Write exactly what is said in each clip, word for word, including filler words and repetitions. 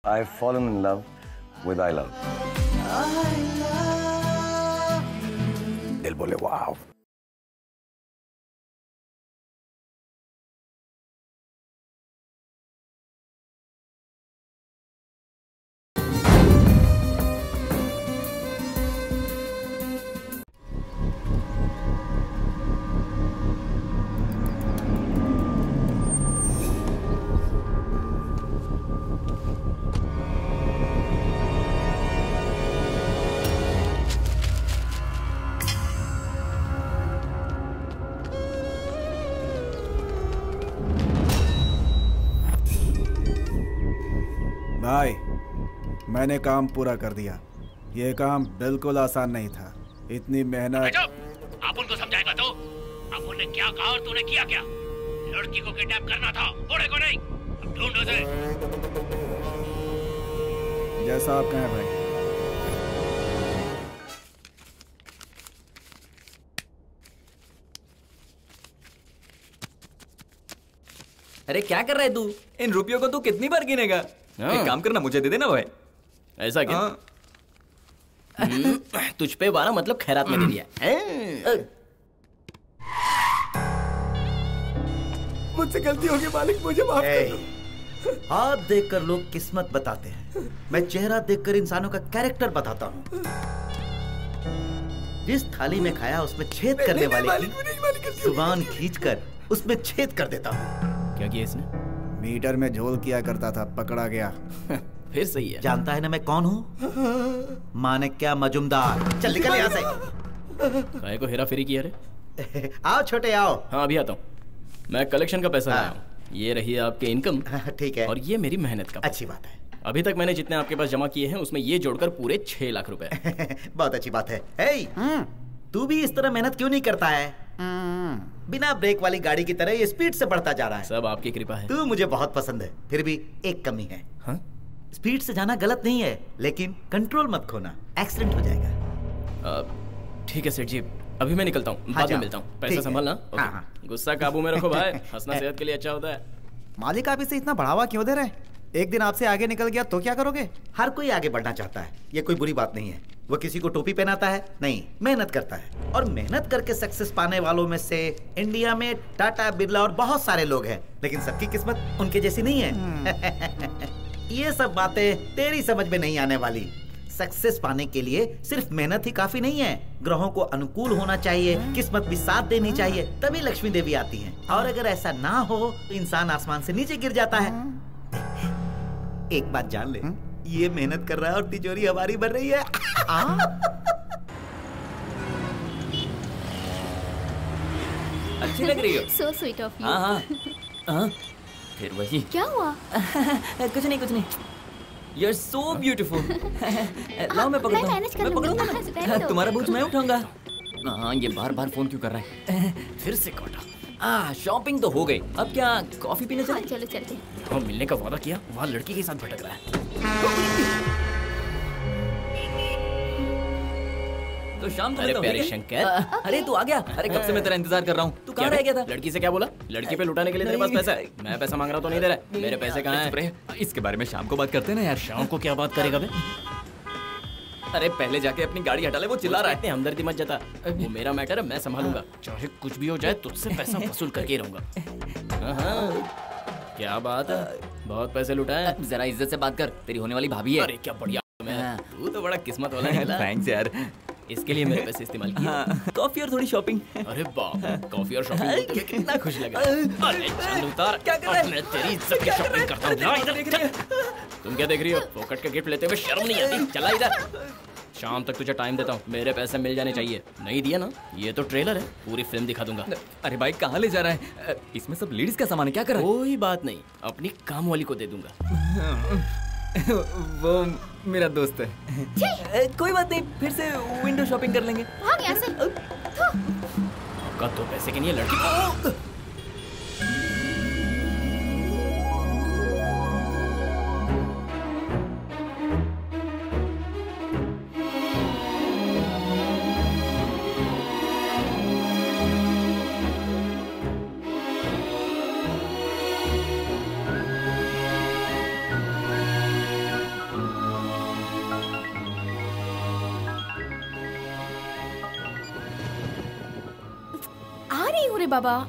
I've fallen in love with I love. दिल बोले वाव. भाई, मैंने काम पूरा कर दिया। ये काम बिल्कुल आसान नहीं था। इतनी मेहनत। आप उनको समझाएगा तो? अब उन्होंने क्या कहा और तूने किया क्या? लड़की को किडनैप करना था, बूढ़े को नहीं। अब ढूंढ उसे। जैसा आप कहें भाई। अरे क्या कर रहा है तू? इन रुपयों को तू कितनी बार गिनेगा? एक काम करना, मुझे दे देना भाई। ऐसा क्या? तुझ पे बारह मतलब खैरात में दे दिया। मुझसे गलती होगी मालिक, मुझे माफ कर दो। हाथ देखकर लोग किस्मत बताते हैं, मैं चेहरा देखकर इंसानों का कैरेक्टर बताता हूँ। जिस थाली में खाया उसमें छेद करने वाले की जुबान खींचकर उसमें छेद कर देता हूँ। क्या किया इसने? मीटर में झोल किया करता था, पकड़ा गया। फिर सही है। जानता है ना मैं कौन हूँ? मानिक्या मजुमदार। चल निकल यहाँ से। काय को हेरा फेरी किया रे? आओ छोटे आओ। हाँ अभी आता हूँ। मैं कलेक्शन का पैसा लाया हूँ। ये रही आपकी इनकम। ठीक है। और ये मेरी मेहनत का। अच्छी बात है। अभी तक मैंने जितने आपके पास जमा किए हैं उसमें ये जोड़कर पूरे छह लाख रुपए। बहुत अच्छी बात है। hey, तू भी इस तरह मेहनत क्यों नहीं करता है? बिना ब्रेक वाली गाड़ी की तरह ये स्पीड से बढ़ता जा रहा है। सब आपकी कृपा है। तू मुझे बहुत पसंद है, फिर भी एक कमी है। हाँ? स्पीड से जाना गलत नहीं है, लेकिन कंट्रोल मत खोना, एक्सीडेंट हो जाएगा। ठीक है सेठ जी, अभी मैं निकलता हूँ। बाद में मिलता हूँ। पैसा संभालना। हाँ, हाँ। गुस्सा काबू में रखो भाई, हंसना सेहत के लिए अच्छा होता है। मालिक आप इसे इतना बढ़ावा क्यों दे रहे हैं? एक दिन आपसे आगे निकल गया तो क्या करोगे? हर कोई आगे बढ़ना चाहता है, ये कोई बुरी बात नहीं है। वो किसी को टोपी पहनाता है नहीं, मेहनत करता है। और मेहनत करके सक्सेस पाने वालों में से इंडिया में टाटा, बिरला और बहुत सारे लोग हैं, लेकिन सबकी किस्मत उनके जैसी नहीं है। ये सब बातें तेरी समझ में नहीं आने वाली। सक्सेस पाने के लिए सिर्फ मेहनत ही काफी नहीं है, ग्रहों को अनुकूल होना चाहिए, किस्मत भी साथ देनी चाहिए, तभी लक्ष्मी देवी आती हैं। और अगर ऐसा ना हो तो इंसान आसमान से नीचे गिर जाता है। एक बात जान ले, ये मेहनत कर रहा है और तिजोरी हमारी भर रही है। अच्छी लग रही हो। So sweet of you. हाँ हाँ हाँ। फिर वही। क्या हुआ? कुछ नहीं कुछ नहीं। You're so beautiful. लाओ मैं पकड़ता हूँ। मैं पकड़ूंगा ना। तुम्हारा बूझ मैं उठाऊंगा। हाँ ये बार बार फोन क्यों कर रहा है? फिर से काटा। आ शॉपिंग तो हो गई, अब क्या कॉफी पीने चले? हाँ, चलो चलते। हाँ मिलने का वादा किया, वहाँ लड़की के साथ भटक रहा है। तो शाम को अरे प्यारे शंकर। अरे तू आ गया? अरे कब से मैं तेरा इंतजार कर रहा हूँ। तू कहाँ रह गया था? लड़की से क्या बोला? लड़की पे लुटाने के लिए तेरे पास पैसा है? मैं पैसा मांग रहा तो नहीं दे रहा। मेरे पैसे कहाँ हैं? इसके बारे में शाम को बात करते हैं ना यार। शाम को क्या बात करेगा बे? अरे पहले जाके अपनी गाड़ी हटा ले, वो चिल्ला रहा है। हमदर्दी मत जता, वो मेरा मैटर है, मैं संभालूंगा। चाहे कुछ भी हो जाए तुझसे पैसा वसूल करके रहूंगा। क्या बात है, बहुत पैसे लुटाए। जरा इज्जत से बात कर, तेरी होने वाली भाभी है। अरे क्या बढ़िया, मैं तू तो बड़ा किस्मत वाला निकला। थैंक्स यार, इसके लिए मेरे पैसे इस्तेमाल किए। कॉफी और थोड़ी शॉपिंग। अरे बाप, कॉफी और शॉपिंग तो कितना खुश लगा। अरे चंद उतार, क्या कर रहा है? मैं तेरी इज्जत की शॉपिंग करता हूँ। तुम क्या देख रही हो? फोकट के गिफ्ट लेते हुए शर्म नहीं आती? चला इधर। शाम तक तुझे टाइम देता हूँ, मेरे पैसे मिल जाने चाहिए। नहीं दिया ना, ये तो ट्रेलर है, पूरी फिल्म दिखा दूंगा। अरे भाई कहाँ ले जा रहा है? इसमें सब लेडीज का सामान है, क्या कर रहा है? कोई बात नहीं, अपनी काम वाली को दे दूंगा। वो मेरा दोस्त है। कोई बात नहीं, फिर से विंडो शॉपिंग कर लेंगे। भाग यहाँ से। आपका तो पैसे के लिए लड़की। क्यों रे बाबा?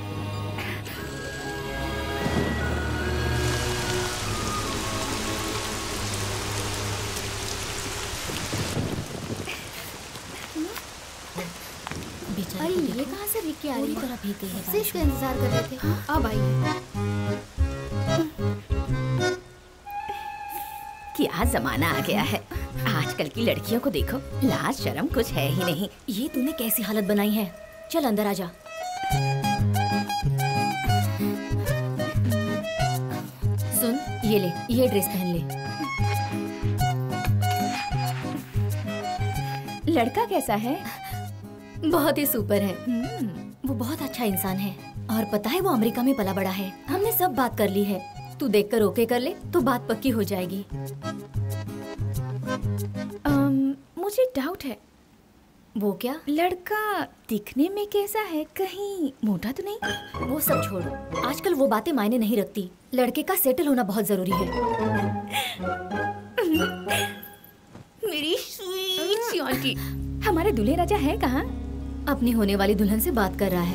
अरे ये कहाँ से रिक्की आ रही है? तरह भीग गई है। से इसका इंतजार कर रहे थे। अब आई। क्या जमाना आ गया है। आजकल की लड़कियों को देखो, लाज शर्म कुछ है ही नहीं। ये तूने कैसी हालत बनाई है? चल अंदर आ जा। सुन, ये ले, ये ड्रेस पहन ले। लड़का कैसा है? बहुत ही सुपर है। वो बहुत अच्छा इंसान है और पता है वो अमेरिका में पला बड़ा है। हमने सब बात कर ली है। तू देखकर ओके कर ले तो बात पक्की हो जाएगी। um, मुझे डाउट है। वो क्या? लड़का दिखने में कैसा है? कहीं मोटा तो नहीं? वो सब छोड़, आजकल वो बातें मायने नहीं रखती। लड़के का सेटल होना बहुत जरूरी है। मेरी स्वीट सी आंटी। हमारे दूल्हे राजा है कहाँ? अपनी होने वाली दुल्हन से बात कर रहा है।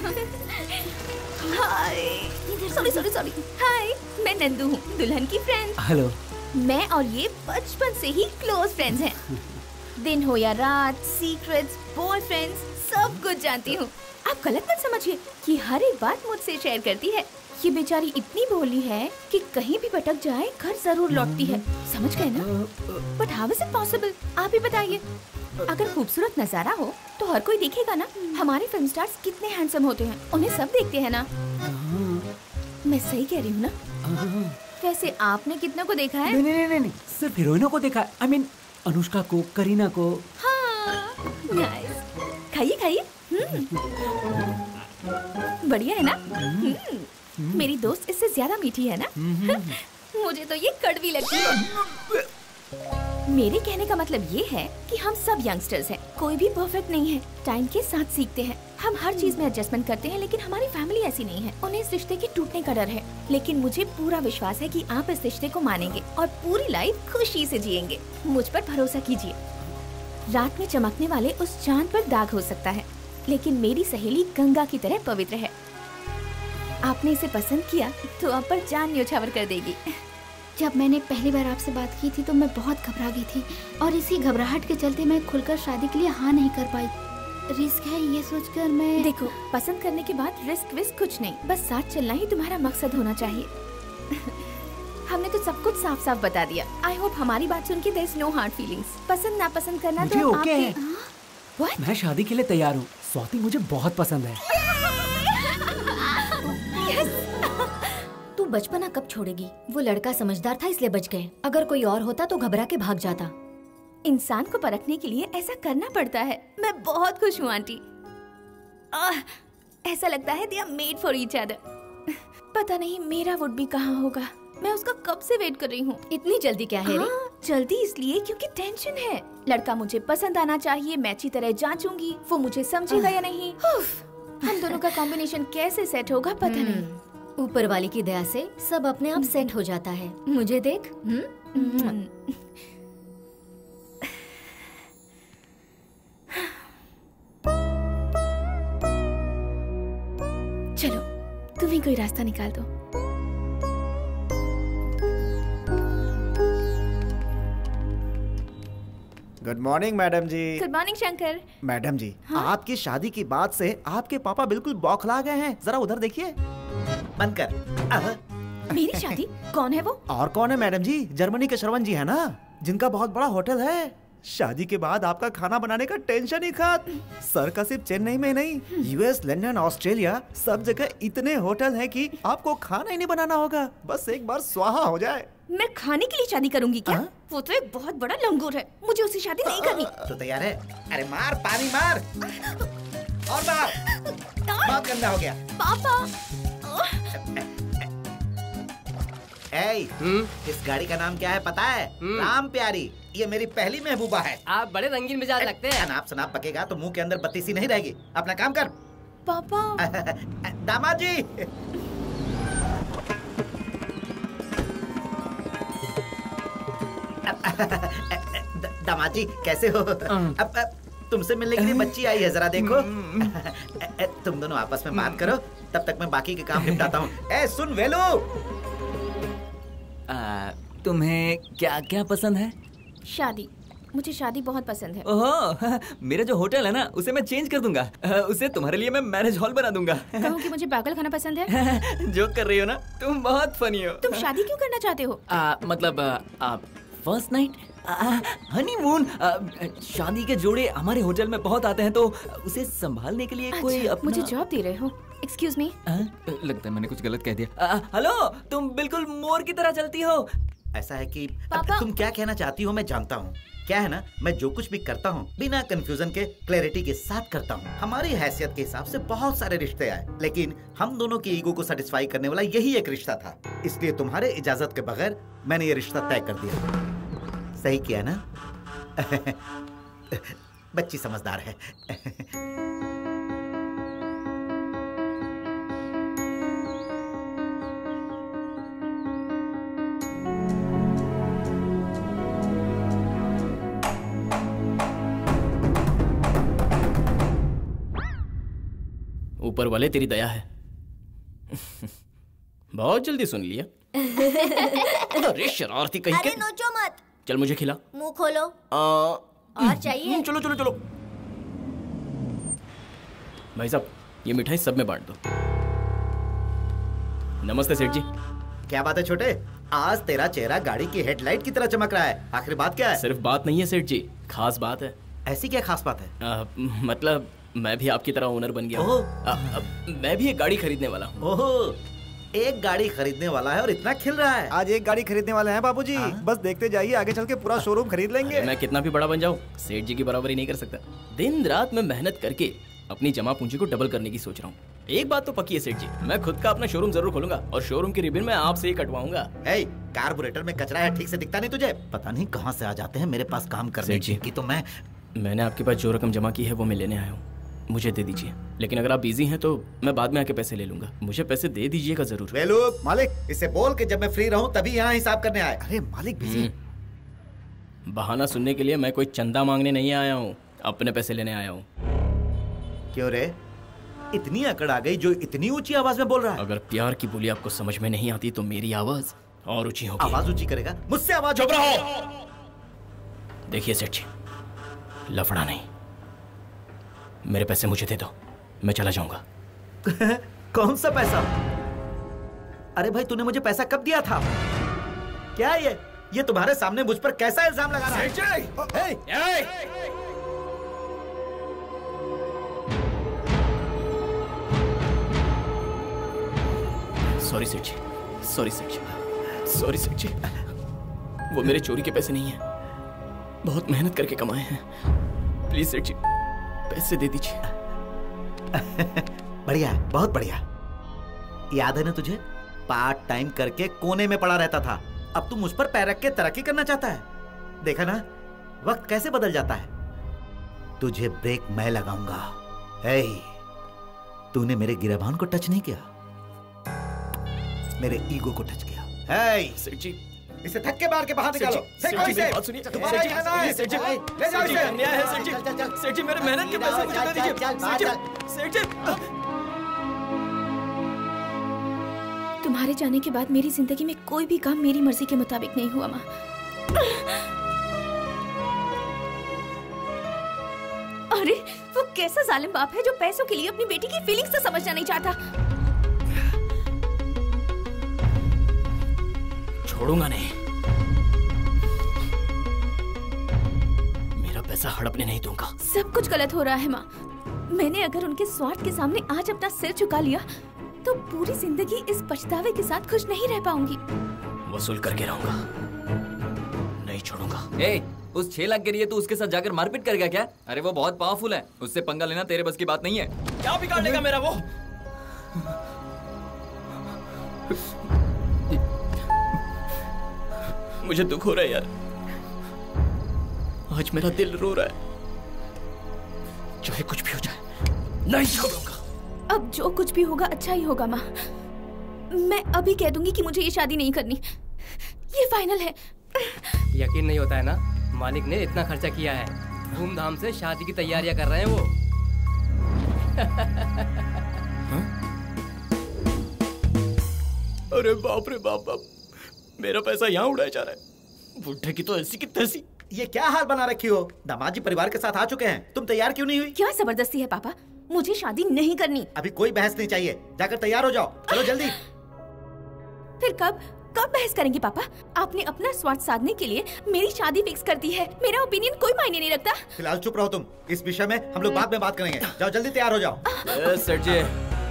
Hi, sorry sorry sorry. Hi, मैं नंदू हूँ, दुल्हन की फ्रेंड। हेलो। मैं और ये बचपन से ही क्लोज फ्रेंड्स हैं। दिन हो या रात, सीक्रेट्स, बॉयफ्रेंड्स, सब कुछ जानती हूँ। आप गलत मत समझिए कि हर एक बात मुझसे शेयर करती है। ये बेचारी इतनी भोली है कि कहीं भी भटक जाए घर जरूर लौटती है। समझ गए ना? But how is it possible? आप ही बताइए। अगर खूबसूरत नजारा हो तो हर कोई देखेगा ना। हमारे फिल्म स्टार्स कितने हैंडसम होते हैं, उन्हें सब देखते हैं ना। मैं सही कह रही हूँ ना? वैसे आपने कितनों को देखा है? नहीं नहीं नहीं नहीं, सिर्फ हीरोइनों को देखा। आई मीन अनुष्का को, करीना को। हाँ, नाइस। खाइए खाइए। बढ़िया है ना? मेरी दोस्त इससे ज्यादा मीठी है ना? मुझे तो ये कड़वी लगती है। मेरे कहने का मतलब ये है कि हम सब यंगस्टर्स हैं, कोई भी परफेक्ट नहीं है। टाइम के साथ सीखते हैं। हम हर चीज में एडजस्टमेंट करते हैं, लेकिन हमारी फैमिली ऐसी नहीं है। उन्हें इस रिश्ते के टूटने का डर है, लेकिन मुझे पूरा विश्वास है कि आप इस रिश्ते को मानेंगे और पूरी लाइफ खुशी से जिएंगे। मुझ पर भरोसा कीजिए। रात में चमकने वाले उस चांद पर दाग हो सकता है, लेकिन मेरी सहेली गंगा की तरह पवित्र है। आपने इसे पसंद किया तो आप पर जान न्योछावर कर देगी। जब मैंने पहली बार आपसे बात की थी तो मैं बहुत घबरा गई थी और इसी घबराहट के चलते मैं खुलकर शादी के लिए हाँ नहीं कर पाई। रिस्क है ये सोचकर मैं। देखो, पसंद करने के बाद रिस्क विस्क कुछ नहीं, बस साथ चलना ही तुम्हारा मकसद होना चाहिए। हमने तो सब कुछ साफ साफ बता दिया। आई होप हमारी बात सुन के there is no hard feelings. पसंद ना पसंद करना मुझे तो ओके है। What? मैं शादी के लिए तैयार हूँ। स्वाति मुझे बहुत पसंद है। तू बचपना कब छोड़ेगी? वो लड़का समझदार था इसलिए बच गए। अगर कोई और होता तो घबरा के भाग जाता। इंसान को परखने के लिए ऐसा करना पड़ता है। मैं बहुत खुश हूँ आंटी। आह, ऐसा लगता है they are made for each other. पता नहीं मेरा वुड भी कहाँ होगा। मैं उसका कब से वेट कर रही हूँ। इतनी जल्दी क्या है? हाँ, जल्दी इसलिए क्योंकि टेंशन है। लड़का मुझे पसंद आना चाहिए, मैं अच्छी तरह जांचूंगी वो मुझे समझेगा या नहीं। हम दोनों का कॉम्बिनेशन कैसे सेट होगा पता नहीं। ऊपर वाली की दया से सब अपने आप सेट हो जाता है। मुझे देख। हम्म चलो तुम ही कोई रास्ता निकाल दो। Good morning madam ji. Good morning Shankar. Madam ji, हाँ? आपकी शादी की बात से आपके पापा बिल्कुल बौखला गए हैं। जरा उधर देखिए। बंद कर। मेरी शादी? कौन है वो? और कौन है मैडम जी? जर्मनी के श्रवण जी है ना, जिनका बहुत बड़ा होटल है। शादी के बाद आपका खाना बनाने का टेंशन ही खत्म। सर का सिर्फ चेन्नई में नहीं, यूएस, लंदन, ऑस्ट्रेलिया सब जगह इतने होटल हैं कि आपको खाना ही नहीं बनाना होगा, बस एक बार स्वाहा हो जाए। मैं खाने के लिए शादी करूंगी क्या? आ? वो तो एक बहुत बड़ा लंगूर है, मुझे उससे शादी नहीं करनी। तो तैयार है? अरे मार, पानी मार और मार। बहुत गंदा हो गया। पापा। ए, इस गाड़ी का नाम क्या है पता है? राम प्यारी। ये मेरी पहली महबूबा है। आप बड़े रंगीन मिजाज लगते हैं। अनाप शनाप पकेगा तो मुंह के अंदर बत्ती सी नहीं रहेगी। अपना काम कर। पापा। दामाद जी। दामाद जी कैसे हो? अब तुमसे मिलने के लिए बच्ची आई है, जरा देखो। तुम दोनों आपस में बात करो, तब तक मैं बाकी के काम निपटाता हूँ। ए सुन वेलू, तुम्हें क्या क्या पसंद है? शादी। मुझे शादी बहुत पसंद है। ओहो, मेरा जो होटल है ना उसे मैं चेंज कर दूंगा, उसे तुम्हारे लिए मैं मैरिज हॉल बना दूंगा। कहूँ कि मुझे पागल खाना पसंद है। जोक कर रही हो ना, तुम बहुत फनी हो। तुम शादी क्यों करना चाहते हो? आ, मतलब फर्स्ट नाइट, हनीमून। शादी के जोड़े हमारे होटल में बहुत आते हैं, तो उसे संभालने के लिए अच्छा, कोई अपना... मुझे जॉब दे रहे हो? Excuse me. लगता है मैंने कुछ गलत कह दिया। हेलो, तुम बिल्कुल मोर की तरह चलती हो। ऐसा है कि तुम क्या कहना चाहती हो मैं जानता हूँ। क्या है ना, मैं जो कुछ भी करता हूँ बिना कंफ्यूजन के, क्लैरिटी के साथ करता हूँ। हमारी हैसियत के हिसाब से बहुत सारे रिश्ते आए, लेकिन हम दोनों की ईगो को सेटिस्फाई करने वाला यही एक रिश्ता था। इसलिए तुम्हारे इजाजत के बगैर मैंने ये रिश्ता तय कर दिया। सही किया ना? बच्ची समझदार है। ऊपर वाले तेरी दया है। बहुत जल्दी सुन लिया। अरे शरारती कहीं के। अरे नोचो मत। चल मुझे खिला। मुंह खोलो। आ, और चाहिए? चलो चलो चलो। भाई साहब, ये मिठाई सब में बांट दो। नमस्ते सेठ जी। क्या बात है छोटे, आज तेरा चेहरा गाड़ी की हेडलाइट की तरह चमक रहा है। आखिर बात क्या है? सिर्फ बात नहीं है सेठ जी, खास बात है। ऐसी क्या खास बात है? आ, मतलब मैं भी आपकी तरह ओनर बन गया हूँ। मैं भी एक गाड़ी खरीदने वाला हूँ। ओहो, एक गाड़ी खरीदने वाला है और इतना खिल रहा है। आज एक गाड़ी खरीदने वाले हैं बाबूजी। बस देखते जाइए, आगे चल के पूरा शोरूम खरीद लेंगे। मैं कितना भी बड़ा बन जाऊँ, सेठ जी की बराबरी नहीं कर सकता। दिन रात मैं मेहनत करके अपनी जमा पूंजी को डबल करने की सोच रहा हूँ। एक बात तो पक्की है सेठ जी, मैं खुद का अपना शोरूम जरूर खोलूंगा और शोरूम की रिबन मैं आपसे ही कटवाऊंगा। hey, कार्बोरेटर में कचरा है, ठीक से दिखता नहीं तुझे? पता नहीं कहाँ से आ जाते हैं मेरे पास काम करने की। तो मैं मैंने आपके पास जो रकम जमा की है वो मैं लेने आया हूँ, मुझे दे दीजिए। लेकिन अगर आप बिजी हैं तो मैं बाद में आके पैसे ले लूंगा। मुझे पैसे दे दीजिएगा जरूर। वेलू, मालिक इसे बोल के जब मैं फ्री रहूं तभी यहाँ हिसाब करने आए। अरे मालिक बिजी। बहाना सुनने के लिए मैं कोई चंदा मांगने नहीं आया हूँ, अपने पैसे लेने आया हूँ। क्यों रे, इतनी अकड़ आ गई जो इतनी ऊंची आवाज में बोल रहा है? अगर प्यार की बोली आपको समझ में नहीं आती तो मेरी आवाज और ऊंची होगी। आवाज ऊंची करेगा? मुझसे आवाज। चुप रहो। देखिए सेठ जी, लफड़ा नहीं, मेरे पैसे मुझे दे दो, मैं चला जाऊंगा। कौन सा पैसा? अरे भाई, तूने मुझे पैसा कब दिया था? क्या ये ये तुम्हारे सामने मुझ पर कैसा इल्जाम लगा रहा है? सॉरी सेठ जी, सॉरी सेठ जी, सॉरी सेठ जी। वो मेरे चोरी के पैसे नहीं हैं, बहुत मेहनत करके कमाए हैं। प्लीज सेठ जी, पैसे दे दीजिए। बढ़िया, बहुत बढ़िया। याद है ना तुझे, पार्ट टाइम करके कोने में पड़ा रहता था, अब तू मुझ पर पैर रख के तरक्की करना चाहता है। देखा ना, वक्त कैसे बदल जाता है। तुझे ब्रेक मैं लगाऊंगा। हे, तूने मेरे गिरबान को टच नहीं किया, मेरे ईगो को टच किया। हे सेठ जी, इसे धक्के मार के बाहर निकालो। सेठ जी, मेरी बात सुनिए। तुम्हारा ही खाना है। सेठ जी, ले जाओ इसे। अन्याय है सेठ जी। सेठ जी, मेरे मेहनत के पैसे मुझे दे दीजिए। सेठ जी, सेठ जी। तुम्हारे जाने के बाद मेरी जिंदगी में कोई भी काम मेरी मर्जी के मुताबिक नहीं हुआ माँ। अरे वो कैसा जालिम बाप है जो पैसों के लिए अपनी बेटी की फीलिंग्स तो समझना नहीं चाहता। छोड़ूंगा नहीं, मेरा पैसा हड़पने नहीं दूंगा। सब कुछ गलत हो रहा है माँ। मैंने अगर उनके स्वार्थ के सामने आज अपना सिर झुका लिया तो पूरी जिंदगी इस पछतावे के साथ खुश नहीं रह पाऊंगी। वसूल करके रहूंगा, नहीं छोड़ूंगा। ए, उस छह लाख के लिए तू उसके साथ जाकर मारपीट कर गया क्या? अरे वो बहुत पावरफुल है, उससे पंगा लेना तेरे बस की बात नहीं है। क्या बिगाड़ लेगा मेरा वो? मुझे दुख हो रहा है यार, आज मेरा दिल रो रहा है। चाहे कुछ भी हो जाए, नहीं छोड़ूंगा। अब जो कुछ भी होगा अच्छा ही होगा माँ। मैं अभी कह दूंगी कि मुझे ये शादी नहीं करनी, ये फाइनल है। यकीन नहीं होता है ना, मालिक ने इतना खर्चा किया है, धूमधाम से शादी की तैयारियां कर रहे हैं वो। अरे बाप रे बाप बाप, मेरा पैसा यहाँ उड़ाया जा रहा है। बुढ़े की तो ऐसी की तैसी। ये क्या हाल बना रखी हो? दामाद जी परिवार के साथ आ चुके हैं, तुम तैयार क्यों नहीं हुई? क्या जबरदस्ती है पापा, मुझे शादी नहीं करनी। अभी कोई बहस नहीं चाहिए, जाकर तैयार हो जाओ, चलो जल्दी। फिर कब कब बहस करेंगे पापा? आपने अपना स्वार्थ साधने के लिए मेरी शादी फिक्स कर दी है, मेरा ओपिनियन कोई मायने नहीं रखता। फिलहाल चुप रहो तुम, इस विषय में हम लोग बाद में बात करेंगे। जाओ जल्दी तैयार हो जाओ। सर जी,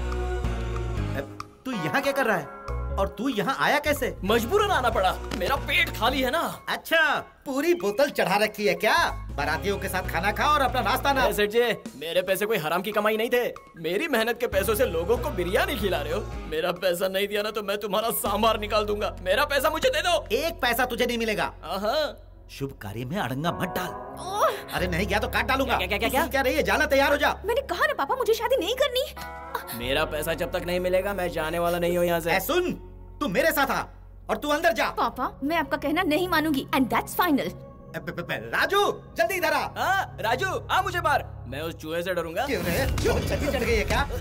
तू यहाँ क्या कर रहा है और तू यहाँ आया कैसे? मजबूरन आना पड़ा, मेरा पेट खाली है ना। अच्छा, पूरी बोतल चढ़ा रखी है क्या? बारातियों के साथ खाना खा और अपना नाश्ता ना। सर जी, मेरे पैसे कोई हराम की कमाई नहीं थे, मेरी मेहनत के पैसों से लोगों को बिरयानी खिला रहे हो। मेरा पैसा नहीं दिया ना तो मैं तुम्हारा सांभर निकाल दूंगा। मेरा पैसा मुझे दे दो। एक पैसा तुझे नहीं मिलेगा। शुभ कार्य में अड़ंगा मत डाल। अरे नहीं गया तो काट डालूंगा। क्या क्या क्या क्या, क्या रही है? जाना, तैयार हो जा। मैंने कहा ना पापा, मुझे शादी नहीं करनी। मेरा पैसा जब तक नहीं मिलेगा मैं जाने वाला नहीं हूँ यहाँ से। सुन, तू मेरे साथ आ और तू अंदर जा। पापा, मैं आपका कहना नहीं मानूंगी एंड दैट्स फाइनल। राजू, जल्दी इधर आ। हाँ, राजू आ मुझे बाहर, मैं उस चूहे से डरूंगा। क्यों रे? क्यों छती चढ़ गई है क्या?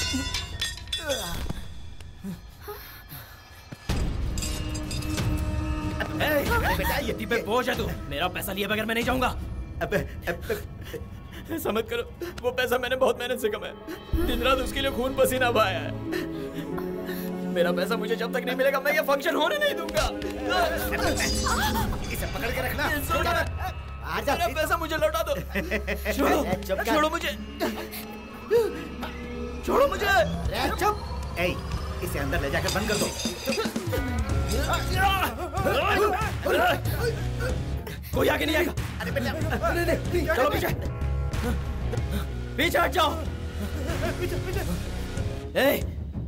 बेटा ये पे बोझ है तू, मेरा पैसा लिए बगैर मैं नहीं जाऊंगा। ऐसा मत करो, वो पैसा मैंने बहुत मेहनत से कमाया, दिन रात उसके लिए खून पसीना बहाया है। मेरा पैसा मुझे जब तक नहीं मिलेगा मैं ये फंक्शन होने नहीं दूंगा। इसे पकड़ के रखना। आजा, मेरा पैसा मुझे लौटा दो। छोड़ो, छोड़ो मुझे, छोड़ो मुझे। चुप। ए, इसे अंदर ले जाकर बंद कर दो। कोई आगे नहीं आएगा। अरे बेटा, चलो पीछे, पीछे हट जाओ। पीछे पीछे। ए,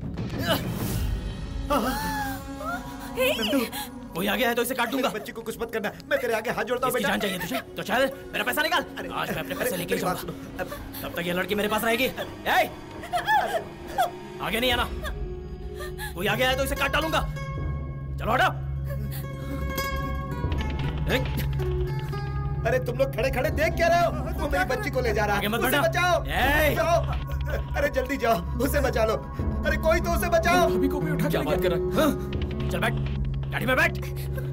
नंदू, कोई आगे है तो इसे काट दूंगा। बच्ची को कुछ मत करना, मैं तेरे आगे हाथ जोड़ता हूँ बेटा। जान चाहिए तुझे तो चल मेरा पैसा निकाल। आज मैं अपने पैसे लेके जाऊंगा, तब तक ये लड़की मेरे पास रहेगी। ए, आगे नहीं आना, कोई आगे आया तो इसे काट डालूंगा। चलो हटो। अरे तुम लोग खड़े खड़े देख क्या रहे हो? वो मेरी बच्ची को ले जा रहा है, उसे बचाओ। जाओ, अरे जल्दी जाओ, उसे बचा लो। अरे कोई तो उसे बचाओ। अभी को भी उठा क्या बात कर रहा है? चल बैठ, गाड़ी में बैठ।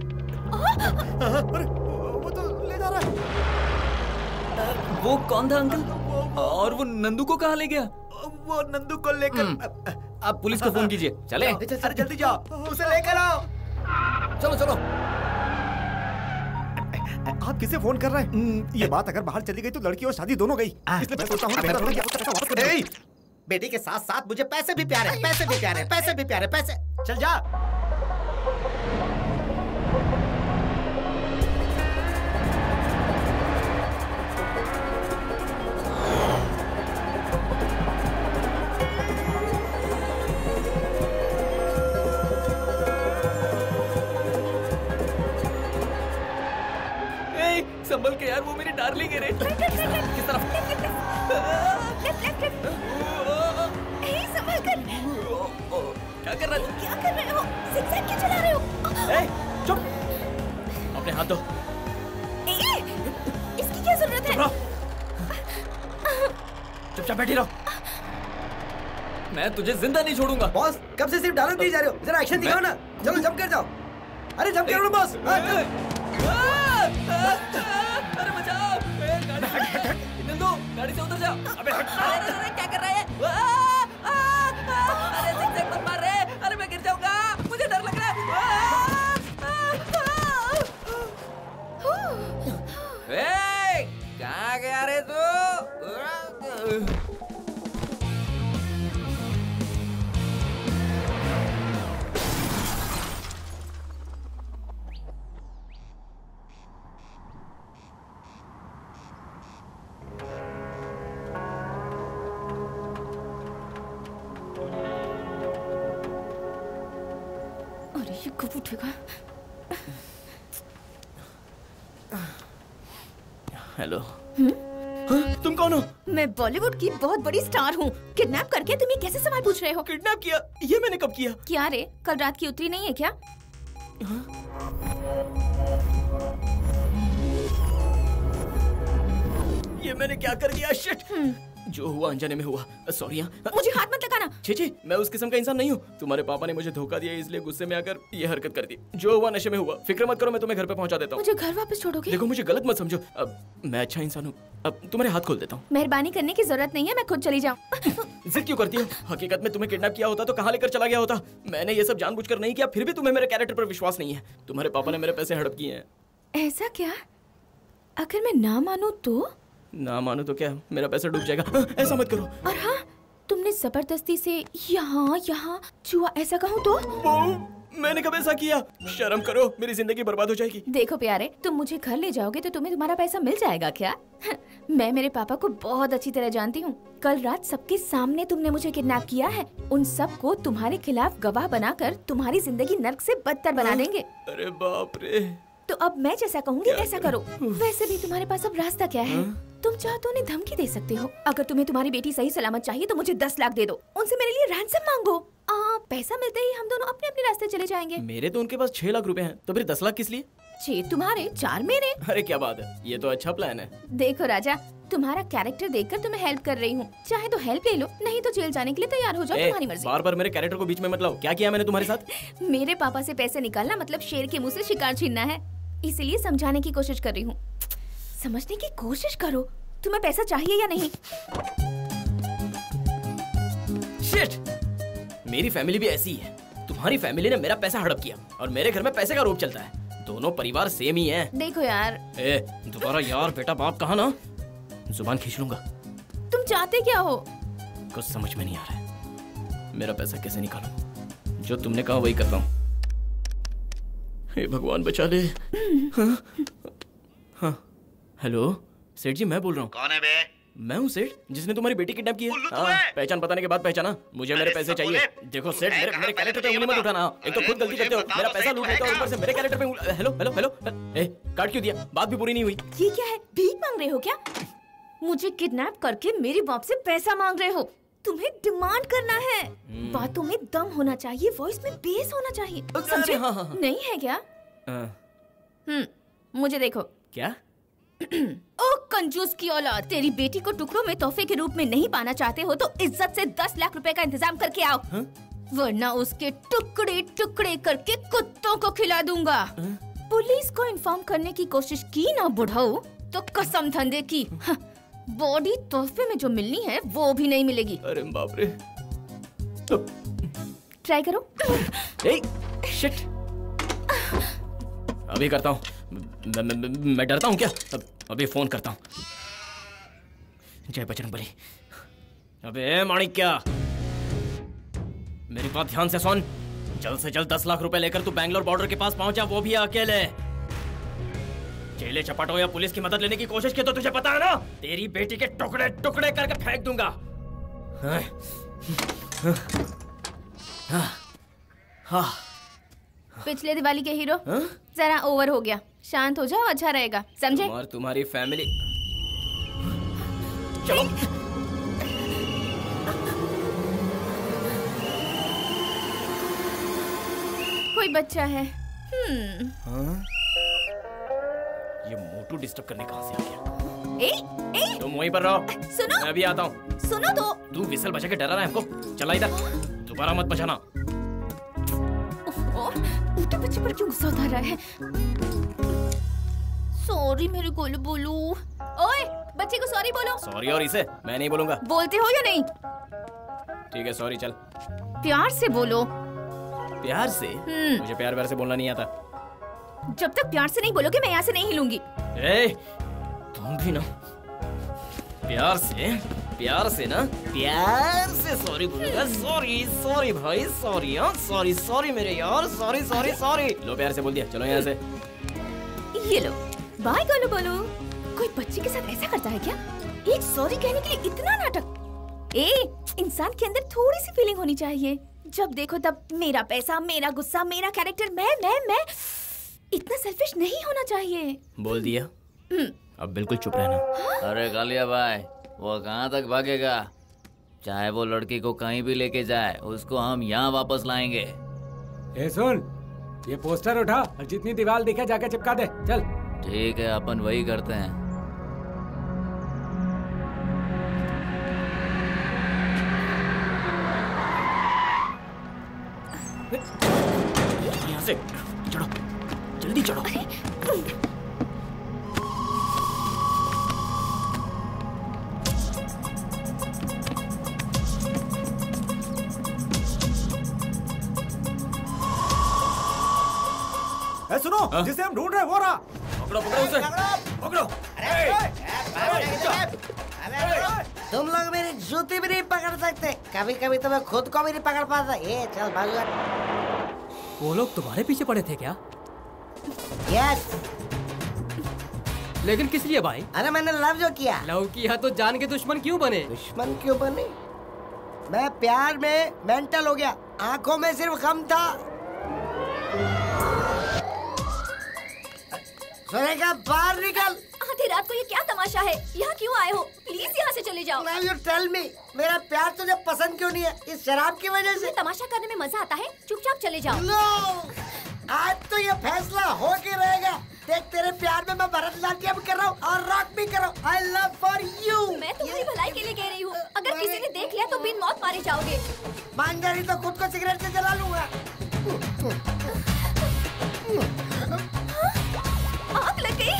अरे वो तो ले जा रहा है। वो कौन था अंकल? और वो नंदू को कहाँ ले गया? वो नंदू को लेकर आप पुलिस को फोन कीजिए। चले। अरे जल्दी जाओ, उसे लेकर आओ। चलो चलो। आप किसे फोन कर रहे हैं? ये बात अगर बाहर चली गई तो लड़की और शादी दोनों गई, इसलिए मैं सोचता हूँ बेटी के साथ साथ मुझे पैसे भी प्यारे, पैसे भी प्यारे, पैसे भी प्यारे, पैसे। चल जा। संभल के यार, वो मेरी डार्लिंग है रे। किस तरफ? संभल कर। क्या कर रहे हो? क्या कर रहे हो? ज़िगज़ैग क्यों चला रहे हो? ए, चुप, अपने हाथ दो। ए, इसकी क्या जरूरत है? चुपचाप बैठी रहो। मैं तुझे जिंदा नहीं छोड़ूंगा। बॉस, कब से सिर्फ डायलॉग दिए जा रहे हो? जरा एक्शन दिखाओ ना। चलो जंप कर जाओ। अरे जंप करो बॉस। अरे बचाओ, नंदू गाड़ी से उतर जा। अबे हट। अरे अरे क्या कर रहा है? अरे ज़िगज़ैग मत मार रे, अरे मैं गिर जाऊंगा, मुझे डर लग रहा है। ए, कहाँ गया रे तू? कब उठेगा? हेलो। तुम कौन हो? मैं बॉलीवुड की बहुत बड़ी स्टार हूँ। किडनैप करके तुम ये कैसे सवाल पूछ रहे हो? किडनैप किया? ये मैंने कब किया? क्या रे, कल रात की उतरी नहीं है क्या? ये मैंने क्या कर दिया? शिट! जो हुआ अनजाने में हुआ। सॉरी। मुझे हाथ मत लगाना। छी छी, मैं उस किस्म का इंसान नहीं हूँ। तुम्हारे पापा ने मुझे धोखा दिया, इसलिए गुस्से में आकर ये हरकत कर दी। जो हुआ नशे में हुआ। फिक्र मत करो, मैं तुम्हें घर पे पहुँचा देता हूँ। मुझे घर वापस छोड़ोगे? देखो मुझे गलत मत समझो, अब मैं अच्छा इंसान हूँ। अब तुम्हारे हाथ खोल देता हूँ। मेहरबानी करने की जरूरत नहीं है, मैं खुद चली जाऊँ। जिद क्यों करती हो? हकीकत में तुम्हें किडनैप किया होता तो कहाँ लेकर चला गया होता? मैंने ये सब जानबूझकर नहीं किया, फिर भी तुम्हें मेरे कैरेक्टर पर विश्वास नहीं है। तुम्हारे पापा ने मेरे पैसे हड़प किए हैं। ऐसा क्या? अगर मैं ना मानूं तो? ना मानो तो क्या, मेरा पैसा डूब जाएगा। हाँ, ऐसा मत करो। और हाँ, तुमने जबरदस्ती से यहाँ यहाँ छुआ, ऐसा कहूँ तो? मैंने कब ऐसा किया? शर्म करो, मेरी जिंदगी बर्बाद हो जाएगी। देखो प्यारे, तुम मुझे घर ले जाओगे तो तुम्हें तुम्हारा पैसा मिल जाएगा क्या? मैं मेरे पापा को बहुत अच्छी तरह जानती हूँ। कल रात सबके सामने तुमने मुझे किडनैप किया है। उन सब को तुम्हारे खिलाफ गवाह बनाकर तुम्हारी जिंदगी नर्क से बदतर बना देंगे। अरे बाप रे। तो अब मैं जैसा कहूँगी ऐसा करो। वैसे भी तुम्हारे पास अब रास्ता क्या है? तुम चाहो तो उन्हें धमकी दे सकते हो। अगर तुम्हें तुम्हारी बेटी सही सलामत चाहिए तो मुझे दस लाख दे दो। उनसे मेरे लिए रैंसम मांगो। आ, पैसा मिलते ही हम दोनों अपने अपने रास्ते चले जाएंगे। मेरे तो उनके पास छह लाख रुपए हैं, तो फिर दस लाख किस लिए? छह तुम्हारे, चार मेरे। अरे क्या बात है, ये तो अच्छा प्लान है। देखो राजा, तुम्हारा कैरेक्टर देखकर तुम्हें हेल्प कर रही हूँ। चाहे तो हेल्प ले लो, नहीं तो जेल जाने के लिए तैयार हो जाओ। तुम्हारी मर्जी। बार बार मेरे कैरेक्टर को बीच में मत लाओ। क्या किया मैंने तुम्हारे साथ? मेरे पापा से पैसे निकालना मतलब शेर के मुँह से शिकार छीनना है, इसीलिए समझाने की कोशिश कर रही हूँ। समझने की कोशिश करो, तुम्हें पैसा चाहिए या नहीं? शिट! मेरी फैमिली भी ऐसी है। तुम्हारी फैमिली ने मेरा पैसा हड़प किया और मेरे घर में पैसे का रोप चलता है। दोनों परिवार सेम ही हैं। देखो यार। ए, दोबारा यार बेटा बाप कहा ना, जुबान खींच लूंगा। तुम चाहते क्या हो? कुछ समझ में नहीं आ रहा है। मेरा पैसा कैसे निकालूं? जो तुमने कहा वही करता हूँ। हे भगवान बचा ले। हाँ? हाँ। हेलो सेठ जी, मैं बोल रहा हूँ। कौन है बे? मैं हूँ सेठ, जिसने तुम्हारी बेटी किडनैप की है। हाँ, पहचान बताने के बाद पहचाना। मुझे मेरे पैसे चाहिए। देखो सेठ, मेरे मेरे कैरेक्टर पे उंगली मत उठाना। एक तो खुद गलती करते हो, मेरा पैसा लूट लेते हो, ऊपर से मेरे कैरेक्टर पे। हेलो हेलो हेलो, ए काट क्यों दिया? बात भी पूरी नहीं हुई। ये क्या है? भीख मांग रहे हो क्या? मुझे किडनैप करके मेरे बाप से पैसा मांग रहे हो? तुम्हें डिमांड करना है। बातों में दम होना चाहिए, वॉइस में बेस होना चाहिए। समझे? हाँ, हाँ, हाँ। नहीं है क्या? हम्म, मुझे देखो। क्या? ओ कंजूस की औलाद, तेरी बेटी को टुकड़ों में तोहफे के रूप में नहीं पाना चाहते हो तो इज्जत से दस लाख रुपए का इंतजाम करके आओ। हा? वरना उसके टुकड़े टुकड़े करके कुत्तों को खिला दूंगा। हा? पुलिस को इन्फॉर्म करने की कोशिश की ना बुढ़ाऊ तो कसम धंधे की बॉडी तोहफे में जो मिलनी है वो भी नहीं मिलेगी। अरे बाप रे। तो... ट्राई करो। ए, शिट। अभी करता हूँ। मैं, मैं, मैं डरता हूँ क्या? अब, अभी फोन करता हूँ। जय बजरंगबली। अबे माणिक्या, मेरी बात ध्यान से सुन। जल्द से जल्द दस लाख रुपए लेकर तू बैंगलोर बॉर्डर के पास पहुंचा, वो भी अकेले। जेले चपाटो या पुलिस की मदद लेने की कोशिश की तो तुझे पता है ना, तेरी बेटी के टुकड़े टुकड़े करके फेंक दूंगा। हाँ, हाँ, हाँ। पिछले दिवाली के हीरो हा? जरा ओवर हो गया, शांत हो जाओ, अच्छा रहेगा, समझे? और तुम्हारी फैमिली। चलो। कोई बच्चा है। हम्म। हाँ? ये मोटू डिस्टर्ब करने कहाँ से आ गया? ए, ए, तुम वहीं पर रहो, सुनो, मैं भी आता हूँ। सुनो तो। तू विसल बजा के डरा रहा है हमको, चला इधर, दोबारा मत बजाना। मोटे बच्चे पर क्यों गुस्सा उतार रहा है? सॉरी मेरे गोलू बोलू। ओए, बच्चे को सॉरी बोलो। सॉरी और इसे मैं नहीं बोलूंगा। बोलते हो या नहीं? ठीक है सॉरी, चल। प्यार से बोलो। प्यार से? मुझे प्यार प्यार से बोलना नहीं आता। जब तक प्यार से नहीं बोलोगे मैं यहाँ से नहीं हिलूंगी। ए, तुम भी ना प्यार से, प्यार से ना, प्यार से सॉरी बोलूंगा। सॉरी सॉरी भाई, सॉरी। हाँ सॉरी सॉरी मेरे यार, सॉरी सॉरी सॉरी। लो प्यार से बोल दिया, चलो यहाँ से। ये लो, बाय गोलू बोलू। कोई बच्चे के साथ ऐसा करता है क्या? एक सॉरी कहने के लिए इतना नाटक? ए, इंसान के अंदर थोड़ी सी फीलिंग होनी चाहिए। जब देखो तब मेरा पैसा, मेरा गुस्सा, मेरा कैरेक्टर, मैं मैं मैं इतना सेल्फिश नहीं होना चाहिए। बोल दिया, अब बिल्कुल चुप रहना। हाँ? अरे कालिया भाई, वो कहाँ तक भागेगा? चाहे वो लड़की को कहीं भी लेके जाए, उसको हम यहाँ वापस लाएंगे। ए सुन, ये पोस्टर उठा और जितनी दीवार दिखे जाके चिपका दे, चल। ठीक है, अपन वही करते हैं। यहाँ से चढ़ो, जल्दी चढ़ो। ए, सुनो, जिसे हम ढूंढ रहे हैं वो रहा। पकड़ो पकड़ो उसे, पकड़ो। तुम लोग मेरी जूती भी नहीं पकड़ सकते, कभी कभी तो मैं खुद को भी नहीं पकड़ पाता। ये चल भाग। वो लोग तुम्हारे पीछे पड़े थे क्या? यस। लेकिन किस लिए भाई? अरे मैंने लव जो किया। लव किया तो जान के दुश्मन क्यों बने? दुश्मन क्यों बने? मैं प्यार में मेंटल हो गया, आंखों में सिर्फ गम था। सुनेगा बाहर निकल। आधी रात को ये क्या तमाशा है? यहाँ क्यों आए हो? प्लीज यहाँ से चले जाओ। Now you tell me, मेरा प्यार तुझे पसंद क्यों नहीं है? इस शराब की वजह से? तमाशा करने में मजा आता है, चुपचाप चले जाओ। no! आज तो ये फैसला हो के रहेगा। देख तेरे प्यार में मैं भरतनाट्यम कर रहा हूँ और रॉक भी कर रहा हूँ। I love for you। मैं तुम्हारी भलाई के लिए कह रही हूँ। अगर किसी ने देख लिया तो बिन मौत मारे जाओगे। मान जा रही तो खुद को सिगरेट से जला लूंगा। आग लग गई।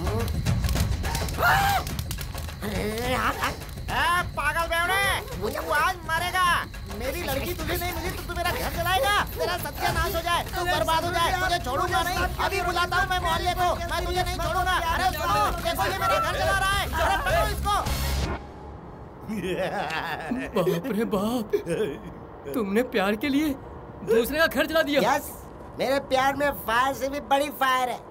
पागल बेवड़े, मुझे वो आज मारेगा। मेरी लड़की तुझे नहीं मिली तो तू मेरा घर जलाएगा। तेरा सत्यानाश हो जाए, तू बर्बाद हो जाए। तुझे छोड़ूंगा नहीं, अभी बुलाता हूँ मैं मोहल्ले को। मैं तुझे नहीं छोड़ूंगा। अरे सुनो, देखो ये मेरा घर जला रहा है। अरे पकड़ो इसको। बाप रे बाप, तुमने प्यार के लिए दूसरे का घर जला दिया। यस, मेरे प्यार में फायर से भी बड़ी फायर है।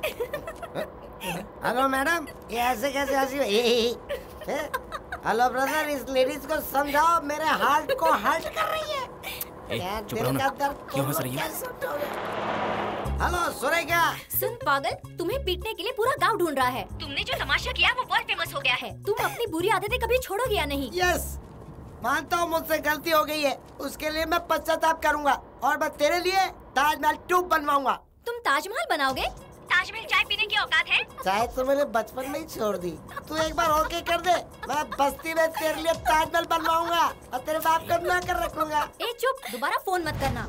हेलो मैडम, ये ऐसे कैसे हंसी है? हेलो ब्रदर, इस लेडीज को समझाओ, मेरे हार्ट को हर्ट कर रही है। ए, चुप रहो ना, क्यों हंस रही है? हेलो सुरेगा। सुन पागल, तुम्हें पीटने के लिए पूरा गांव ढूंढ रहा है। तुमने जो तमाशा किया वो बहुत फेमस हो गया है। तुम अपनी बुरी आदतें कभी छोड़ोगे या नहीं? यस, मानता हूँ मुझसे गलती हो गई है, उसके लिए मैं पश्चाताप करूंगा और मैं तेरे लिए ताजमहल टू बनवाऊंगा। तुम ताजमहल बनाओगे? ताजमहल चाय पीने की औकात है? चाय तो मैंने बचपन में ही छोड़ दी। तू एक बार ओके कर दे, मैं बस्ती में तेरे लिए ताजमहल बनवाऊंगा और तेरे बाप को ना कर रखूंगा। ए चुप, दोबारा फोन मत करना।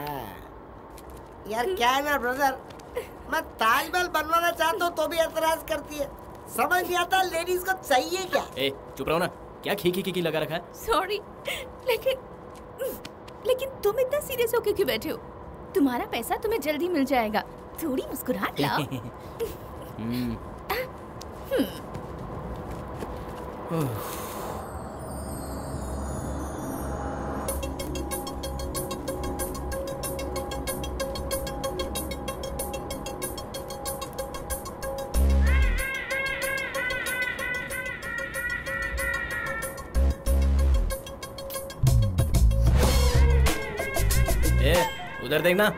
यार क्या है ना ब्रदर, मैं ताजमहल बनवाना चाहता हूँ तो भी एतराज करती है। समझ नहीं आता लेडीज को चाहिए क्या। ए चुप रहो ना, क्या खी खी खी लगा रखा है? सॉरी, लेकिन लेकिन तुम इतना सीरियस होके क्यों बैठे हो? तुम्हारा पैसा तुम्हें जल्दी मिल जाएगा, थोड़ी मुस्कुराहट लाओ। ए, उधर देखना।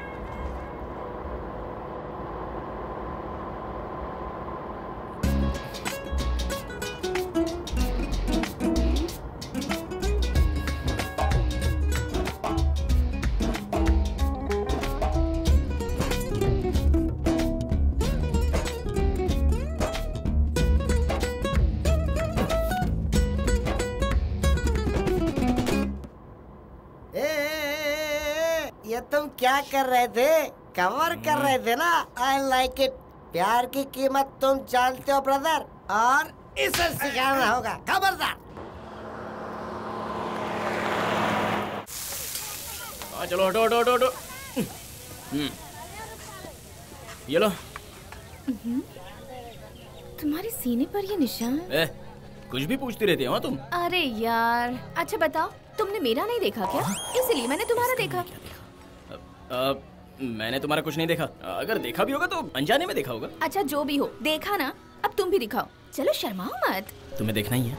तुम क्या कर रहे थे? कवर कर रहे थे ना? I like it. प्यार की कीमत तुम जानते हो ब्रदर, और इसे सिखाना होगा, खबरदार। चलो हटो हटो हटो हटो। ये लो। तुम्हारे सीने पर ये निशान। ए, कुछ भी पूछती रहती है तुम। अरे यार, अच्छा बताओ, तुमने मेरा नहीं देखा क्या? इसलिए मैंने तुम्हारा देखा। आ, मैंने तुम्हारा कुछ नहीं देखा। अगर देखा भी होगा तो अनजाने में देखा होगा। अच्छा जो भी हो, देखा ना, अब तुम भी दिखाओ। चलो शर्माओ मत। तुम्हें देखना ही है।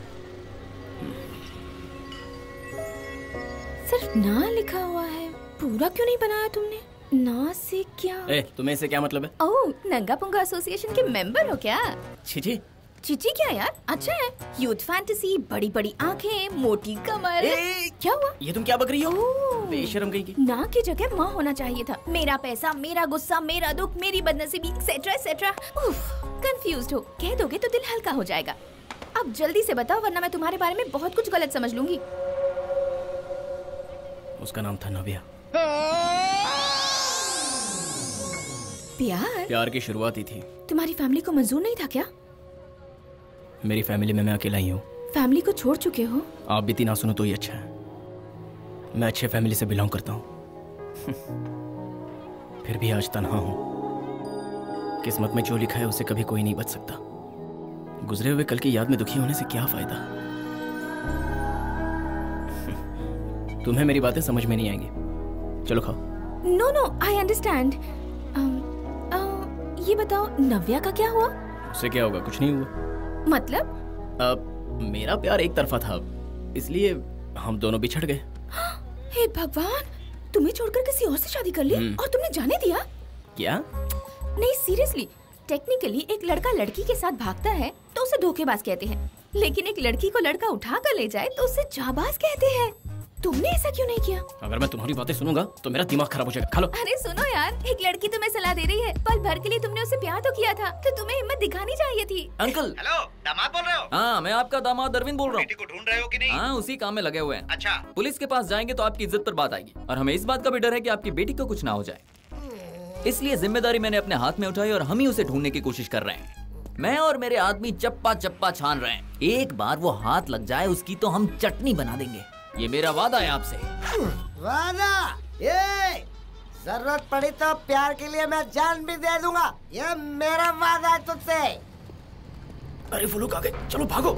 सिर्फ ना लिखा हुआ है, पूरा क्यों नहीं बनाया तुमने? ना से क्या? ए, तुम्हें इससे क्या मतलब है? ओह, नंगा पुंगा एसोसिएशन के मेंबर हो क्या? छिछी चिची क्या यार, अच्छा है। यूथ फैंटेसी, बड़ी बड़ी आंखें, मोटी कमर। ए, क्या हुआ? ये तुम क्या बक रही हो? बेशर्म कहीं की। ना की जगह माँ होना चाहिए था। मेरा पैसा, मेरा गुस्सा, मेरा दुख, मेरी बदनसीबी, एक्सेट्रा एक्सेट्रा। कंफ्यूज्ड हो, कह दोगे तो दिल हल्का हो जाएगा। अब जल्दी से बताओ, वरना मैं तुम्हारे बारे में बहुत कुछ गलत समझ लूंगी। उसका नाम था नव्या। प्यार? प्यार की शुरुआत ही थी। तुम्हारी फैमिली को मंजूर नहीं था क्या? मेरी फैमिली में मैं अकेला ही हूँ। फैमिली को छोड़ चुके हो? आप बीती ना सुनो तो ही अच्छा है। मैं अच्छे फैमिली से बिलोंग करता हूँ। फिर भी आज तन्हा हूँ। किस्मत में जो लिखा है उसे कभी कोई नहीं बच सकता। गुजरे हुए कल की याद में दुखी होने से क्या फायदा। तुम्हें मेरी बातें समझ में नहीं आएंगी। चलो खाओ। No no, I understand. ये बताओ, नव्या का क्या हुआ? उससे क्या होगा? कुछ नहीं हुआ। मतलब? अब मेरा प्यार एक तरफा था, इसलिए हम दोनों बिछड़ गए। हे भगवान, तुम्हें छोड़कर किसी और से शादी कर ली और तुमने जाने दिया? क्या? नहीं, सीरियसली, टेक्निकली एक लड़का लड़की के साथ भागता है तो उसे धोखेबाज कहते हैं, लेकिन एक लड़की को लड़का उठा कर ले जाए तो उसे जाबाज कहते हैं। तुमने ऐसा क्यों नहीं किया? अगर मैं तुम्हारी बातें सुनूंगा तो मेरा दिमाग खराब हो जाएगा। खा लो। अरे सुनो यार, एक लड़की तुम्हें सलाह दे रही है। पल भर के लिए तुमने उसे प्यार तो किया था, तो तुम्हें हिम्मत दिखानी चाहिए थी। अंकल। हेलो, दामाद बोल रहे हो? हाँ, मैं आपका दामाद अरविंद बोल रहा हूँ। बेटी को ढूंढ रहे हो कि नहीं? हाँ, उसी काम में लगे हुए हैं। अच्छा। पुलिस के पास जाएंगे तो आपकी इज्जत पर बात आएगी, और हमें इस बात का भी डर है कि आपकी बेटी को कुछ ना हो जाए। इसलिए जिम्मेदारी मैंने अपने हाथ में उठाई और हम ही उसे ढूंढने की कोशिश कर रहे हैं। मैं और मेरे आदमी चप्पा चप्पा छान रहे हैं। एक बार वो हाथ लग जाए उसकी तो हम चटनी बना देंगे। ये मेरा वादा है आपसे। वादा? ये जरूरत पड़ी तो प्यार के लिए मैं जान भी दे दूंगा। ये मेरा वादा है तुझसे। अरे वो लोग आ गए, चलो भागो।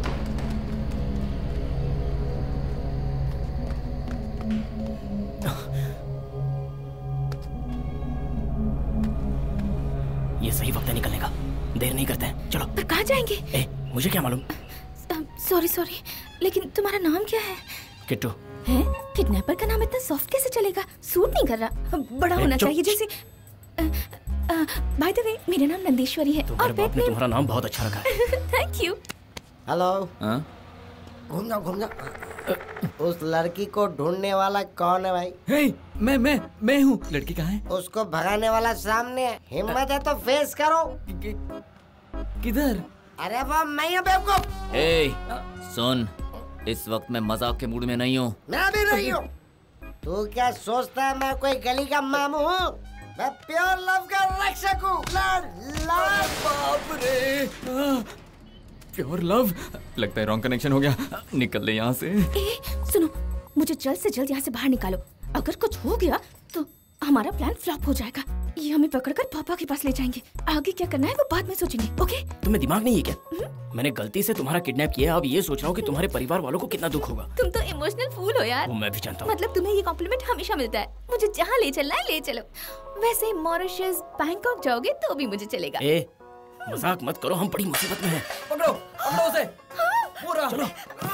ये सही वक्त है निकलने का, देर नहीं करते हैं। चलो। पर कहाँ जाएंगे? ए, मुझे क्या मालूम। सॉरी सॉरी, लेकिन तुम्हारा नाम क्या है? किट्टू। है? किडनैपर का नाम इतना सॉफ्ट कैसे चलेगा? सूट नहीं कर रहा, बड़ा होना चाहिए जैसे। बाय द वे, मेरा नाम नंदेश्वरी है। और बाप ने तुम्हारा नाम बहुत अच्छा रखा है। Thank you. हेलो। हाँ? घूम जाओ घूम जाओ। उस लड़की को ढूंढने वाला कौन है भाई? हे, मैं मैं मैं हूँ। लड़की कहाँ है? उसको भगाने वाला सामने है। हिम्मत है तो फेस करो। किधर? अरे वो मैं हूँ बेवकूफ। ए, सुन, इस वक्त मैं मजाक के मूड में नहीं हूँ। मैं भी नहीं हूँ। तू क्या सोचता है मैं कोई गली का मामू हूँ? मैं प्योर लव का रक्षक हूँ। बाप रे, प्योर लव। लगता है रॉन्ग कनेक्शन हो गया। निकल ले यहाँ से। ए, सुनो, मुझे जल्द से जल्द यहाँ से बाहर निकालो। अगर कुछ हो गया तो हमारा प्लान फ्लॉप हो जाएगा। ये हमें पकड़कर पापा के पास ले जाएंगे। आगे क्या करना है वो बाद में सोचेंगे। ओके? तुम्हें दिमाग नहीं है क्या? मैंने गलती से तुम्हारा किडनैप किया है। अब ये सोच रहा हूँ कि तुम्हारे परिवार वालों को कितना दुख होगा। तुम तो इमोशनल फूल हो यार। वो मैं भी जानता हूँ। मतलब तुम्हें ये कॉम्प्लीमेंट हमेशा मिलता है। मुझे जहाँ ले चलना है ले चलो। वैसे मॉरिशस, बैंकॉक जाओगे तो भी मुझे चलेगा। ए, मजाक मत करो, हम बड़ी मुसीबत में हैं। पकड़ो, पकड़ो उसे। पूरा। चलो।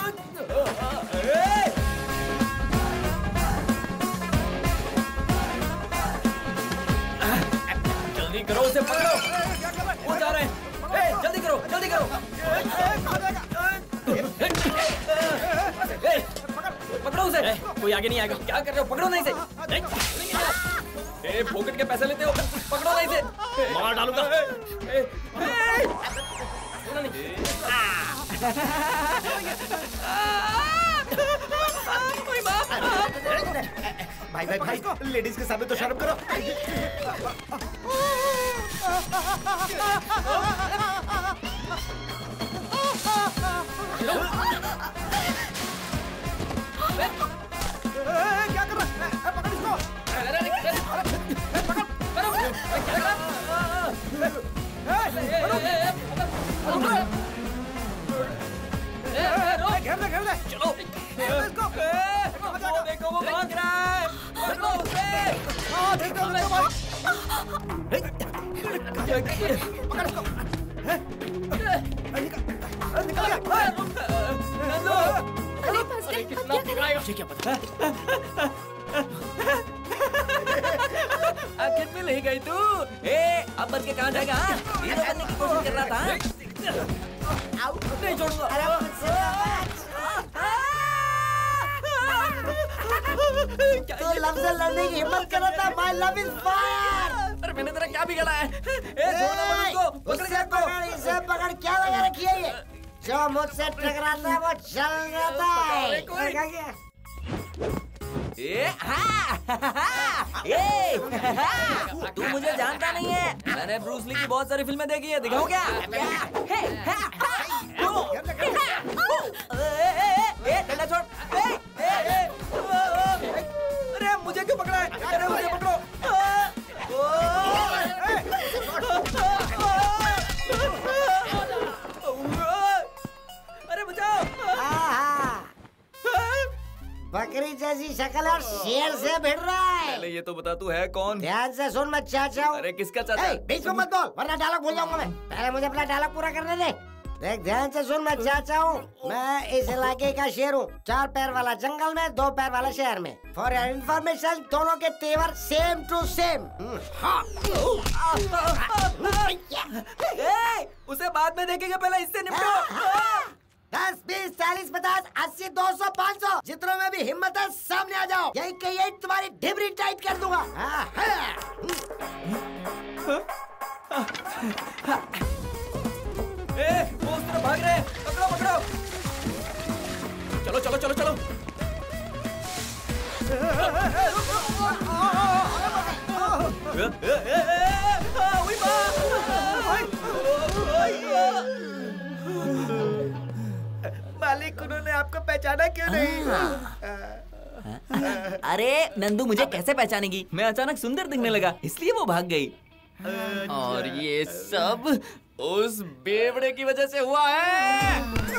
जल्दी करो, उसे पकड़ो। वो जा रहे हैं। ए, जल्दी करो, जल्दी करो। ए, पकड़ो उसे। ए, कोई आगे नहीं आएगा। क्या कर रहे हो? पकड़ो नहीं से। ए, पॉकेट के पैसे लेते हो? पकड़ो नहीं से। मार डालूंगा। ए, ए, भाई भाई भाई, लेडीज के सामने तो शर्म करो। क्या कर रहा है? पकड़ इसको। घेर ले, घेर ले। चलो। वो देखो, वो भाग रहा है। पकड़ो उसे। हाँ, देखो, देखो भाई। पकड़ इसको। निकल गया। नंदू। अरे फंस गए। अब क्या करें? मुझे क्या पता? आखिर में ले गई तू। ए, अब बच के कहाँ जाएगा? हीरो बनने की कोशिश कर रहा था। नहीं छोड़ूंगा। तो लव से लड़ने की हिम्मत कर रहा था। My love is fire। अरे मैंने तेरा क्या बिगाड़ा है? ए, छोड़ना मत उसको। पकड़ इसे पकड़, इसे पकड़। क्या लगा रखी है ये? जो मुझसे टकराता है वो चल जाता है। ए, हाँ, ए, तू मुझे जानता नहीं है। मैंने ब्रूस ली की बहुत सारी फिल्में देखी है, दिखाऊं क्या? डंडा छोड़। अरे मुझे क्यों पकड़ा है? अरे मुझे पकड़ो। अरे बचाओ। बकरी जैसी शक्ल और शेर से भिड़ रहा है। पहले ये तो बता तू है कौन? ध्यान से सुन, मैं चाचा हूँ। अरे किसका चाचा? बीच में मत बोल वरना डायलॉग भूल जाऊंगा मैं। पहले मुझे अपना डायलॉग पूरा करने दे। देख ध्यान से सुन, मैं चाचा हूँ। मैं इस इलाके का शेर हूँ। चार पैर वाला जंगल में, दो पैर वाला शहर में। फॉर योर इन्फॉर्मेशन, दोनों के तेवर सेम टू सेम। उसे बाद में देखेंगे, पहले इससे निपटो। दस, बीस, चालीस, पचास, अस्सी, दो सौ, पाँच सौ, जितनों में भी हिम्मत है सामने आ जाओ। यही के यही तुम्हारी ढिबरी टाइट कर दूंगा। ए, वो उस तरफ भाग रहे हैं। पकड़ो पकड़ो। चलो चलो चलो चलो। मालिक, उन्होंने आपको पहचाना क्यों नहीं? अरे नंदू मुझे कैसे पहचानेगी? मैं अचानक सुंदर दिखने लगा, इसलिए वो भाग गई। और ये सब उस बेवड़े की वजह से हुआ है।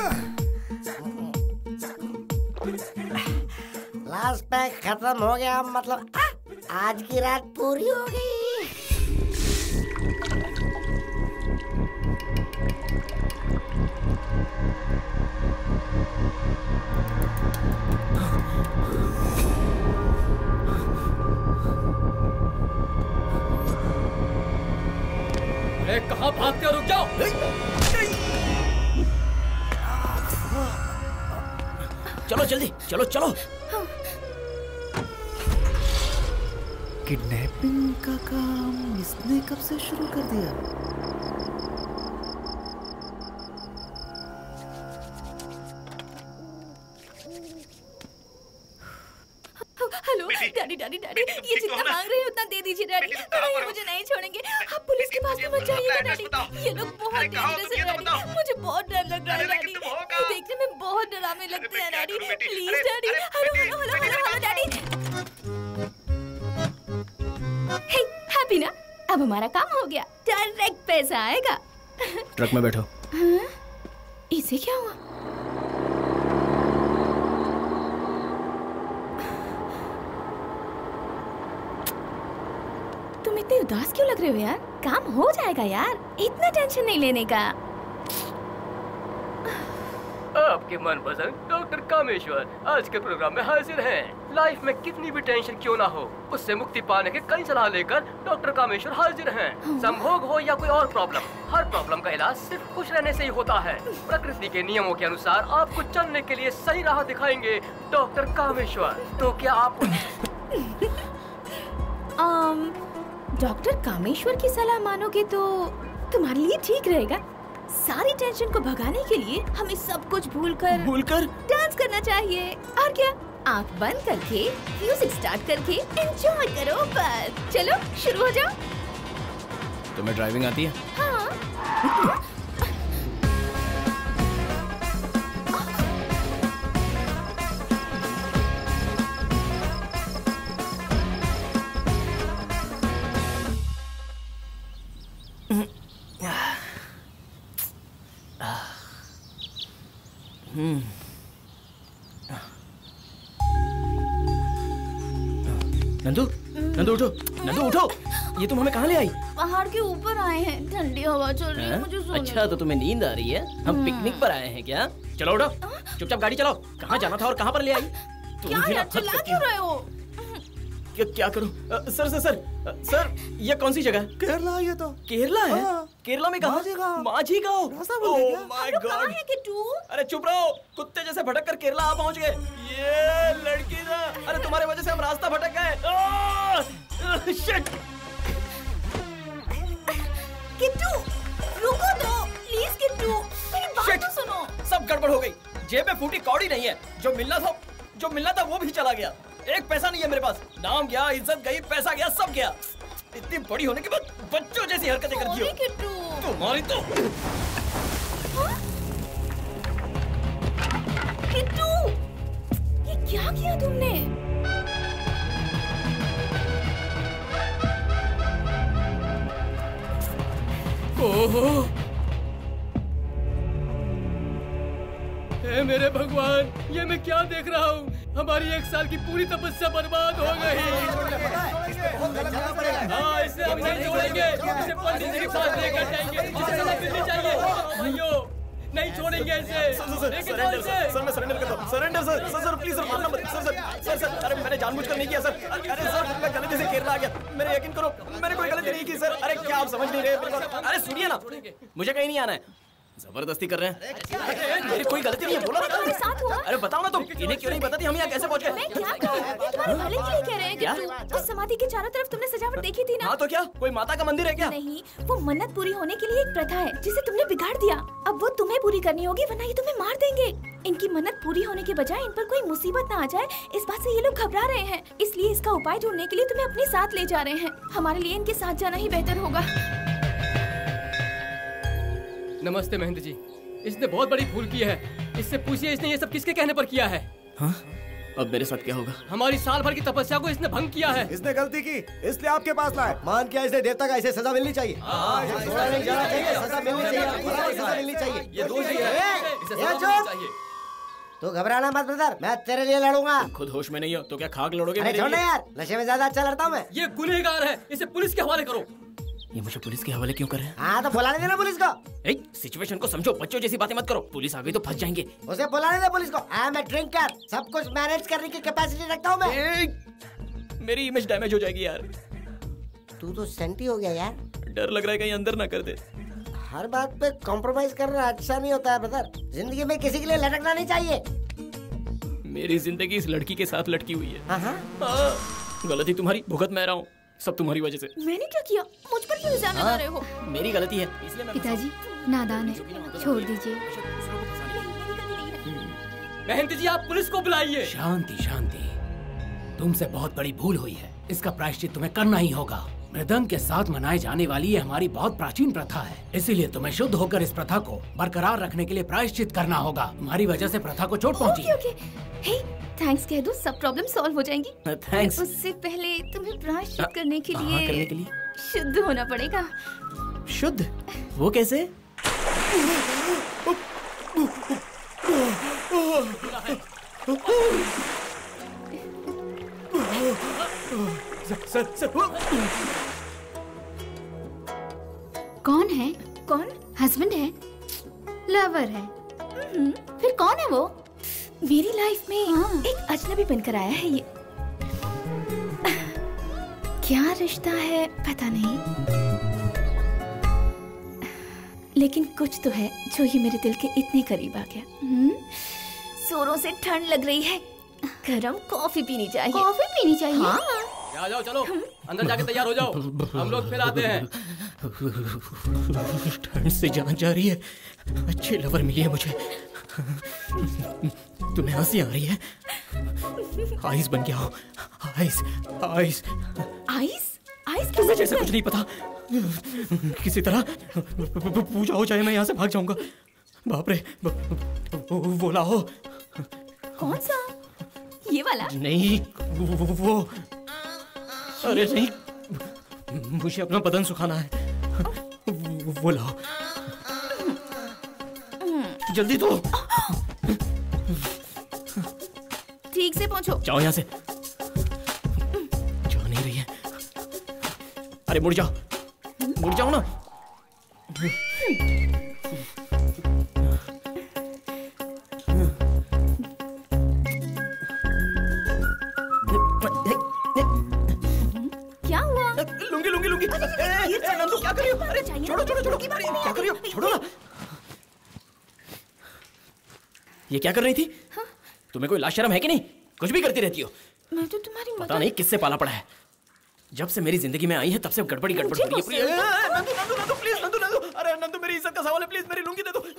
लास्ट पैक खत्म हो गया, मतलब आज की रात पूरी हो गई। कहाँ भागते हो? रुक जाओ। चलो जल्दी, चलो चलो। किडनैपिंग का काम इसने कब से शुरू कर दिया? हेलो डैडी डैडी डैडी, ये जितना मांग रहे हैं उतना दे दीजिए डैडी। नहीं, मुझे नहीं छोड़ेंगे। आप पुलिस के पास भी मत जाइएगा डैडी। ये लोग बहुत डेंजरस है डैडी। मुझे बहुत डर लग रहा है डैडी। ये देखने में बहुत डरावने लगते हैं daddy. Please daddy. Hello hello hello hello hello daddy. Hey, happy ना? अब हमारा काम हो गया, डायरेक्ट पैसा आएगा। ट्रक में बैठो। हाँ? इसे क्या हुआ? तुम इतने उदास क्यों लग रहे हो यार? काम हो जाएगा यार, इतना टेंशन नहीं लेने का। आपके मनपसंद डॉक्टर कामेश्वर आज के प्रोग्राम में हाजिर हैं। लाइफ में कितनी भी टेंशन क्यों ना हो, उससे मुक्ति पाने के कई सलाह लेकर डॉक्टर कामेश्वर हाजिर हैं। संभोग हो या कोई और प्रॉब्लम, हर प्रॉब्लम का इलाज सिर्फ खुश रहने से ही होता है। प्रकृति के नियमों के अनुसार आपको चलने के लिए सही राह दिखाएंगे डॉक्टर कामेश्वर। तो क्या आप डॉक्टर कामेश्वर की सलाह मानोगे तो तुम्हारे लिए ठीक रहेगा। सारी टेंशन को भगाने के लिए हमें सब कुछ भूलकर भूलकर डांस करना चाहिए। और क्या, आंख बंद करके म्यूजिक स्टार्ट करके एंजॉय करो बस। चलो शुरू हो जाओ। तुम्हें ड्राइविंग आती है? हाँ। नंदू, नंदू उठो, नंदू उठो। ये तुम हमें कहाँ ले आई? पहाड़ के ऊपर आए हैं, ठंडी हवा चल रही है, मुझे सोने अच्छा तो तुम्हें नींद आ रही है? हम पिकनिक पर आए हैं क्या? चलो उठो, चुपचाप गाड़ी चलाओ। कहाँ जाना था और कहाँ पर ले आई? क्या यार, चिल्ला क्यों रहे हो? क्या क्या करूं? सर सर सर सर ये कौन सी जगह है? केरला। ये तो केरला है? केरला में कहाँ? माझी गाँव। Oh my God. किट्टू, अरे चुप रहो, कुत्ते जैसे भटक कर केरला आ पहुँच गए। ये लड़की ना, अरे तुम्हारे वजह से हम रास्ता भटक गए। शिट। किट्टू रुको तो प्लीज। किट्टू मेरी बात तो सुनो। सब गड़बड़ हो गई। जेब में फूटी कौड़ी नहीं है। जो मिलना था जो मिलना था वो भी चला गया। एक पैसा नहीं है मेरे पास। नाम गया, इज्जत गई, पैसा गया, सब गया। इतनी बड़ी होने के बाद बच्चों जैसी हरकतें करती हो। किट्टू। तुम्हारी तो। किट्टू, ये क्या किया तुमने? ओहो, हे मेरे भगवान, ये मैं क्या देख रहा हूँ? हमारी एक साल की पूरी तपस्या बर्बाद हो गई। हाँ, इसे हम नहीं छोड़ेंगे। इसे पंडित जी के पास लेकर जाएंगे। इसे सजा मिलनी चाहिए। भाइयों, नहीं छोड़ेंगे इसे। लेकिन सर मैं सरेंडर करता हूँ। Surrender sir, sir sir please sir मारना मत। सर सर सर सर अरे मैंने जानबूझकर नहीं किया सर। अरे सर मैं गलती से खेलना आ गया। मेरे यकीन करो, मैंने कोई गलती नहीं की सर। अरे क्या आप समझ नहीं रहे? अरे सुनिए ना, मुझे कहीं नहीं आना है। जबरदस्ती कर रहे हैं। मेरी कोई गलती नहीं है, बोला ना। साथ हुआ? अरे बताओ ना तुम, इन्हें क्यों नहीं बताती? हम यहाँ कैसे पहुँच गए? मैं क्या करूं? ये तुम्हारे भले के लिए कह रहे हैं किट्टू। उस समाधि के चारों तरफ तुमने सजावट देखी थी ना? हाँ तो क्या, कोई माता का मंदिर है क्या? नहीं, वो मन्नत पूरी होने के लिए एक प्रथा है जिसे तुमने बिगाड़ दिया। अब वो तुम्हें पूरी करनी होगी, वरना ये तुम्हें मार देंगे। इनकी मन्नत पूरी होने के बजाय इन पर कोई मुसीबत ना आ जाए, इस बात से ये लोग घबरा रहे हैं। इसलिए इसका उपाय ढूंढने के लिए तुम्हें अपने साथ ले जा रहे हैं। हमारे लिए इनके साथ जाना ही बेहतर होगा। नमस्ते महंत जी, इसने बहुत बड़ी भूल की है। इससे पूछिए इसने ये सब किसके कहने पर किया है? हाँ? अब मेरे साथ क्या होगा? हमारी साल भर की तपस्या को इसने भंग किया है। इसने गलती की, इसलिए आपके पास लाए। मान किया इसने देवता का, इसे सजा मिलनी चाहिए। थोड़ा नहीं जाना चाहिए, सजा मिलनी चाहिए, सजा मिलनी चाहिए। ये दोषी है, इसे सजा मिलनी चाहिए। तू घबराना मत ब्रदर, मैं तेरे लिए लड़ूंगा। खुद होश में नहीं हो तो क्या खाक लड़ोगे? अरे छोड़ ना यार, नशे में ज्यादा अच्छा लड़ता हूँ मैं। ये गुनहगार है, इसे पुलिस के हवाले करो। ये मुझे पुलिस के हवाले क्यों कर रहे हैं? हाँ तो बुलाने देना पुलिस को। ए, सिचुएशन को समझो, बच्चों जैसी बातें मत करो। पुलिस आ गई तो फंस जाएंगे। उसे बुलाने दे पुलिस को। आई एम अ ड्रिंकर, सब कुछ मैनेज करने की कैपेसिटी रखता हूँ मैं। ए, मेरी इमेज डैमेज हो जाएगी यार। तू तो सेंटी हो गया यार। डर लग रहा है कहीं अंदर ना कर दे। हर बात पे कॉम्प्रोमाइज करना अच्छा नहीं होता है ब्रदर। जिंदगी में किसी के लिए लटकना नहीं चाहिए। मेरी जिंदगी इस लड़की के साथ लटकी हुई है। हाँ हाँ। गलती तुम्हारी, भुगत मैं रहा हूँ, सब तुम्हारी वजह से। मैंने क्या किया? मुझ पर क्यों इल्जाम लगा रहे हो? मेरी गलती है, इसलिए मैं पिताजी नादान है, छोड़ दीजिए। महंत जी आप पुलिस को बुलाइए। शांति शांति, तुमसे बहुत बड़ी भूल हुई है। इसका प्रायश्चित तुम्हें करना ही होगा। मृदंग के साथ मनाई जाने वाली ये हमारी बहुत प्राचीन प्रथा है, इसीलिए तुम्हें शुद्ध होकर इस प्रथा को बरकरार रखने के लिए प्रायश्चित करना होगा। तुम्हारी वजह से प्रथा को चोट पहुंची। ओके ओके, हे थैंक्स कह दो, सब प्रॉब्लम सॉल्व हो जाएंगी। थैंक्स। उससे पहले तुम्हें प्रायश्चित करने के हाँ, लिए करने के लिए शुद्ध होना पड़ेगा। शुद्ध? वो कैसे? सर, सर, कौन है? कौन? हस्बैंड है? लवर है? फिर कौन है वो? मेरी लाइफ में हाँ। एक अजनबी बनकर आया है ये। क्या रिश्ता है पता नहीं, लेकिन कुछ तो है जो ये मेरे दिल के इतने करीब आ गया। जोरों से ठंड लग रही है, गरम कॉफी पीनी चाहिए। कॉफी पीनी चाहिए? हाँ। आ जाओ, चलो अंदर जाके तैयार हो जाओ, हम लोग फिर आते हैं। ठंड से जान जा रही है। अच्छी लवर मिली है मुझे। तुम्हें हंसी आ रही है? आइस बन गया हो। आइस आइस आइस आइस मुझे जैसे कुछ नहीं पता। किसी तरह पूजा हो जाए, मैं यहाँ से भाग जाऊंगा। बाप रे, वो लाओ। कौन सा? ये वाला? नहीं, वो, वो अरे नहीं, मुझे अपना बदन सुखाना है। वो लाओ, जल्दी दो। ठीक से पहुंचो। जाओ यहाँ से। जा नहीं रही है। अरे मुड़ जाओ, मुड़ जाओ ना। क्या हुआ? लुंगी लुंगी लुंगी। नंदू क्या कर रही हो? अरे छोड़ो छोड़ो छोड़ो, क्या कर रही हो? छोड़ो ना। ये क्या कर रही थी? हाँ? तुम्हें कोई लाज शर्म है कि नहीं? कुछ भी करती रहती हो। मैं तो तुम्हारी मदद... पता नहीं किससे पाला पड़ा है। जब से मेरी जिंदगी में आई है तब से गड़बड़ी गड़बड़ हो रही है। नंदू नंदू नंदू प्लीज, नंदू नंदू, अरे नंदू मेरी इज्जत का सवाल है, प्लीज मेरी लुंगी दे दो।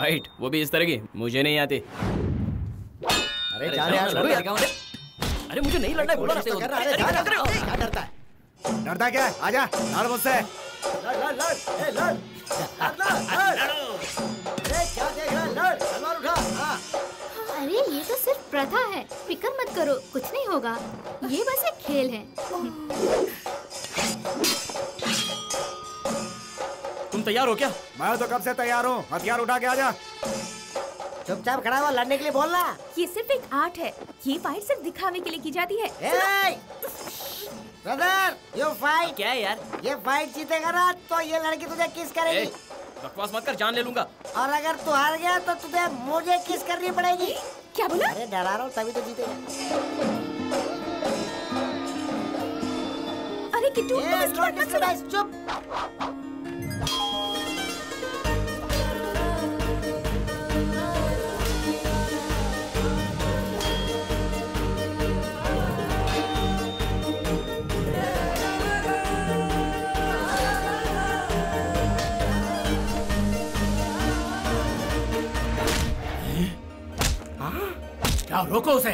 फाइट, वो भी इस तरह की, मुझे नहीं आती। अरे जा यार, छोड़ो यार। अरे मुझे नहीं लड़ना है, बोला ना। अरे जा जा, क्या डरता है? डरता क्या है? आजा, लड़ मुझसे। लड़ लड़ लड़, ए लड़, लड़ लड़। ए क्या देख रहा है? लड़, तलवार उठा। हाँ। अरे ये तो सिर्फ प्रथा है, फिक्र मत करो, कुछ नहीं होगा। ये बस एक खेल है। तुम तैयार हो क्या? मैं तो कब से तैयार हूँ, हथियार उठा के आजा। चुपचाप खड़ा हुआ लड़ने के लिए बोलना। ये सिर्फ एक आर्ट है, ये फाइट सिर्फ दिखावे के लिए की जाती है। ब्रदर, ये फाइट क्या है यार? ये फाइट जीतेगा ना तो ये लड़की तुझे किस करेगी। बकवास मत कर, जान ले लूंगा। और अगर तू हार गया तो तुझे मुझे किस करनी पड़ेगी। क्या बोला? अरे डरा रहा हूँ तभी तो जीतेगा। अरे किट्टू, चुप। क्या रोको उसे?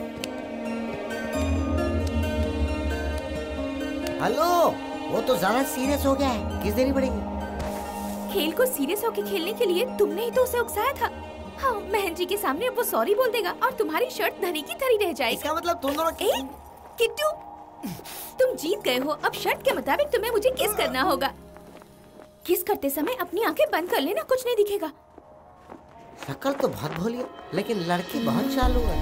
हेलो, वो तो ज्यादा सीरियस हो गया है, किस देनी पड़ेगी। खेल को सीरियस होकर खेलने के लिए तुमने ही तो उसे उकसाया था। हाँ, महन जी के सामने वो सॉरी बोल देगा और तुम्हारी शर्ट धनी की धरी रह जाएगी। इसका मतलब तुम दोनों ए, किट्टू, तुम जीत गए हो। अब शर्ट के मुताबिक तुम्हें मुझे किस करना होगा। किस करते समय अपनी आंखें बंद कर लेना, कुछ नहीं दिखेगा। शक्ल तो बहुत भोली है, लेकिन लड़की बहुत चालू है।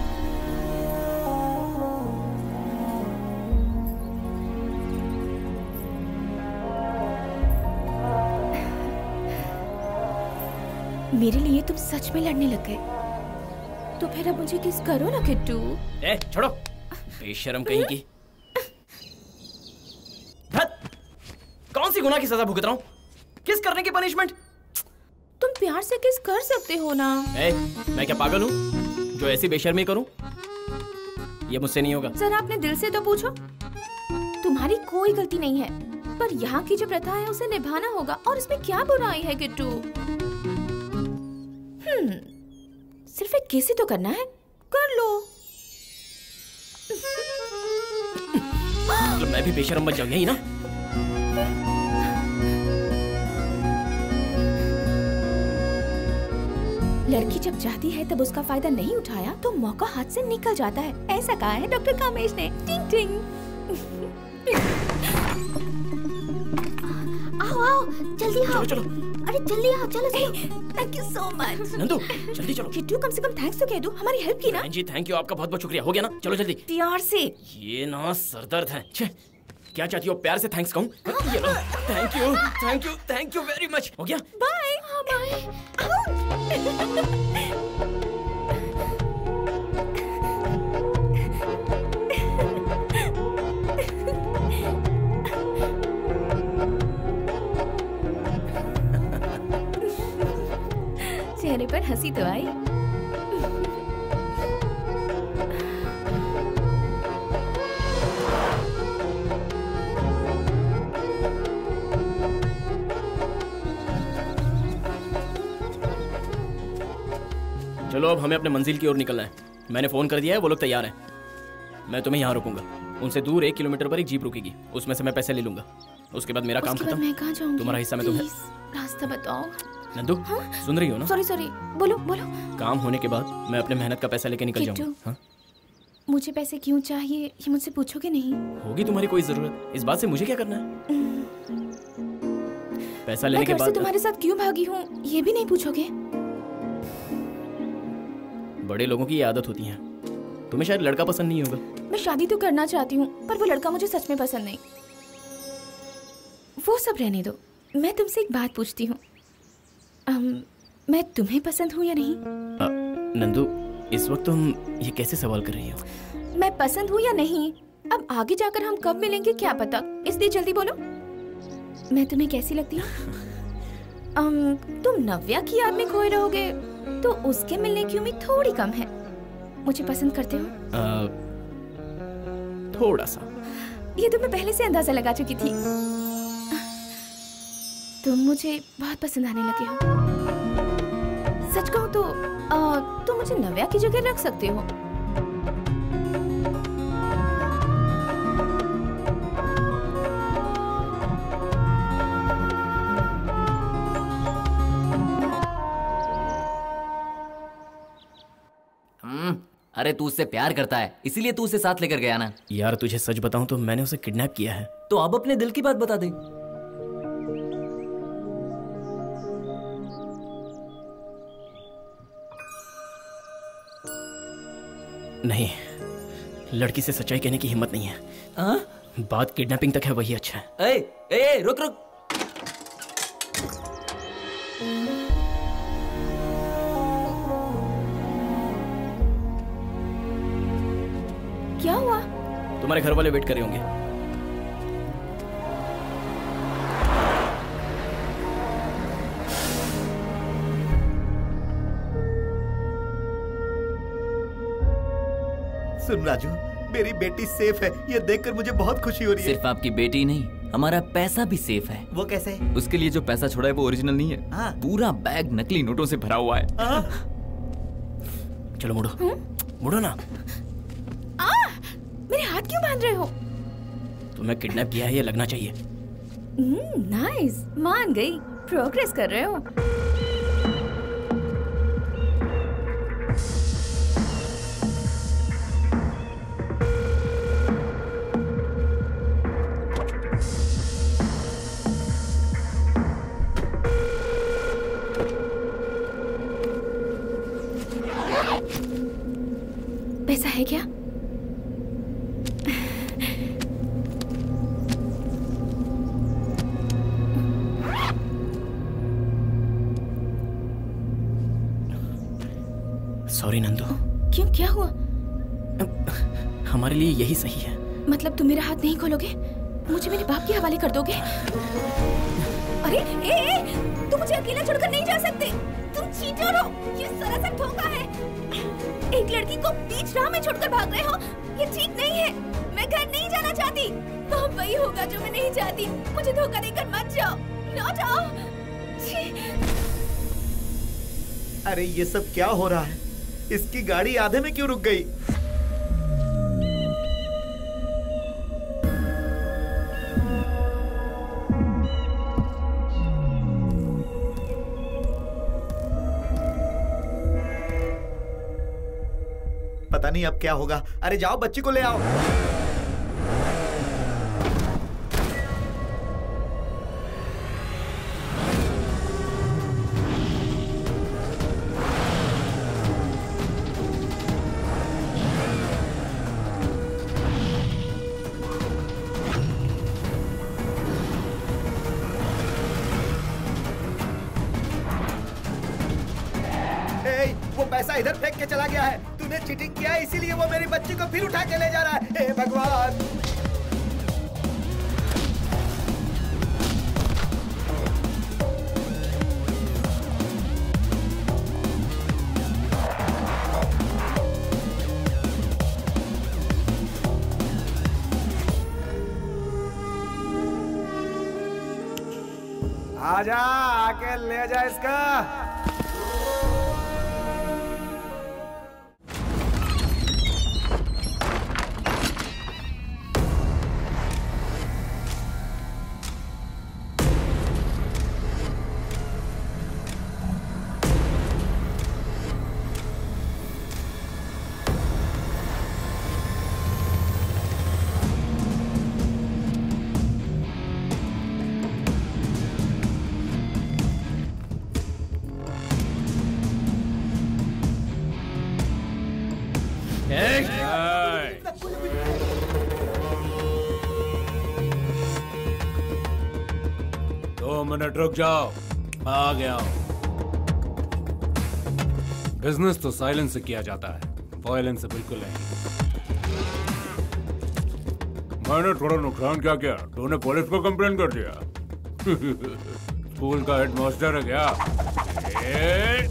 मेरे लिए तुम सच में लड़ने लग गए, तो फिर अब मुझे किस करो ना किट्टू। ए, छोड़ो, बेशर्म कहीं की। कौन सी गुनाह की सजा भुगत रहा हूँ? किस करने की पनिशमेंट? तुम प्यार से किस कर सकते हो ना। ए, मैं क्या पागल हूँ जो ऐसी बेशर्मी करूँ? ये मुझसे नहीं होगा। जरा अपने दिल से तो पूछो। तुम्हारी कोई गलती नहीं है, पर यहाँ की जो प्रथा है उसे निभाना होगा। और इसमें क्या बुराई है किट्टू? हम्म, सिर्फ एक किस ही तो करना है, कर लो। तो मैं भी बेशर्म बन जाऊँ यही ना? लड़की जब चाहती है तब उसका फायदा नहीं उठाया तो मौका हाथ से निकल जाता है, ऐसा कहा है डॉक्टर कामेश ने। टिंग टिंग। आओ आओ, जल्दी आओ। चलो चलो। अरे जल्दी आओ, चलो चलो। Thank you so much. Nandu, जल्दी चलो। किट्टू, कम से कम थैंक्स तो कह दो, हमारी हेल्प की ना। जी थैंक यू, आपका बहुत बहुत शुक्रिया। हो गया ना? चलो जल्दी। प्यार से। ये ना सरदर्द है। क्या चाहती हो, प्यार से थैंक्स कहूँ? ये लो, thank you thank you thank you very much. हो गया? बाय। हाँ बाय। चेहरे पर हंसी तो आई। चलो अब हमें अपने मंजिल की ओर निकलना है। मैंने फोन कर दिया है, वो लोग तैयार हैं। मैं तुम्हें यहाँ रोकूंगा। उनसे दूर एक किलोमीटर पर एक जीप रुकेगी, उसमें से मैं पैसे ले लूंगा। उसके बाद मेरा काम खत्म। मैं कहाँ जाऊंगी? तुम्हारा हिस्सा मैं तुम्हें। रास्ता बताओ। नंदू, हाँ? सुन रही हो ना? सॉरी सॉरी, बोलो बोलो। काम होने के बाद मैं अपने मेहनत का पैसा लेके निकल जाऊंगा। हाँ? मुझे पैसे क्यों चाहिए ये मुझसे पूछोगे नहीं? होगी तुम्हारी कोई जरूरत, इस बात से मुझे क्या करना है? पैसा लेने के बाद तुम्हारे साथ क्यों भागी हूँ ये भी नहीं पूछोगे? बड़े लोगों की ये आदत होती है। तुम्हें शायद लड़का पसंद नहीं होगा। मैं शादी तो करना चाहती हूँ, पर वो लड़का मुझे सच में पसंद नहीं। वो सब रहने दो, मैं तुमसे एक बात पूछती हूँ। मैं तुम्हें पसंद हूँ या नहीं? आ, नंदू, इस वक्त तुम ये कैसे सवाल कर रही हो? मैं पसंद हूँ या नहीं, अब आगे जाकर हम कब मिलेंगे क्या पता, इसलिए जल्दी बोलो। मैं तुम्हें कैसी लगती हूँ? तुम नव्या की याद में खोए रहोगे तो उसके मिलने की उम्मीद थोड़ी कम है। मुझे पसंद करते हो? आ, थोड़ा सा। ये तो मैं पहले से अंदाजा लगा चुकी थी। तुम मुझे बहुत पसंद आने लगे हो। सच कहूँ तो आ, तुम मुझे नव्या की जगह रख सकते हो। अरे तू उससे प्यार करता है इसीलिए तू उसे साथ लेकर गया ना। यार तुझे सच बताऊं तो मैंने उसे किडनैप किया है। तो अब अपने दिल की बात बता दे। नहीं, लड़की से सच्चाई कहने की हिम्मत नहीं है। आ? बात किडनैपिंग तक है वही अच्छा है। ए, ए, ए, रुक रुक। क्या हुआ? तुम्हारे घर वाले वेट कर रहे होंगे। सुन राजू, मेरी बेटी सेफ है, ये देखकर मुझे बहुत खुशी हो रही है। सिर्फ आपकी बेटी नहीं, हमारा पैसा भी सेफ है। वो कैसे? उसके लिए जो पैसा छोड़ा है वो ओरिजिनल नहीं है। हाँ। पूरा बैग नकली नोटों से भरा हुआ है। हाँ। चलो मुड़ो, मुड़ो ना। आ, मेरे हाथ क्यों बांध रहे हो? तुम्हें किडनैप किया है ये लगना चाहिए। नाइस, मान गई। प्रोग्रेस कर रहे हो। पैसा है क्या? सॉरी नंदू। क्यों, क्या हुआ? हमारे लिए यही सही है। मतलब तुम मेरा हाथ नहीं खोलोगे? मुझे मेरे बाप के हवाले कर दोगे? अरे ए, ए, तुम मुझे अकेला छोड़कर नहीं जा सकते। तुम चीटर हो, ये सरासर धोखा है। एक लड़की को बीच राह में छोड़कर भाग रहे हो, ये ठीक नहीं है। मैं घर नहीं जाना चाहती। तो वही होगा जो मैं नहीं चाहती। मुझे धोखा देकर मत जाओ, लौट आओ। अरे ये सब क्या हो रहा है? इसकी गाड़ी आधे में क्यों रुक गई? पता नहीं अब क्या होगा। अरे जाओ बच्ची को ले आओ। पैसा इधर फेंक के चला गया है। तूने चीटिंग किया है, इसीलिए वो मेरी बच्ची को फिर उठा के ले जा रहा है। हे भगवान। आजा, आके ले जा इसका। दो मिनट रुक जाओ, आ गया हूं। बिजनेस तो साइलेंस से किया जाता है, वायलेंस से बिल्कुल नहीं। मैंने थोड़ा नुकसान क्या किया? तूने पुलिस को कंप्लेन कर दिया। स्कूल का हेडमास्टर है क्या? ए...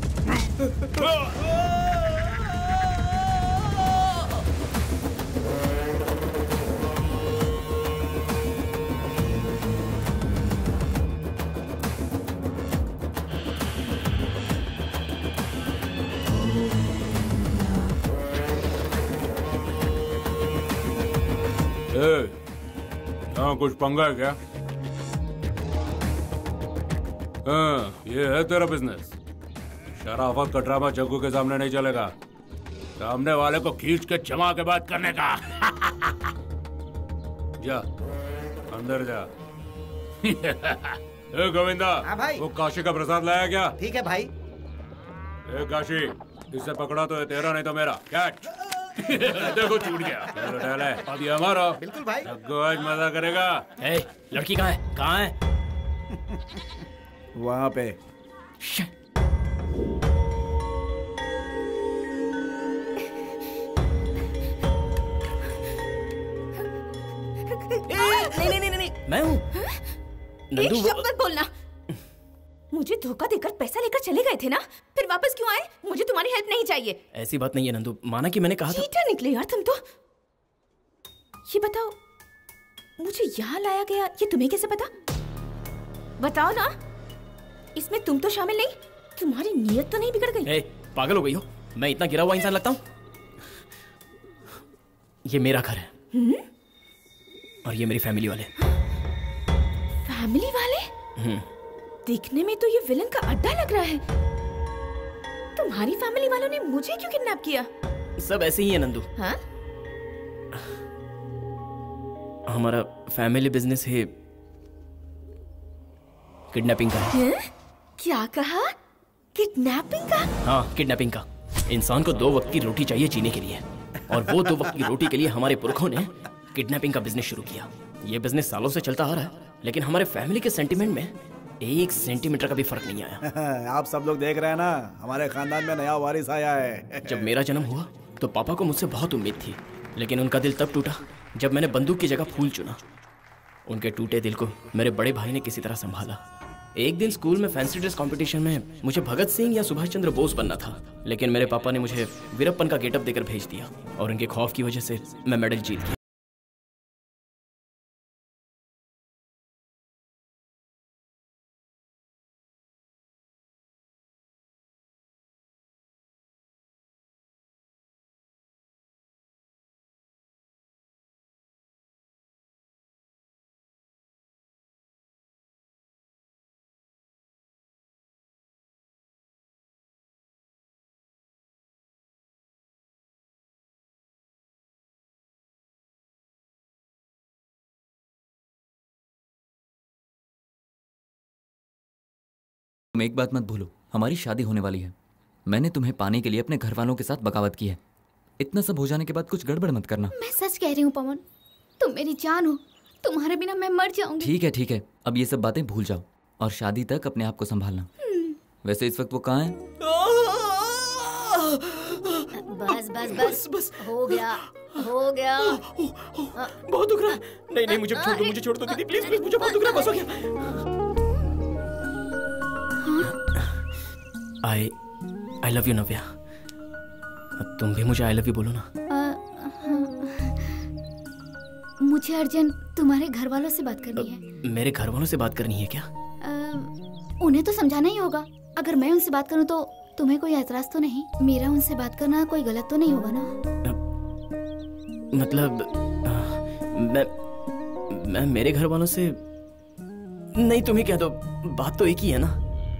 ए, हाँ कुछ पंगा है क्या? हाँ, ये है तेरा बिजनेस। शराफत का ड्रामा जग्गू के सामने नहीं चलेगा। सामने वाले को खींच के जमा के बात करने का। जा अंदर जा। ए गोविंदा, हाँ भाई। वो काशी का प्रसाद लाया क्या? ठीक है भाई। ए काशी, इसे पकड़ा तो है तेरा नहीं तो मेरा। कैच। देखो छूट गया। चलो टहले, अब ये हमारा। बिल्कुल भाई। जग्गू आज मजा करेगा। ए, लड़की कहाँ है? कहाँ है? वहाँ पे। नहीं नहीं नहीं नहीं, मैं हूँ। एक शब्द मत बोलना। मुझे धोखा देकर पैसा लेकर चले गए थे ना, फिर वापस क्यों आए? मुझे तुम्हारी हेल्प नहीं चाहिए। ऐसी बात नहीं है नंदू, माना कि मैंने कहा था। चीटर निकले यार तुम तो। ये बताओ, मुझे यहाँ लाया गया ये तुम्हें कैसे पता? बताओ ना, इसमें तुम तो शामिल नहीं? तुम्हारी नीयत तो नहीं बिगड़ गई? ए, पागल हो गई हो? मैं इतना गिरा हुआ इंसान लगता हूँ? ये मेरा घर है। हुँ? और ये मेरी फैमिली वाले। फैमिली वाले? हम्म। दिखने में तो ये विलन का अड्डा लग रहा है। तुम्हारी फैमिली वालों ने मुझे क्यों किडनैप किया? सब ऐसे ही है नंदू। हाँ? हमारा फैमिली बिजनेस है किडनैपिंग का। है? क्या कहा? किडनैपिंग का? हाँ, किडनैपिंग का। इंसान को दो वक्त की रोटी चाहिए जीने के लिए, और वो दो वक्त की रोटी के लिए हमारे पुरखों ने किडनैपिंग का बिजनेस शुरू किया। ये बिजनेस सालों से चलता आ रहा है, लेकिन हमारे फैमिली के सेंटिमेंट में एक सेंटीमीटर का भी फर्क नहीं आया। आप सब लोग देख रहे हैं ना, हमारे खानदान में नया वारिस आया है। जब मेरा जन्म हुआ तो पापा को मुझसे बहुत उम्मीद थी, लेकिन उनका दिल तब टूटा जब मैंने बंदूक की जगह फूल चुना। उनके टूटे दिल को मेरे बड़े भाई ने किसी तरह संभाला। एक दिन स्कूल में फैंसी ड्रेस कंपटीशन में मुझे भगत सिंह या सुभाष चंद्र बोस बनना था, लेकिन मेरे पापा ने मुझे वीरप्पन का गेटअप देकर भेज दिया, और उनके खौफ की वजह से मैं मेडल जीत गया। तुम एक बात मत भूलो, हमारी शादी होने वाली है। मैंने तुम्हें पाने के लिए अपने घर वालों के साथ बगावत की है। इतना सब हो जाने के बाद कुछ गड़बड़ मत करना। मैं सच कह रही हूँ पवन, तुम मेरी जान हो। तुम्हारे बिना मैं मर जाऊंगी। ठीक है ठीक है, अब ये सब बातें भूल जाओ और शादी तक अपने आप को संभालना। वैसे इस वक्त वो कहाँ है? बस बस बस बस हो गया हो गया। बहुत दुख रहा है। नहीं नहीं, मुझे छोड़ दो, मुझे छोड़ दो दीदी, प्लीज प्लीज, मुझे बहुत दुख रहा है। बस हो गया। I I love you Navya. तुम भी मुझे आई लव यू बोलो ना। आ, मुझे अर्जुन तुम्हारे घर वालों से बात करनी है। मेरे घर वालों से बात करनी है क्या? आ, उन्हें तो समझाना ही होगा। अगर मैं उनसे बात करूं तो तुम्हें कोई एतराज तो नहीं? मेरा उनसे बात करना कोई गलत तो नहीं होगा ना? मतलब मैं मैं मेरे घर वालों से नहीं, तुम ही कह दो, बात तो एक ही है ना।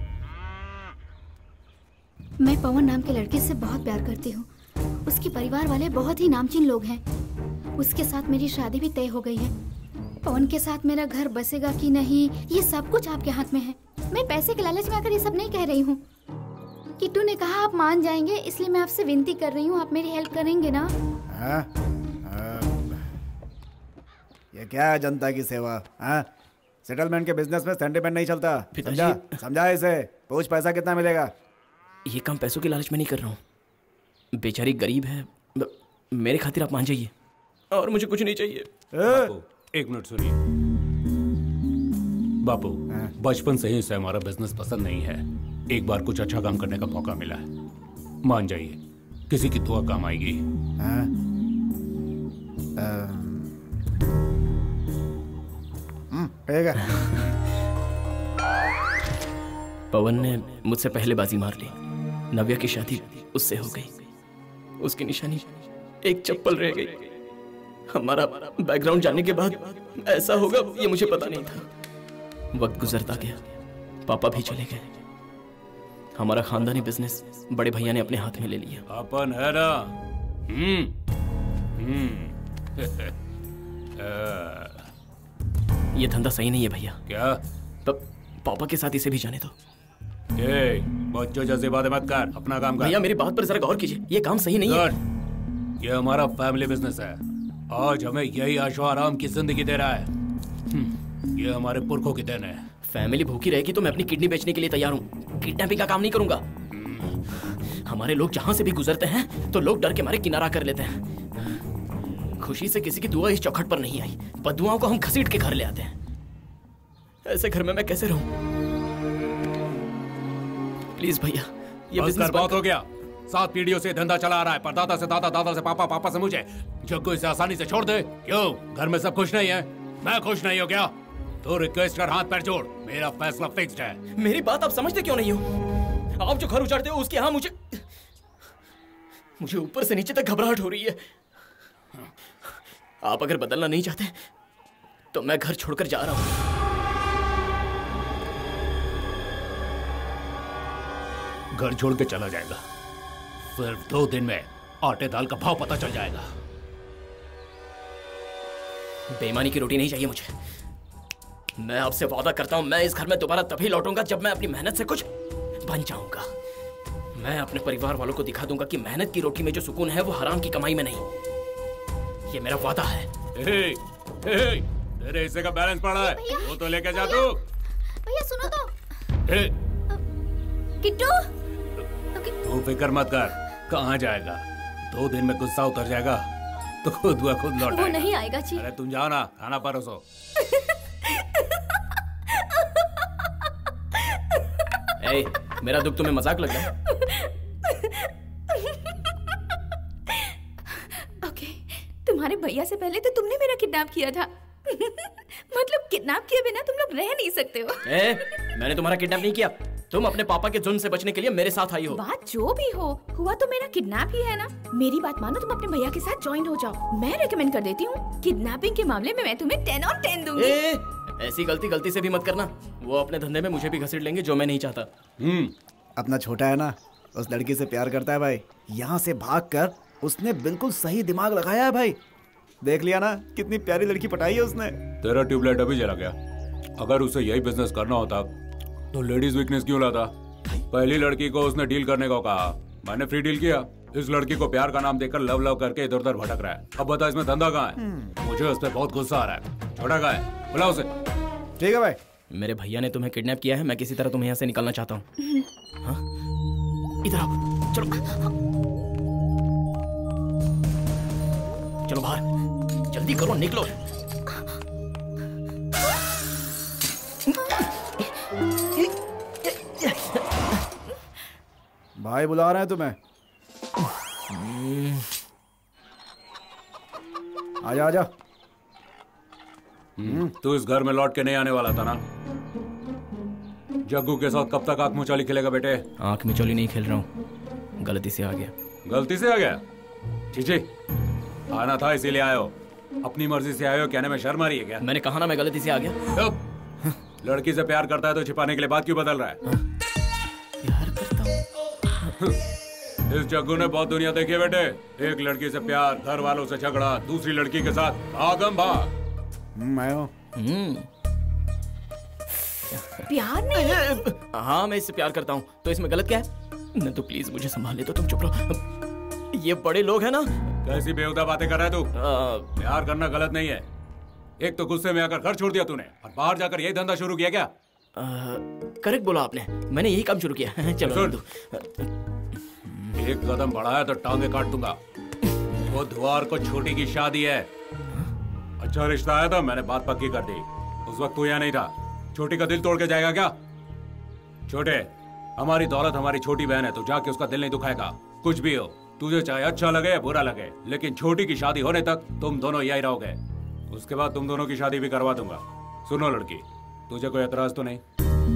मैं पवन नाम के लड़के से बहुत प्यार करती हूँ। उसके परिवार वाले बहुत ही नामचीन लोग हैं। उसके साथ मेरी शादी भी तय हो गई है। पवन के साथ मेरा घर बसेगा कि नहीं, ये सब कुछ आपके हाथ में है। मैं पैसे के लालच में आकर ये सब नहीं कह रही हूँ। किट्टू ने कहा आप मान जाएंगे, इसलिए मैं आपसे विनती कर रही हूँ, आप मेरी हेल्प करेंगे ना? हाँ? ये क्या है जनता की सेवा? हाँ? सेटलमेंट के बिजनेस में सेंटिमेंट नहीं चलता। समझा? समझा इसे? पूछ पैसा कितना मिलेगा? ये काम पैसों की लालच में नहीं कर रहा हूँ। बेचारी गरीब है, मेरे खातिर आप मान जाइए, और मुझे कुछ नहीं चाहिए। बापू, एक मिनट सुनिए। बापू, बचपन से ही इसे हमारा बिजनेस पसंद नहीं है। एक बार कुछ अच्छा काम करने का मौका मिला है, मान जाइए, किसी की दुआ काम आएगी। ठीक है। पवन ने मुझसे पहले बाजी मार ली। नव्या की शादी उससे हो गई। उसकी निशानी एक चप्पल रह गई। हमारा बैकग्राउंड जानने के बाद ऐसा होगा ये मुझे पता नहीं था। वक्त गुजरता गया, पापा भी चले गए, हमारा खानदानी बिजनेस बड़े भैया ने अपने हाथ में ले लिया। अपन है ना। हम्म हम्म ये धंधा सही नहीं है भैया। क्या? पापा के साथ इसे भी जाने दो। ए, बच्चों जैसी बातें मत कर, अपना काम कर। भैया मेरी बात पर जरा गौर कीजिए, ये काम सही नहीं है। ये हमारा फैमिली बिजनेस है, आज हमें यही आशो आराम की जिंदगी दे रहा है। ये हमारे पुरखों की देन है। फैमिली भूखी रहेगी तो मैं अपनी किडनी बेचने के लिए तैयार हूँ, किडनैपिंग का काम नहीं करूंगा। हमारे लोग जहां से भी गुजरते हैं तो लोग डर के मारे किनारा कर लेते हैं। खुशी से किसी की दुआ इस चौखट पर नहीं आई, बदुआओं को हम घसीट के घर ले आते हैं। ऐसे घर में मैं कैसे रहूं? प्लीज भैया, ये बिजनेस बहुत हो गया। सात पीढ़ियों से धंधा चला आ रहा है, परदादा से दादा, दादा से पापा, पापा से मुझे। जग्गू इसे आसानी से छोड़ दे। क्यों, घर में सब खुश नहीं है? मैं खुश नहीं हूँ क्या? तो रिक्वेस्ट कर, हाथ पैर जोड़, मेरा फैसला फिक्स्ड है। मेरी बात आप समझते क्यों नहीं हो? आप जो घर उजाड़ते हो उसके यहाँ मुझे मुझे ऊपर से नीचे तक घबराहट हो रही है। आप अगर बदलना नहीं चाहते तो मैं घर छोड़कर जा रहा हूं। घर छोड़ के चला जाएगा, सिर्फ दो दिन में आटे दाल का भाव पता चल जाएगा। बेईमानी की रोटी नहीं चाहिए मुझे। मैं आपसे वादा करता हूं, मैं इस घर में दोबारा तभी लौटूंगा जब मैं अपनी मेहनत से कुछ बन जाऊंगा। मैं अपने परिवार वालों को दिखा दूंगा कि मेहनत की रोटी में जो सुकून है वो हराम की कमाई में नहीं। ये मेरा वादा है। ए, ए, तेरे हिस्से का बैलेंस पड़ा है, वो तो लेके जा तू। भैया सुनो तो। ए, किट्टू, तू फिक्र मत कर, कहाँ जाएगा? दो दिन में गुस्सा उतर जाएगा तो खुद व खुद लौट वो नहीं आएगा जी। अरे तुम जाओ ना, खाना परोसो। ए, मेरा दुख तुम्हें मजाक लग रहा है? ओके, तुम्हारे भैया से पहले तो तुमने मेरा किडनैप किया था। मतलब किडनैप किए बिना तुम लोग रह नहीं सकते हो। ए, मैंने तुम्हारा किडनैप नहीं किया, तुम अपने पापा के जुल्म से बचने के लिए मेरे साथ आई हो। बात जो भी हो, हुआ तो मेरा किडनैप ही है ना। मेरी बात मानो, तुम अपने भैया के साथ ज्वाइन हो जाओ। मैं रेकमेंड कर देती हूँ, किडनैपिंग के मामले में मैं तुम्हें टेन और टेन दूंगी। ए, ऐसी गलती गलती से भी मत करना, वो अपने धंधे में मुझे भी घसीट लेंगे जो मैं नहीं चाहता। हम्म, अपना छोटा है ना, उस लड़की से प्यार करता है भाई। यहाँ से भागकर उसने बिल्कुल सही दिमाग लगाया है भाई। देख लिया ना, कितनी प्यारी लड़की पटाई है उसने। तेरा ट्यूबलाइट अभी जला गया। अगर उसे यही बिजनेस करना होता तो लेडीज वीकनेस क्यों लाता? पहली लड़की को उसने डील करने को कहा, मैंने फ्री डील किया। इस लड़की को प्यार का नाम देकर लव लव करके इधर उधर भटक रहा है। अब बता, इसमें धंधा कहाँ है? मुझे उस पर बहुत गुस्सा आ रहा है। छोटा कहाँ है? बुला उसे। ठीक है भाई। मेरे भैया ने तुम्हें किडनैप किया है, मैं किसी तरह तुम्हें यहाँ से निकालना चाहता हूँ। इधर आओ, चलो चलो बाहर, जल्दी करो, निकलो। भाई बुला रहे हैं तुम्हें। आजा आजा। तू इस घर में लौट के नहीं आने वाला था ना? जग्गू के साथ कब तक आंख मिचौली खेलेगा बेटे? आंख मिचौली नहीं खेल रहा हूँ, गलती से आ गया। गलती से आ गया? चीची, आना था इसीलिए आए हो। अपनी मर्जी से आए हो, कहने में शर्म आ रही है क्या? मैंने कहा ना मैं गलती से आ गया। लड़की से प्यार करता है तो छिपाने के लिए बात क्यों बदल रहा है? प्यार करता हूँ? इस जग्गू ने बहुत दुनिया देखी है बेटे। एक लड़की से प्यार, घर वालों से झगड़ा, दूसरी लड़की के साथ भागम भाग। मैं हूँ। प्यार नहीं? हाँ मैं इससे प्यार करता हूँ, तो इसमें गलत क्या है? न तो प्लीज मुझे संभाल ले, तो तुम चुप रहो। ये बड़े लोग हैं ना। कैसी बेहुदा बातें कर रहा है तू? प्यार करना गलत नहीं है। एक तो गुस्से में आकर घर छोड़ दिया तूने, और बाहर जाकर यही धंधा शुरू किया क्या? करेक्ट बोला आपने, मैंने यही काम शुरू किया। चलो एक कदम बढ़ाया तो टांगे काट दूंगा। वो द्वार को छोटी की शादी है। अच्छा रिश्ता आया था, मैंने बात पक्की कर दी। उस वक्त तू यहाँ नहीं था। छोटी का दिल तोड़ के जाएगा क्या? छोटे, हमारी दौलत हमारी छोटी बहन है, तो जाके उसका दिल नहीं दुखाएगा। कुछ भी हो, तुझे चाहे अच्छा लगे या बुरा लगे, लेकिन छोटी की शादी होने तक तुम दोनों यही रहोगे। उसके बाद तुम दोनों की शादी भी करवा दूंगा। सुनो लड़की, तुझे कोई एतराज तो नहीं?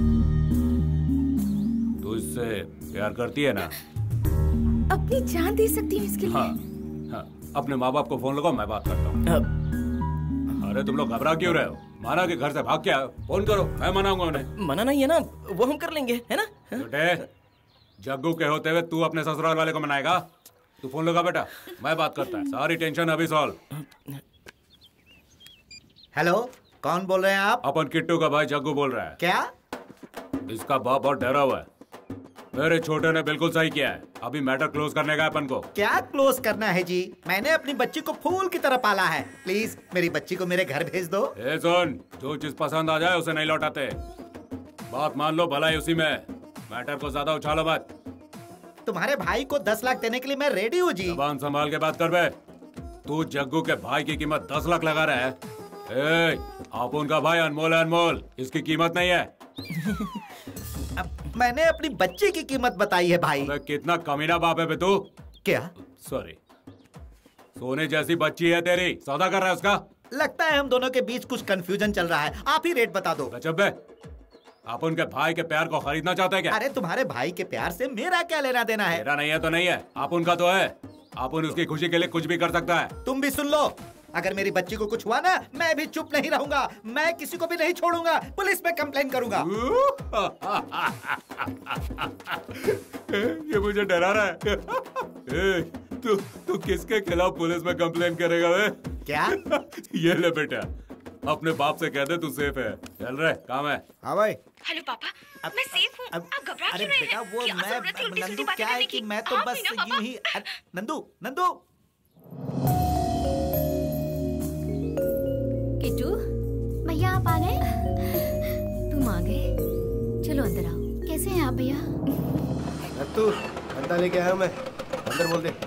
तू इससे प्यार करती है ना? अपनी जान दे सकती हूँ इसके लिए। हाँ, हाँ, अपने माँ बाप को फोन लगाओ, मैं बात करता हूँ। अरे तुम लोग घबरा क्यों रहे हो? माना कि घर से भाग के आए, फोन करो, मैं मनाऊंगा उन्हें। मना नहीं है ना, वो हम कर लेंगे, है ना? बेटे, जग्गू के होते हुए तू अपने ससुराल वाले को मनाएगा? तू फोन लगा बेटा, मैं बात करता है। सारी टेंशन अभी सॉल्व। हेलो, कौन बोल रहे हैं आप? अपन किट्टू का भाई जग्गू बोल रहा है। क्या? इसका बाप बहुत डरा हुआ है। मेरे छोटे ने बिल्कुल सही किया है। अभी मैटर क्लोज करने का अपन को। क्या क्लोज करना है जी? मैंने अपनी बच्ची को फूल की तरह पाला है। प्लीज मेरी बच्ची को मेरे घर भेज दो। ए सुन, जो चीज पसंद आ जाए उसे नहीं लौटाते। बात मान लो, भलाई उसी में। मैटर को ज्यादा उछालो मत। तुम्हारे भाई को दस लाख देने के लिए मैं रेडी हूँ जी। जबान संभाल के बात कर बे। तू जग्गू के भाई की कीमत दस लाख लगा रहा है। ए, आप उनका भाई अनमोल है, अनमोल। इसकी कीमत नहीं है। मैंने अपनी बच्ची की कीमत बताई है भाई। कितना कमीना बाप है बे तू। क्या? सॉरी। सोने जैसी बच्ची है तेरी, सौदा कर रहा है उसका? लगता है हम दोनों के बीच कुछ कंफ्यूजन चल रहा है। आप ही रेट बता दो। चुप बे। आप उनके भाई के प्यार को खरीदना चाहते हैं क्या? अरे तुम्हारे भाई के प्यार से मेरा क्या लेना देना है? मेरा नहीं है तो नहीं है, आप उनका तो है। आप उन उसकी खुशी के लिए कुछ भी कर सकता है। तुम भी सुन लो, अगर मेरी बच्ची को कुछ हुआ ना, मैं भी चुप नहीं रहूंगा। मैं किसी को भी नहीं छोड़ूंगा, पुलिस में कंप्लेन करूंगा। ये मुझे डरा रहा है। ए, तू तू किसके खिलाफ पुलिस में कंप्लेन करेगा वे? क्या? ये ले बेटा, अपने बाप से कह दे तू सेफ है। चल रहे काम है। हाँ भाई। हेलो पापा, मैं सेफ हूँ। आप घबरा अरे क्यों रहे बेटा, हैं? वो क्या मैं जरूरत थी उल्टी नंदू, सीधी बातें क्या है करने कि की? मैं तो आप बस भी ना, यूं ही। नंदू, नंदू। किट्टू, भैया आप आ गए? तुम आ गए? चलो अंदर आओ। कैसे हैं आप भैया? तू अंदर लेके आया मैं, अंदर बोल दे।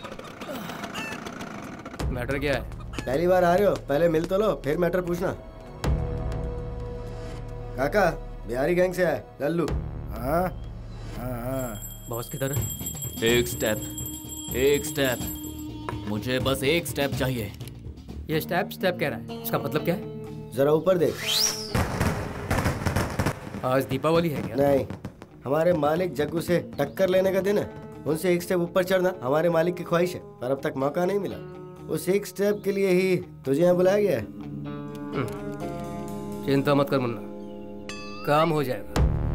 मैटर क्या है? पहली बार आ रहे हो, पहले मिल तो लो, फिर मैटर पूछना। काका, बिहारी गैंग से आए, लल्लू। हाँ हाँ। बॉस किधर है? एक स्टेप, एक स्टेप, मुझे बस एक स्टेप चाहिए। ये स्टेप स्टेप कह रहा है, इसका मतलब क्या है? जरा ऊपर देख। आज दीपावली है क्या? नहीं, हमारे मालिक जग्गू से टक्कर लेने का दिन है। उनसे एक स्टेप ऊपर चढ़ना हमारे मालिक की ख्वाहिश है, पर अब तक मौका नहीं मिला। उस एक स्टेप के लिए ही तुझे यहाँ बुलाया गया है। चिंता मत कर मुन्ना, काम हो जाएगा।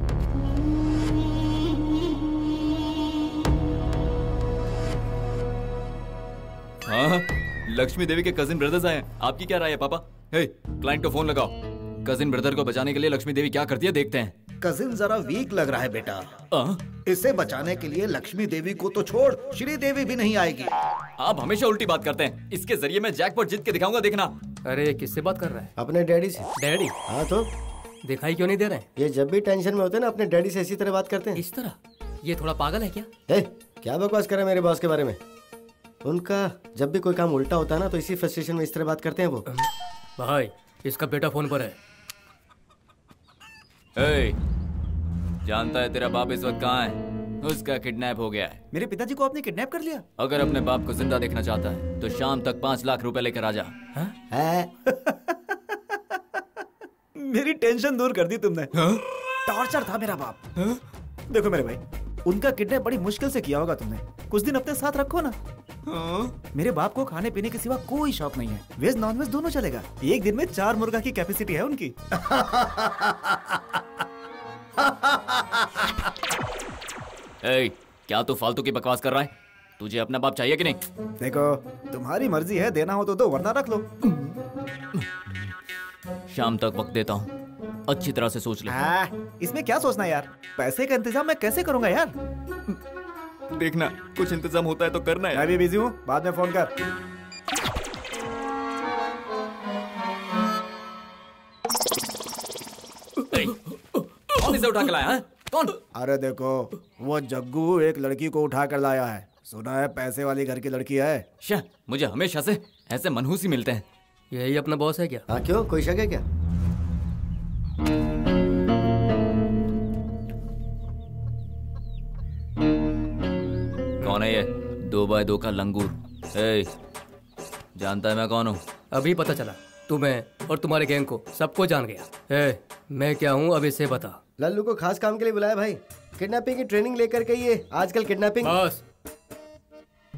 हाँ, लक्ष्मी देवी के कजिन ब्रदर्स आए हैं। आपकी क्या राय है पापा? हे, क्लाइंट को फोन लगाओ। कजिन ब्रदर को बचाने के लिए लक्ष्मी देवी क्या करती है, देखते हैं। कजिन जरा वीक लग रहा है बेटा। आ? इसे बचाने के लिए लक्ष्मी देवी को तो छोड़, श्री देवी भी नहीं आएगी। आप हमेशा उल्टी बात करते हैं। इसके जरिए मैं जैकपॉट जीत के दिखाऊंगा, देखना। अरे किससे बात कर रहा है? अपने डैडी से। डैडी? हाँ तो दिखाई क्यों नहीं दे रहे? ये जब भी टेंशन में होते हैं ना, अपने डैडी से इसी तरह बात करते हैं। इस तरह? ये थोड़ा पागल है क्या? ए, क्या बकवास कर रहा है मेरे बॉस के बारे में? उनका जब भी कोई काम उल्टा होता है ना, तो इसी फ्रस्ट्रेशन में इस तरह बात करते हैं वो। भाई, इसका बेटा फोन पर है। ए, जानता है तेरा बाप इस वक्त कहाँ है? उसका किडनैप हो गया है। मेरे पिताजी को आपने किडनैप कर लिया? अगर अपने बाप को जिंदा देखना चाहता है तो शाम तक पाँच लाख रुपए लेकर आ जा। है? मेरी टेंशन दूर कर दी तुमने। टॉर्चर था मेरा बाप। देखो मेरे भाई, उनका किडनैप बड़ी मुश्किल से किया होगा तुमने। कुछ दिन अपने साथ रखो ना। मेरे बाप को खाने पीने के सिवा कोई शौक नहीं है। वेज नॉन वेज दोनों चलेगा। एक दिन में चार मुर्गा की कैपेसिटी है उनकी। ए, क्या तू फालतू की बकवास कर रहा है? तुझे अपना बाप चाहिए कि नहीं? देखो, तुम्हारी मर्जी है, देना हो तो दो, वरना रख लो। शाम तक वक्त देता हूँ, अच्छी तरह से सोच ले। आ, इसमें क्या सोचना यार, पैसे का इंतजाम मैं कैसे करूंगा यार? देखना, कुछ इंतजाम होता है तो करना है। मैं भी बिजी हूँ, बाद में फोन कर। कौन इसे उठा के लाया है? कौन? अरे देखो, वो जग्गू एक लड़की को उठा कर लाया है। सुना है पैसे वाली घर की लड़की है। शाह, मुझे हमेशा से ऐसे मनहूस ही मिलते हैं। यही अपना बॉस है क्या? हाँ, क्यों, कोई शक है क्या? कौन है ये? दो बाय दो का लंगूर। ए, जानता है मैं कौन हूँ? अभी पता चला। तुम्हें और तुम्हारे गैंग को सबको जान गया। ए, मैं क्या हूँ अब इसे बता। लल्लू को खास काम के लिए बुलाया भाई। किडनैपिंग की ट्रेनिंग लेकर के ये आजकल किडनैपिंग। बस,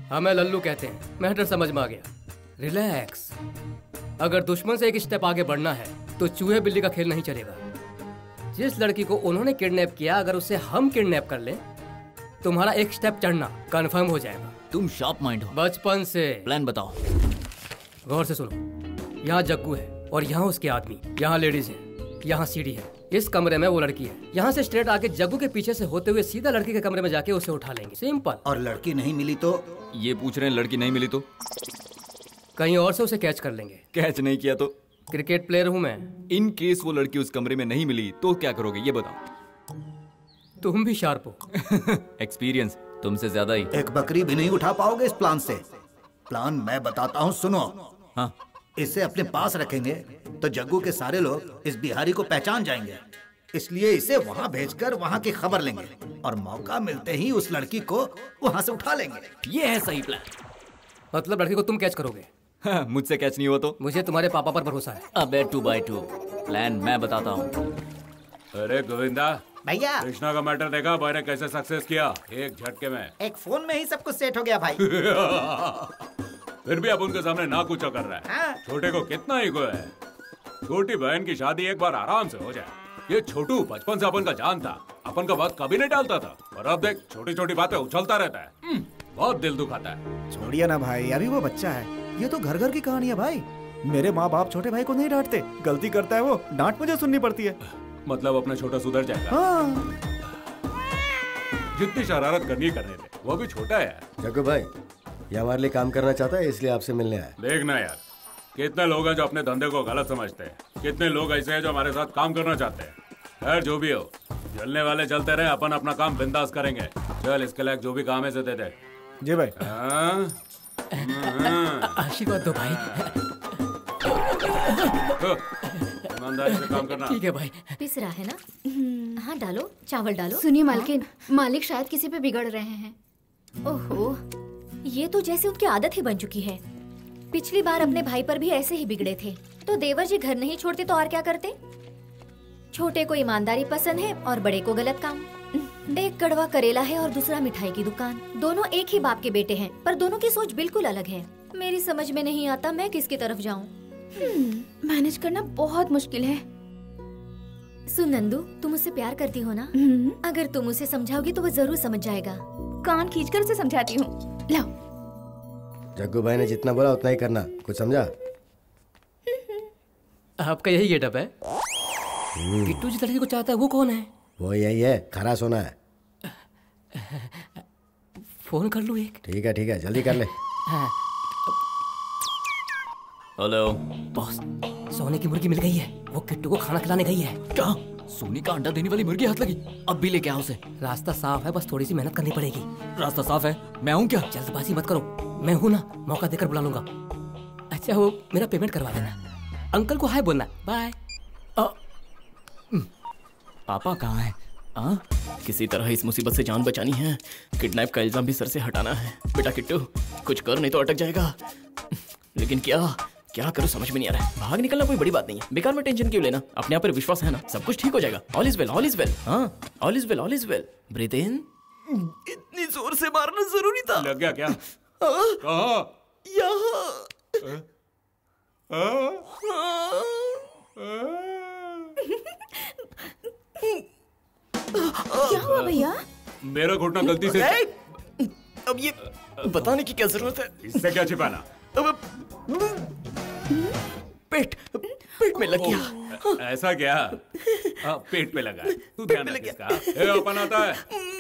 हमें लल्लू कहते हैं। मैटर समझ में आ गया। रिलैक्स। अगर दुश्मन से एक स्टेप आगे बढ़ना है तो चूहे बिल्ली का खेल नहीं चलेगा। जिस लड़की को उन्होंने किडनैप किया, अगर उसे हम किडनैप कर लें, तुम्हारा एक स्टेप चढ़ना कंफर्म हो जाएगा। तुम शार्प माइंड हो। बचपन से। प्लान बताओ। गौर से सुनो। यहाँ जग्गू है और यहाँ उसके आदमी, यहाँ लेडीज है, यहाँ सीढ़ी है, इस कमरे में वो लड़की है। यहाँ से स्ट्रेट आके जग्गू के पीछे से होते हुए सीधा लड़की के कमरे में जाके उसे उठा लेंगे। सिंपल। और लड़की नहीं मिली तो? ये पूछ रहे हैं लड़की नहीं मिली तो? कहीं और से उसे कैच कर लेंगे। कैच नहीं किया तो? क्रिकेट प्लेयर हूँ मैं। इन केस वो लड़की उस कमरे में नहीं मिली तो क्या करोगे ये बताओ। तुम भी शार्प हो। एक्सपीरियंस तुमसे ज्यादा ही। एक बकरी भी नहीं उठा पाओगे इस प्लान से। प्लान मैं बताता हूँ, सुनो। हाँ। इसे अपने पास रखेंगे तो जग्गू के सारे लोग इस बिहारी को पहचान जाएंगे, इसलिए इसे वहाँ भेजकर वहाँ की खबर लेंगे और मौका मिलते ही उस लड़की को वहाँ से उठा लेंगे। ये है सही प्लान। मतलब लड़की को तुम कैच करोगे? हाँ, मुझसे कैच नहीं हुआ तो? मुझे तुम्हारे पापा पर भरोसा है। अबे टू बाई टू। प्लान मैं बताता हूँ। अरे गोविंदा भैया, कृष्णा का मैटर देखा भाई ने कैसे सक्सेस किया एक झटके में। एक फोन में ही सब कुछ सेट हो गया भाई। फिर भी अब उनके सामने ना कुछ कर रहा है। हाँ। छोटे को कितना ईगो है। छोटी बहन की शादी एक बार आराम से हो जाए। ये छोटू बचपन से अपन का जान था, अपन का बात कभी नहीं टालता था, और अब देख छोटी छोटी बातें उछलता रहता है। बहुत दिल दुखाता है। छोड़िए ना भाई, अभी वो बच्चा है। ये तो घर घर की कहानी है भाई। मेरे माँ बाप छोटे भाई को नहीं डांटते, गलती करता है वो डांट मुझे सुननी पड़ती है। मतलब अपना छोटा सुधर जाएगा। हाँ। जितनी शरारत करनी करने दे, वो भी छोटा है। जग्गू भाई ये हमारे लिए काम करना चाहता है, इसलिए आपसे मिलने आया। देखना यार, कितने लोग हैं जो अपने धंधे को गलत समझते हैं, कितने लोग ऐसे हैं जो हमारे साथ काम करना चाहते हैं। खैर जो भी हो, जलने वाले जलते रहे, अपन अपना काम बिंदास करेंगे। चल इसके लायक जो भी काम है से दे दे। जी भाई। आशीर्वाद दो भाई। ईमानदारी से काम करना। ठीक है भाई। पिस रहा है ना? हाँ डालो, चावल डालो। सुनिए मालकिन, मालिक शायद किसी पे बिगड़ रहे हैं। ओहो, ये तो जैसे उनकी आदत ही बन चुकी है। पिछली बार अपने भाई पर भी ऐसे ही बिगड़े थे, तो देवर जी घर नहीं छोड़ते तो और क्या करते? छोटे को ईमानदारी पसंद है और बड़े को गलत काम। एक कड़वा करेला है और दूसरा मिठाई की दुकान। दोनों एक ही बाप के बेटे हैं, पर दोनों की सोच बिल्कुल अलग है। मेरी समझ में नहीं आता मैं किसकी तरफ जाऊं। मैनेज करना बहुत मुश्किल है। सुन नंदू, तुम उससे प्यार करती हो ना? अगर तुम उसे समझाओगी तो वो जरूर समझ जाएगा। कान खींचकर उसे समझाती हूँ। लाओ। जग्गू भाई ने जितना बोला उतना ही करना, कुछ समझा? आपका यही गेटअप है? किट्टू जिस लड़की को चाहता है वो कौन है? वो यही है, खरा सोना है। फोन कर लूं एक? ठीक है ठीक है, जल्दी कर ले। हेलो बॉस, सोने की मुर्गी मिल गई है। वो किट्टू को खाना खिलाने गई है। क्या? सोनी का अंडा देने वाली मुर्गी हाथ लगी? अब भी लेके आओ उसे। रास्ता साफ है, बस थोड़ी सी मेहनत करनी पड़ेगी। रास्ता साफ है, मैं हूँ क्या? जल्दबाजी मत करो, मैं हूँ ना, मौका देकर बुला लूंगा। अच्छा वो मेरा पेमेंट करवा देना। अंकल को हाय बोलना। बाय। पापा कहाँ है? हाँ, किसी तरह इस मुसीबत से जान बचानी है। किडनैप का इल्जाम भी सर से हटाना है। बेटा किट्टू, कुछ कर नहीं तो अटक जाएगा। लेकिन क्या क्या करूं समझ में नहीं आ रहा है। भाग निकलना कोई बड़ी बात नहीं है, बेकार में टेंशन क्यों लेना। अपने आप पर विश्वास है ना, सब कुछ ठीक हो जाएगा। All is well, all is well. हाँ, all is well, all is well. Breathe in. इतनी जोर से मारना जरूरी था। लग गया क्या? कहाँ? यहाँ। क्या हुआ भैया? मेरा घुटना गलती से। अब ये बताने की क्या जरूरत है? इससे क्या छिपाना? अब पेट पेट में लग गया। ऐसा क्या? आ, पेट पे लगा। तू ध्यान रख इसका। ए, अपन आता है।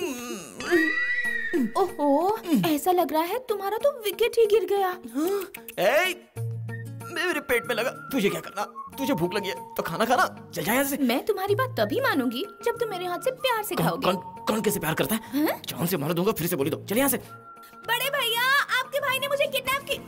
ओहो, ऐसा लग रहा है तुम्हारा तो विकेट ही गिर गया। ए, मेरे पेट में लगा। तुझे क्या करना? तुझे भूख लगी है तो खाना खाना। चल जा यहाँ से। मैं तुम्हारी बात तभी मानूंगी जब तुम मेरे हाथ से प्यार से खाओगे। कौन कौन कैसे प्यार करता है? जान से मार दूंगा, फिर से बोली दो। चल यहाँ से। बड़े भैया, आपके भाई ने मुझे किडनैप की।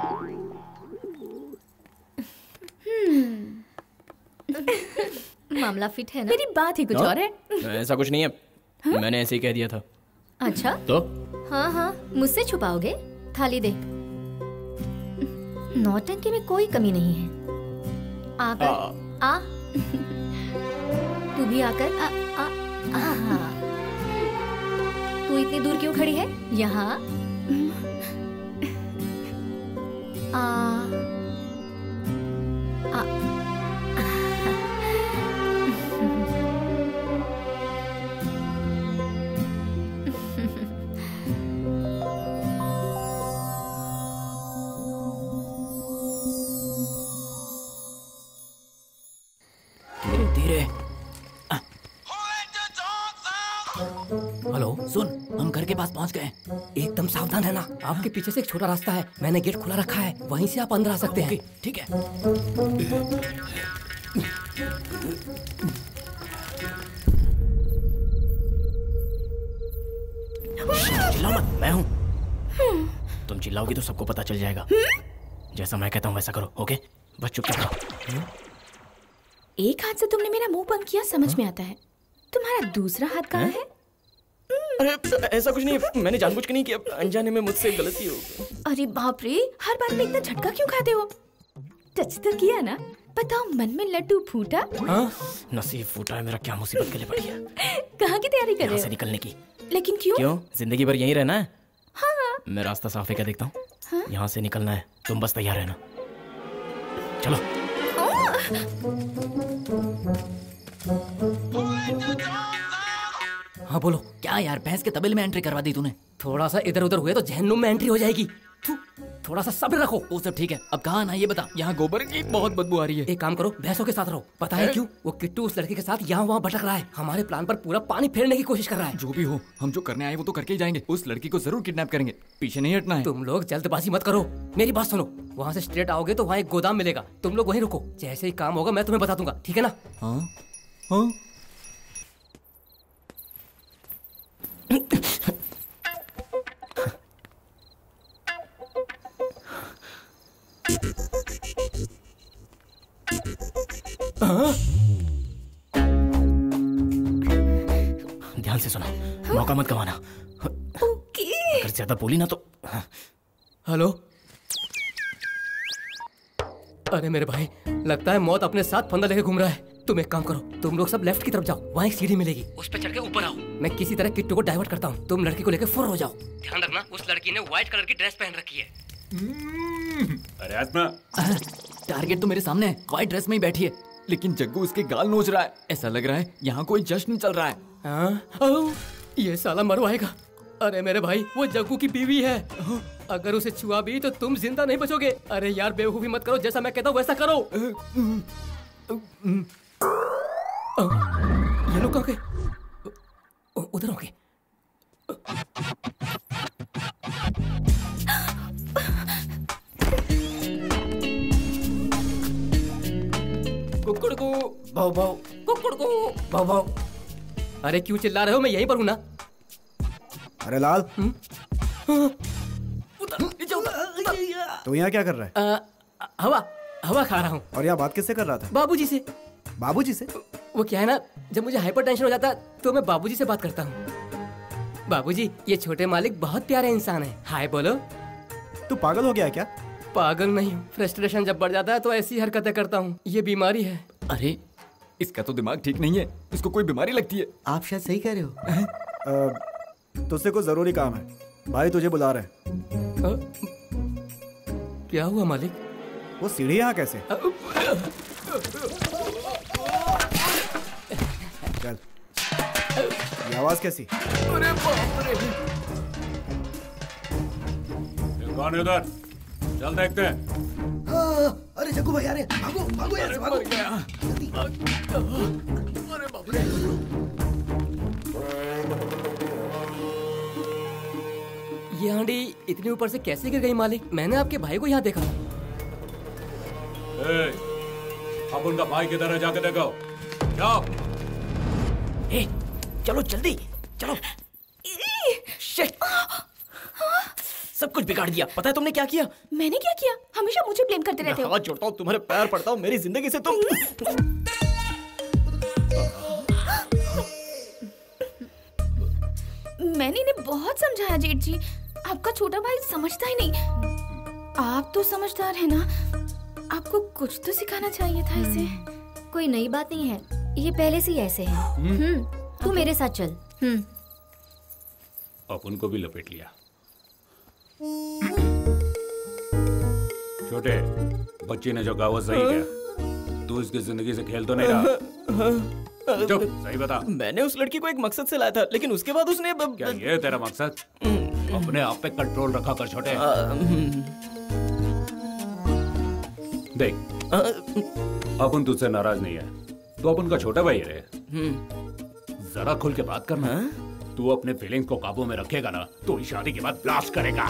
मामला फिट है ना? मेरी बात ही कुछ और है। ऐसा कुछ नहीं है, हा? मैंने ऐसे ही कह दिया था। अच्छा तो? हाँ हाँ, मुझसे छुपाओगे? थाली दे। नौटंकी में कोई कमी नहीं है। आकर आ, आ। तू भी आकर आ, आ, आ, आ। तू इतनी दूर क्यों खड़ी है? यहाँ आ, आ, धीरे। हेलो, सुन, हम घर के पास पहुंच गए। एकदम सावधान रहना। आपके पीछे से एक छोटा रास्ता है, मैंने गेट खुला रखा है, वहीं से आप अंदर आ सकते हैं। ठीक है। चिल्लाओ मत, मैं हूँ। तुम चिल्लाओगी तो सबको पता चल जाएगा। जैसा मैं कहता हूँ वैसा करो, ओके? बस चुपचाप रहो। एक हाथ से तुमने मेरा मुंह बंद किया, समझ में आता है। तुम्हारा दूसरा हाथ कहाँ है? अरे ऐसा कुछ नहीं है, मैंने जानबूझ के नहीं किया, अनजाने में मुझसे गलती हो गई। अरे बाप रे, हर बात में इतना झटका क्यों खाते हो? टच तो किया ना? बताओ, मन में लड्डू फूटा? हाँ? नसीब फूटा है मेरा, क्या मुसीबत के लिए पड़ी है। कहाँ की तैयारी कर रहे हो? यहाँ से निकलने की। लेकिन क्यों? क्यों? जिंदगी भर यहीं रहना है? हाँ। मैं रास्ता साफ है क्या देखता हूँ। हाँ? यहाँ से निकलना है, तुम बस तैयार रहना। चलो। हाँ बोलो। क्या यार, भैंस के तबेले में एंट्री करवा दी तूने? थोड़ा सा इधर उधर हुए तो जहन्नुम में एंट्री हो जाएगी। थोड़ा सा सब्र रखो। वो सब ठीक है, अब कहाँ ना ये बता। यहाँ गोबर की बहुत बदबू आ रही है। एक काम करो, भैंसों के साथ रहो। पता है क्यों? वो किट्टू उस लड़के के साथ यहाँ वहाँ भटक रहा है, हमारे प्लान पर पूरा पानी फेरने की कोशिश कर रहा है। जो भी हो, हम जो करने आए वो तो करके ही जाएंगे। उस लड़की को जरूर किडनैप करेंगे, पीछे नहीं हटना है। तुम लोग जल्दबाजी मत करो, मेरी बात सुनो। वहाँ से स्ट्रेट आओगे तो वहाँ एक गोदाम मिलेगा, तुम लोग वहीं रुको। जैसे ही काम होगा मैं तुम्हें बता दूंगा, ठीक है ना? हाँ हाँ। ध्यान से सुनो, मौका मत गवाना। ओके। अगर ज्यादा बोली ना तो। हेलो। अरे मेरे भाई, लगता है मौत अपने साथ फंदा लेके घूम रहा है। तुम एक काम करो, तुम लोग सब लेफ्ट की तरफ जाओ, वहाँ एक सीढ़ी मिलेगी, उस पे चढ़ के ऊपर आओ। मैं किसी तरह किट्टू को डाइवर्ट करता हूँ, तुम लड़की को लेकर फुर हो जाओ। ध्यान रखना, उस लड़की ने व्हाइट कलर की ड्रेस पहन रखी है। अरे आत्मा, टारगेट तो मेरे सामने है, व्हाइट ड्रेस में ही बैठी है, लेकिन जग्गू उसके गाल नोच रहा है। ऐसा लग रहा है यहाँ कोई जश्न चल रहा है। हाँ? ये साला मरवाएगा। अरे मेरे भाई, वो जग्गू की बीवी है, अगर उसे छुआ भी तो तुम जिंदा नहीं बचोगे। अरे यार बेवकूफी मत करो, जैसा मैं कहता हूँ वैसा करो। ये लोग कहाँ गए? उधर होंगे। कुकुड़कू भाव भाव, कुकुड़कू भाव भाव। अरे क्यों चिल्ला रहे हो? मैं यहीं पर हूँ ना। अरे लाल, उधर नीचे उधर। तो यहाँ क्या कर रहा है? आ, हवा हवा खा रहा हूँ। और यहाँ बात किससे कर रहा था? बाबूजी से। बाबूजी से? वो क्या है ना, जब मुझे हाइपर टेंशन हो जाता तो मैं बाबूजी से बात करता हूँ। बाबूजी, ये छोटे मालिक बहुत प्यारे इंसान है। हाय बोलो। तू पागल हो गया है क्या? पागल नहीं हूँ, फ्रस्ट्रेशन जब बढ़ जाता है तो ऐसी हरकतें करता हूँ, ये बीमारी है। अरे इसका तो दिमाग ठीक नहीं है, इसको कोई बीमारी लगती है। आप शायद सही कह रहे हो। तुझसे कुछ जरूरी काम है, भाई तुझे बुला रहे हैं। क्या हुआ मालिक? वो सीढ़ी यहाँ कैसे? चल, ये आवाज कैसी? अरे बाप रे। कौन है उधर? चल देखते हैं। हाँ, अरे जग्गू भाई आ रहे हैं, भागो भागो यहाँ से, भागो। अरे बाप रे। ये हांडी इतनी ऊपर से कैसे गिर गई मालिक? मैंने आपके भाई को यहाँ देखा। ए, अब उनका भाई किधर है, जाके देखो। जाओ। ए, चलो जल्दी चलो। शिट, सब कुछ बिगाड़ दिया। पता है तुमने क्या किया? मैंने क्या किया? हमेशा मुझे ब्लेम करते रहते हो। हाथ जोड़ता हूँ, तुम्हारे पैर पड़ता हूँ, मेरी जिंदगी से तुम। मैंने इन्हें बहुत समझाया जेठ जी, आपका छोटा भाई समझता ही नहीं। आप तो समझदार है ना, आपको कुछ तो सिखाना चाहिए था इसे। कोई नई बात नहीं है, ये पहले से ही ऐसे है। हम्म, तू मेरे साथ चल। हम्म। अब उनको भी लपेट लिया। छोटे, बच्ची ने जो कहा वो सही क्या? तू इसकी जिंदगी से खेल तो नहीं रहा? चुप, सही बता। मैंने उस लड़की को एक मकसद से लाया था, लेकिन उसके बाद उसने ब... क्या ये तेरा मकसद? अपने आप पे कंट्रोल रखा कर छोटे। देख, अपन तुझसे नाराज नहीं है, तो अपन का छोटा भाई है। जरा खुल के बात करना। तू अपने फीलिंग्स को काबू में रखेगा ना, तो शादी के बाद ब्लास्ट करेगा।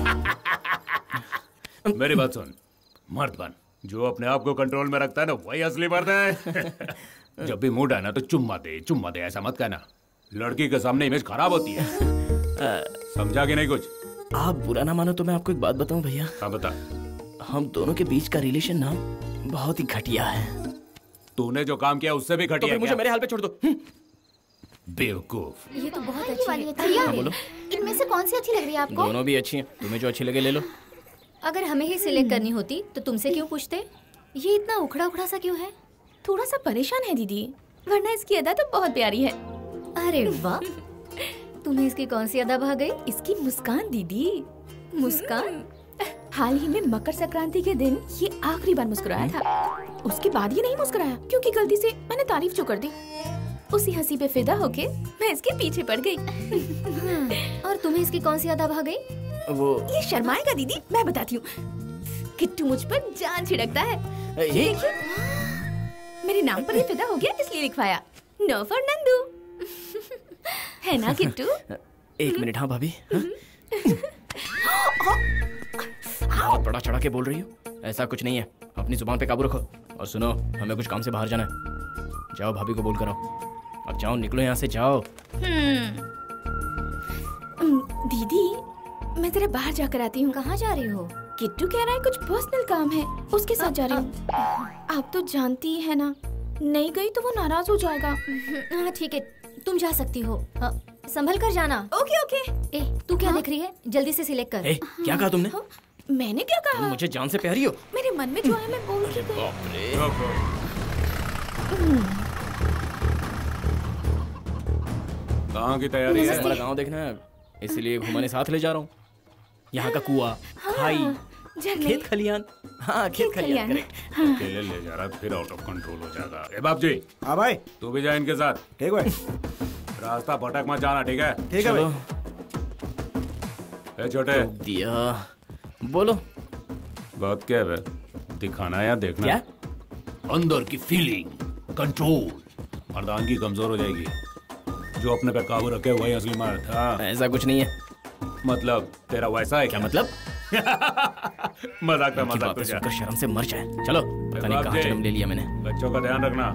मेरी बात सुन, मर्द बन। जो अपने आप को कंट्रोल में रखता है ना, वही असली मर्द है। जब भी मूड आए ना तो चुम्मा दे, चुम्मा दे, ऐसा मत कहना। लड़की के सामने इमेज खराब होती है। समझा कि नहीं कुछ? आप बुरा ना मानो तो मैं आपको एक बात बताऊं भैया। हाँ बता। हम दोनों के बीच का रिलेशन ना बहुत ही घटिया है। तूने जो काम किया उससे भी घटिया। तो फिर मुझे मेरे हाल पे छोड़ दो। बेवकूफ। ये तो बहुत अच्छी वाली है। बोलो। इनमें से कौन सी अच्छी लग रही है आपको? दोनों भी अच्छी हैं। तुम्हें जो अच्छी लगे ले लो। अगर हमें ही सिलेक्ट करनी होती तो तुमसे क्यों पूछते? ये इतना उखड़ा उखड़ा सा क्यों है? थोड़ा सा परेशान है दीदी, वरना इसकी अदा तो बहुत प्यारी है। अरे वाह, तुम्हें इसकी कौन सी अदा भा गई? इसकी मुस्कान दीदी, मुस्कान। हाल ही में मकर संक्रांति के दिन ये आखिरी बार मुस्कुराया था। उसके बाद ये नहीं मुस्कुराया क्योंकि गलती से मैंने तारीफ जो कर दी। उसी हंसी पे फिदा होके मैं इसके पीछे पड़ गई। और तुम्हें इसकी कौन सी अदा भा गई? वो ये शर्माएगा दीदी, मैं बताती हूँ। किट्टू मुझ पर जान छिड़कता है। देखिए, मेरे नाम पर ये फिदा हो गया, इसलिए लिखवाया नो फॉर नंदू। है ना किट्टू? एक मिनट। हाँ भाभी। बहुत बड़ा चढ़ा के बोल रही हो। ऐसा कुछ नहीं है, अपनी जुबान पे काबू रखो। और सुनो, हमें कुछ काम से बाहर जाना है। जाओ भाभी को बोल कर आओ। अब जाओ, निकलो यहाँ से, जाओ। दीदी, मैं जरा बाहर जाकर आती हूँ। कहाँ जा रही हो? किट्टू कह रहा है कुछ पर्सनल काम है, उसके साथ जा रही हूँ। आप तो जानती ही है ना, नहीं गई तो वो नाराज हो जाएगा। हाँ ठीक है, तुम जा सकती हो। संभल कर जाना। Okay okay. ए, तू क्या देख रही है? जल्दी से सिलेक्ट कर। ए, क्या कहा तुमने? मैंने क्या कहा? तुम मुझे जान से प्यारी हो। मेरे मन में जो है मैं बोल के गई। कहाँ की तैयारी है? हमारा गांव देखना है, इसलिए घुमाने साथ ले जा रहा हूँ। यहाँ का कुआं, खाई, खेत खलियान। हाँ, खेत खलियान। अकेले ले जा रहा, फिर आउट ऑफ कंट्रोल हो जाएगा। ए बाप जी। हाँ भाई। तू भी जा इनके साथ। ठीक भाई। रास्ता भटक मत जाना, ठीक है? ठीक है भाई। ए छोटे। दिया। बोलो। बात क्या है? दिखाना या देखना? क्या? अंदर की फीलिंग, कंट्रोल। मर्दानगी कमजोर हो जाएगी। जो अपने पे काबू रखे वही असली मर्द। हाँ। ऐसा कुछ नहीं है। मतलब तेरा वैसा है? क्या मतलब? मजाक था, मजाक तो सुनकर शर्म से मर जाए। चलो, पता नहीं कहाँ जन्म ले लिया मैंने। बच्चों का ध्यान रखना।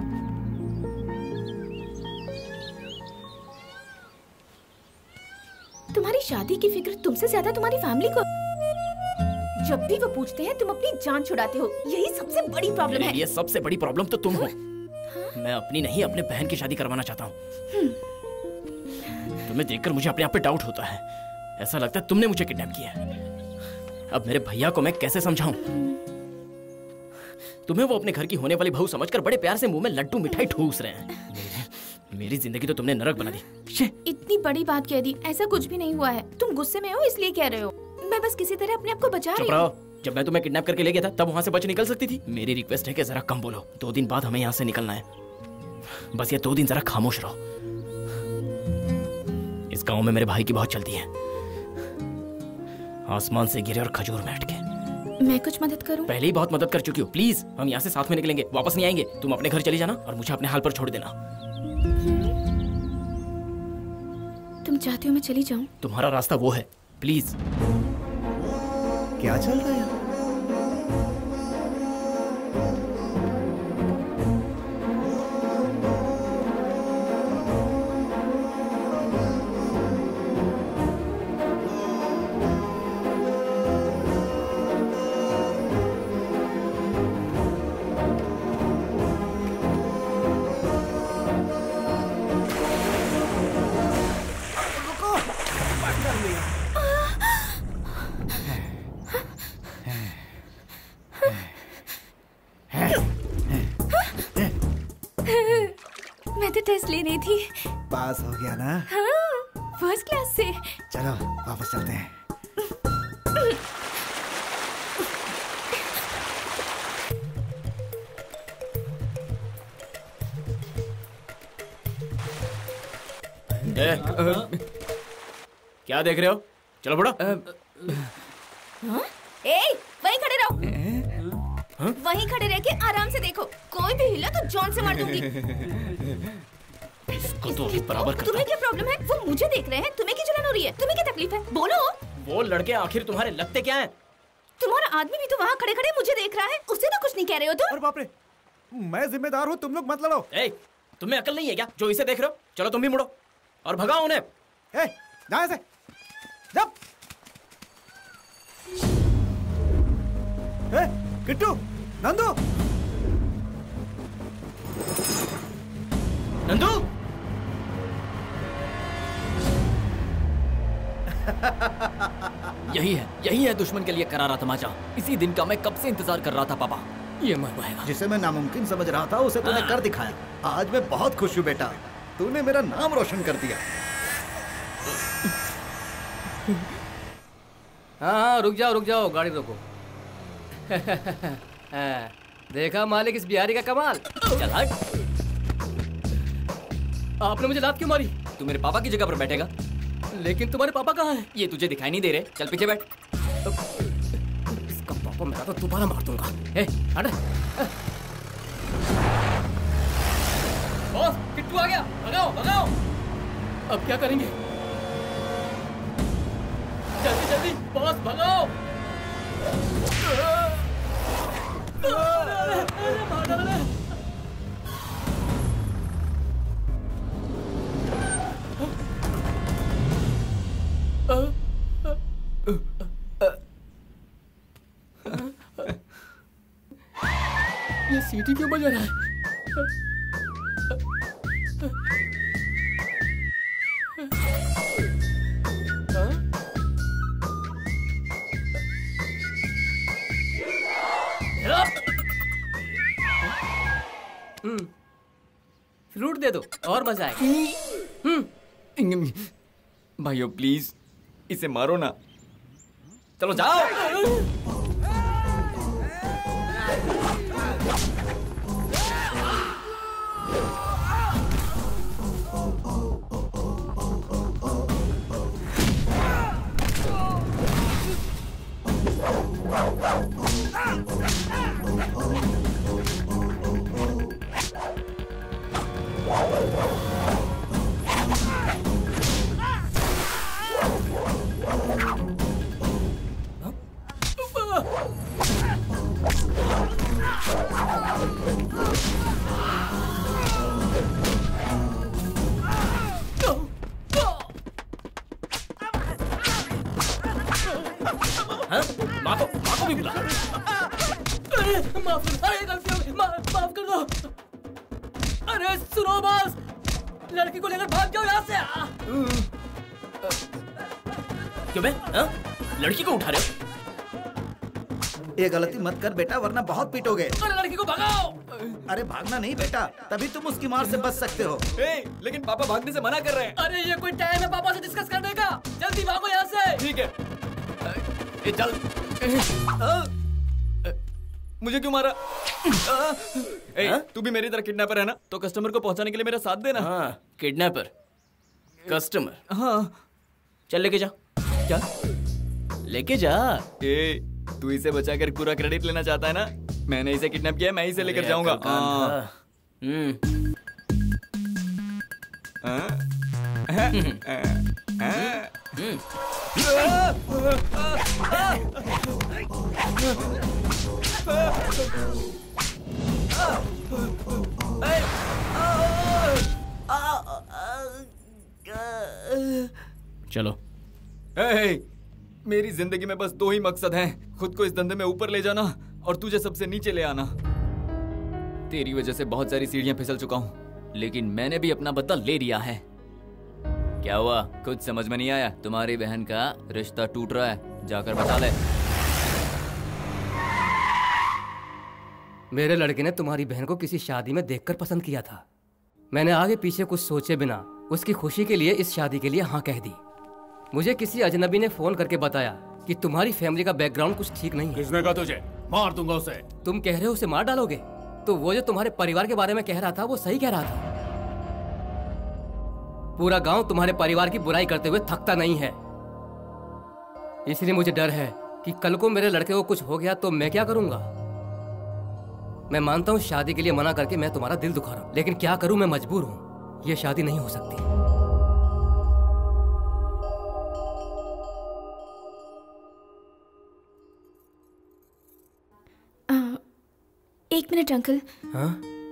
तुम्हारी शादी की फिक्र तुमसे ज्यादा तुम्हारी फैमिली को। जब भी वो पूछते हैं तुम अपनी जान छुड़ाते हो, यही सबसे बड़ी प्रॉब्लम है। ये सबसे बड़ी प्रॉब्लम तो तुम हो। हाँ? मैं अपनी नहीं, अपने बहन की शादी करवाना चाहता हूँ। तुम्हें देखकर मुझे अपने आप पे डाउट होता है। ऐसा लगता है तुमने मुझे किडनैप किया है। अब मेरे भैया को मैं कैसे समझाऊं? तुम्हें वो अपने घर की होने वाली बहू समझकर बड़े प्यार से मुंह में लड्डू मिठाई ठूस रहे हैं। मेरी जिंदगी तो तुमने नरक बना दी। इतनी बड़ी बात कह दी। ऐसा कुछ भी नहीं हुआ है, तुम गुस्से में हो इसलिए कह रहे हो। मैं बस किसी तरह अपने आप को बचा रही हूँ। जब मैं तुम्हें किडनैप करके ले गया था तब वहाँ से बच निकल सकती थी। मेरी रिक्वेस्ट है कि जरा कम बोलो। दो दिन बाद हमें यहाँ से निकलना है। बस ये दो दिन जरा खामोश रहो। इस गांव में मेरे भाई की बहुत चलती है। आसमान से गिरे और खजूर में अटके। मैं कुछ मदद करूं? पहले ही बहुत मदद कर चुकी हूँ। प्लीज, हम यहाँ से साथ में निकलेंगे, वापस नहीं आएंगे। तुम अपने घर चली जाना और मुझे अपने हाल पर छोड़ देना। तुम चाहते हो मैं चली जाऊं? तुम्हारा रास्ता वो है, प्लीज। क्या चल रहा है? मैं तो टेस्ट ले रही थी। पास हो गया ना? हाँ, फर्स्ट क्लास से। चलो वापस चलते हैं। ए, क्या देख रहे हो? चलो बड़ा। हाँ? ए, वहीं खड़े रहो। हाँ? वहीं खड़े रह के आराम से देखो, कोई भी हिला तो जॉन से मार दूंगी। इसको तो अभी बराबर करता। तुम्हें क्या प्रॉब्लम है? वो मुझे देख रहे हैं, तुम्हें क्या जलन हो रही है? तुम्हें क्या तकलीफ है? बोलो। वो लड़के आखिर तुम्हारे लगते क्या हैं? तुम्हारा आदमी भी तो वहाँ खड़े खड़े मुझे देख रहा है, उससे तो कुछ नहीं कह रहे हो तुम। अरे बाप रे, मैं जिम्मेदार हूँ, तुम लोग मत लड़ो। ए, तुम्हें अकल नहीं है क्या जो इसे देख रहे हो? चलो तुम भी मुड़ो और भगाओ उन्हें। ए, जा से जब। ए, किट्टू, नंदू, नंदू। यही है, यही है दुश्मन के लिए करारा तमाचा। इसी दिन का मैं कब से इंतजार कर रहा था पापा। ये मर पाएगा। जिसे मैं नामुमकिन समझ रहा था उसे तूने कर दिखाया। आज मैं बहुत खुश हूँ बेटा, तूने मेरा नाम रोशन कर दिया। हाँ हाँ रुक जाओ रुक जाओ, गाड़ी रोको। देखा मालिक इस बिहारी का कमाल। चल हट। आपने मुझे लात क्यों मारी? तू मेरे पापा की जगह पर बैठेगा। लेकिन तुम्हारे पापा कहाँ हैं? ये तुझे दिखाई नहीं दे रहे। चल पीछे बैठ। इसका पापा मैं तो दोबारा मार दूंगा। ए, हट। बॉस, किट्टू आ गया। भगाओ भगाओ। अब क्या करेंगे? जल्दी जल्दी बॉस भगाओ। ये सीटी क्यों बजा रहा है? फ्रूट दे दो और मजा आएगा। भाइयों प्लीज इसे मारो ना। चलो जाओ। माफ कर दो। अरे सुनो बॉस, लड़की को लेकर भाग जाओ यहाँ से। क्यों बे? लड़की को उठा रहे हो? ये गलती मत कर बेटा, वरना बहुत पीटोगे। अरे लड़की को भगाओ। अरे भागना नहीं बेटा, तभी तुम उसकी मार से बच सकते हो। ए, लेकिन पापा भागने से मना कर रहे हैं। अरे ये कोई टाइम है पापा से डिस्कस करने का? जल्दी भागो यहाँ से। ठीक है। ए, चल। मुझे क्यों मारा? ए, तू भी मेरी तरह किडनैपर है ना? तो कस्टमर को पहुंचाने के लिए मेरा साथ देना। हाँ, किडनैपर, कस्टमर। हाँ, चल लेके जा। क्या? लेके जा। ए, तू इसे बचाकर पूरा क्रेडिट लेना चाहता है ना? मैंने इसे किडनैप किया, मैं इसे लेकर जाऊंगा। हम्म। चलो। ए, मेरी जिंदगी में बस दो ही मकसद हैं, खुद को इस धंधे में ऊपर ले जाना और तुझे सबसे नीचे ले आना। तेरी वजह से बहुत सारी सीढ़ियां फिसल चुका हूँ, लेकिन मैंने भी अपना बदला ले लिया है। क्या हुआ? कुछ समझ में नहीं आया? तुम्हारी बहन का रिश्ता टूट रहा है, जाकर बता ले। मेरे लड़के ने तुम्हारी बहन को किसी शादी में देखकर पसंद किया था। मैंने आगे पीछे कुछ सोचे बिना उसकी खुशी के लिए इस शादी के लिए हाँ कह दी। मुझे किसी अजनबी ने फोन करके बताया कि तुम्हारी फैमिली का बैकग्राउंड कुछ ठीक नहीं है। किसने कहा तुझे? मार दूंगा उसे। तुम कह रहे हो उसे मार डालोगे? तो वो जो तुम्हारे परिवार के बारे में कह रहा था वो सही कह रहा था। पूरा गांव तुम्हारे परिवार की बुराई करते हुए थकता नहीं है। इसलिए मुझे डर है कि कल को मेरे लड़के को कुछ हो गया तो मैं क्या करूंगा। मैं मानता हूँ शादी के लिए मना करके मैं तुम्हारा दिल दुखा रहा हूँ, लेकिन क्या करूँ, मैं मजबूर हूँ। ये शादी नहीं हो सकती। एक मिनट अंकल। हाँ?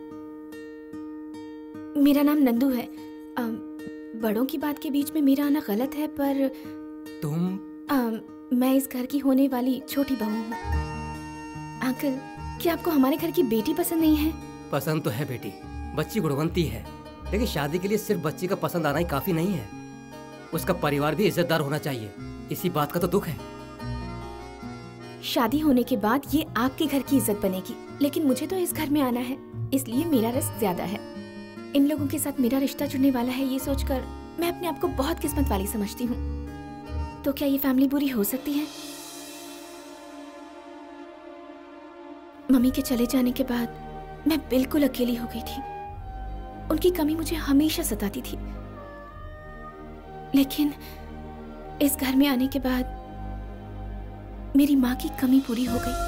मेरा नाम नंदू है। आ, बड़ों की बात के बीच में मेरा आना गलत है, पर तुम आ, मैं इस घर की होने वाली छोटी बहू हूँ। अंकल, क्या आपको हमारे घर की बेटी पसंद नहीं है? पसंद तो है बेटी, बच्ची गुणवंती है, लेकिन शादी के लिए सिर्फ बच्ची का पसंद आना ही काफी नहीं है। उसका परिवार भी इज्जतदार होना चाहिए। इसी बात का तो दुख है। शादी होने के बाद ये आपके घर की इज्जत बनेगी, लेकिन मुझे तो इस घर में आना है, इसलिए मेरा रिस्क ज्यादा है। इन लोगों के साथ मेरा रिश्ता जुड़ने वाला है, ये सोचकर मैं अपने आप को बहुत किस्मत वाली समझती हूँ। तो क्या ये फैमिली बुरी हो सकती है? मम्मी के चले जाने के बाद मैं बिल्कुल अकेली हो गई थी। उनकी कमी मुझे हमेशा सताती थी, लेकिन इस घर में आने के बाद मेरी माँ की कमी पूरी हो गई।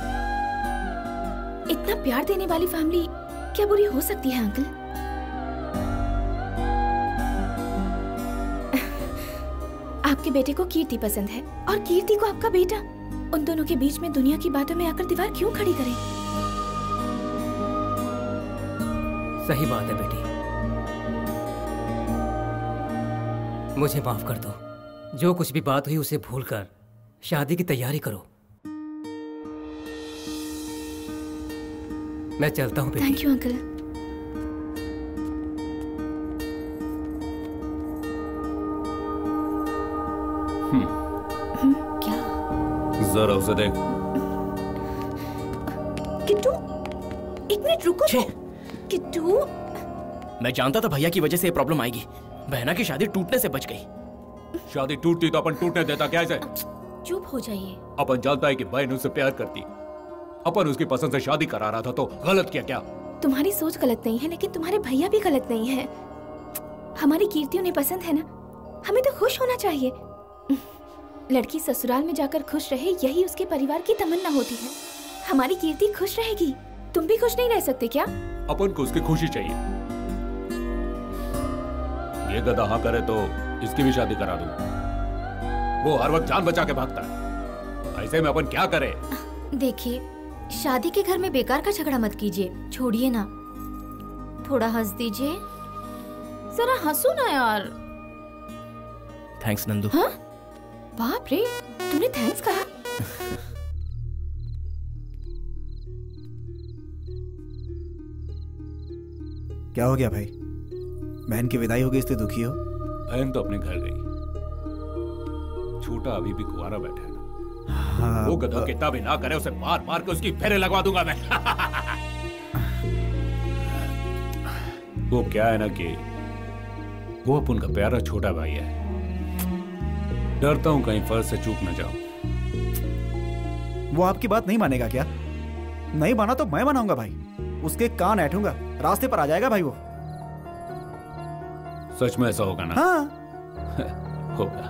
इतना प्यार देने वाली फैमिली क्या बुरी हो सकती है अंकल? आपके बेटे को कीर्ति पसंद है और कीर्ति को आपका बेटा। उन दोनों के बीच में दुनिया की बातों में आकर दीवार क्यों खड़ी करें? सही बात है बेटी, मुझे माफ कर दो। जो कुछ भी बात हुई उसे भूलकर शादी की तैयारी करो। मैं चलता हूँ बेटी। Thank you uncle. क्या? जरा उसे देख। किट्टू, एक मिनट रुको तो। किट्टू, मैं जानता था भैया की वजह से ये प्रॉब्लम आएगी। बहना की शादी टूटने से बच गई। शादी टूटती तो अपन टूटने देता क्या इसे? चुप हो जाइए। अपन जानता है कि बहन उससे प्यार करती। अपन उसकी पसंद से शादी करा रहा था तो गलत किया क्या? तुम्हारी सोच गलत नहीं है, लेकिन तुम्हारे भैया भी गलत नहीं है। हमारी कीर्ति उन्हें पसंद है ना, हमें तो खुश होना चाहिए। लड़की ससुराल में जाकर खुश रहे, यही उसके परिवार की तमन्ना होती है। हमारी कीर्ति खुश रहेगी। तुम भी खुश नहीं रह सकते क्या? अपन को उसकी खुशी चाहिए। ये गधा हाँ करे तो इसकी भी शादी करा दूं। वो हर वक्त जान बचा के भागता है, ऐसे में अपन क्या करें? देखिए, शादी के घर में बेकार का झगड़ा मत कीजिए, छोड़िए ना। थोड़ा हंस दीजिए। जरा हंसो ना यार। थैंक्स नंदू। हाँ? बाप रे, तुमने थैंक्स कहा? क्या हो गया भाई? बहन की विदाई हो गई इसलिए दुखी हो? बहन तो अपने घर गई, छोटा अभी भी कुंवारा बैठा है ना। हाँ, वो गधा कितना भी ना करे, उसे मार मार के उसकी फेरे लगवा दूंगा मैं। वो क्या है ना कि वो अपन का प्यारा छोटा भाई है। डरता हूं कहीं फर्ज से चूक न जाऊं। वो आपकी बात नहीं मानेगा क्या? नहीं माना तो मैं मनाऊंगा भाई। उसके कान ऐठूंगा, रास्ते पर आ जाएगा भाई वो। सच में ऐसा होगा ना? हाँ। होगा।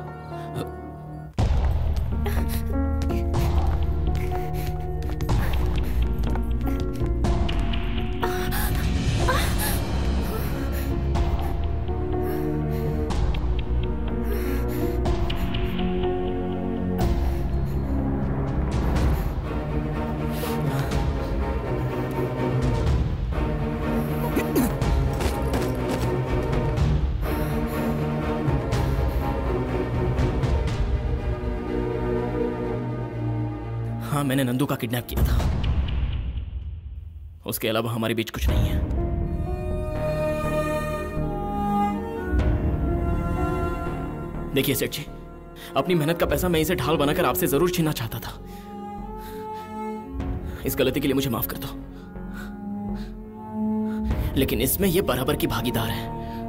हाँ, मैंने नंदू का किडनैप किया था। उसके अलावा हमारे बीच कुछ नहीं है। देखिए सेठ जी, अपनी मेहनत का पैसा मैं इसे ढाल बनाकर आपसे जरूर छीनना चाहता था। इस गलती के लिए मुझे माफ कर दो, लेकिन इसमें ये बराबर की भागीदार है।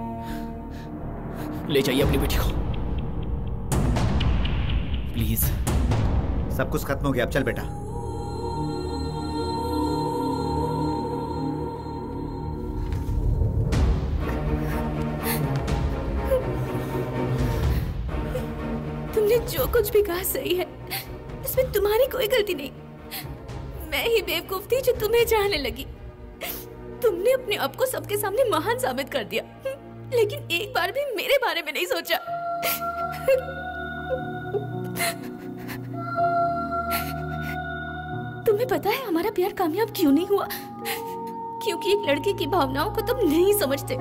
ले जाइए अपनी बेटी को प्लीज। सब कुछ खत्म हो गया, अब चल बेटा। तुमने जो कुछ भी कहा सही है, इसमें तुम्हारी कोई गलती नहीं। मैं ही बेवकूफ थी जो तुम्हें चाहने लगी। तुमने अपने आप को सबके सामने महान साबित कर दिया, लेकिन एक बार भी मेरे बारे में नहीं सोचा। तुम्हें पता है हमारा प्यार कामयाब क्यों नहीं हुआ? क्योंकि एक लड़के की भावनाओं को तुम नहीं समझते।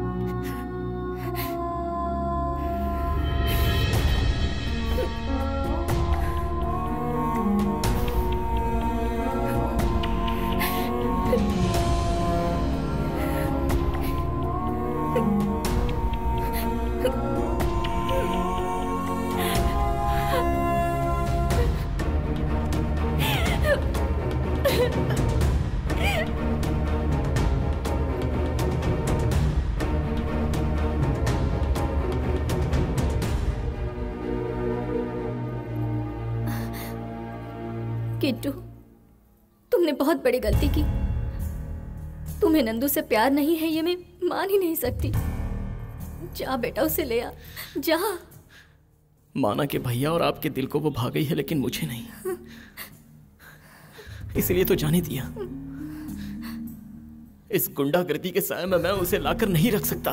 किट्टू, तुमने बहुत बड़ी गलती की। तुम्हें नंदू से प्यार नहीं है ये मैं मान ही नहीं सकती। जा बेटा, उसे ले आ, जा। माना कि भैया और आपके दिल को वो भा गई है, लेकिन मुझे नहीं। इसलिए तो जाने दिया। इस गुंडागर्दी के साए में मैं उसे लाकर नहीं रख सकता।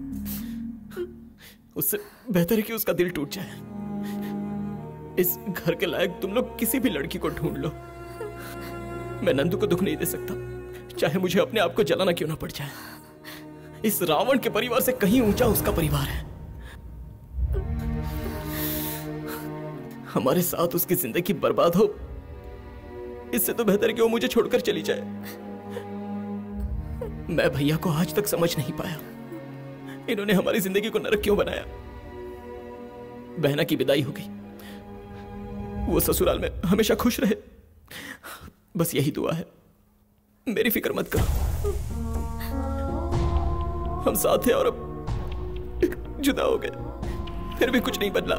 उससे बेहतर है कि उसका दिल टूट जाए। इस घर के लायक तुम लोग किसी भी लड़की को ढूंढ लो। मैं नंदू को दुख नहीं दे सकता, चाहे मुझे अपने आप को जलाना क्यों ना पड़ जाए। इस रावण के परिवार से कहीं ऊंचा उसका परिवार है। हमारे साथ उसकी जिंदगी बर्बाद हो, इससे तो बेहतर है कि वो मुझे छोड़कर चली जाए। मैं भैया को आज तक समझ नहीं पाया। इन्होंने हमारी जिंदगी को नरक क्यों बनाया। बहना की विदाई हो गई, वो ससुराल में हमेशा खुश रहे, बस यही दुआ है। मेरी फिक्र मत करो, हम साथ हैं और अब जुदा हो गए, फिर भी कुछ नहीं बदला।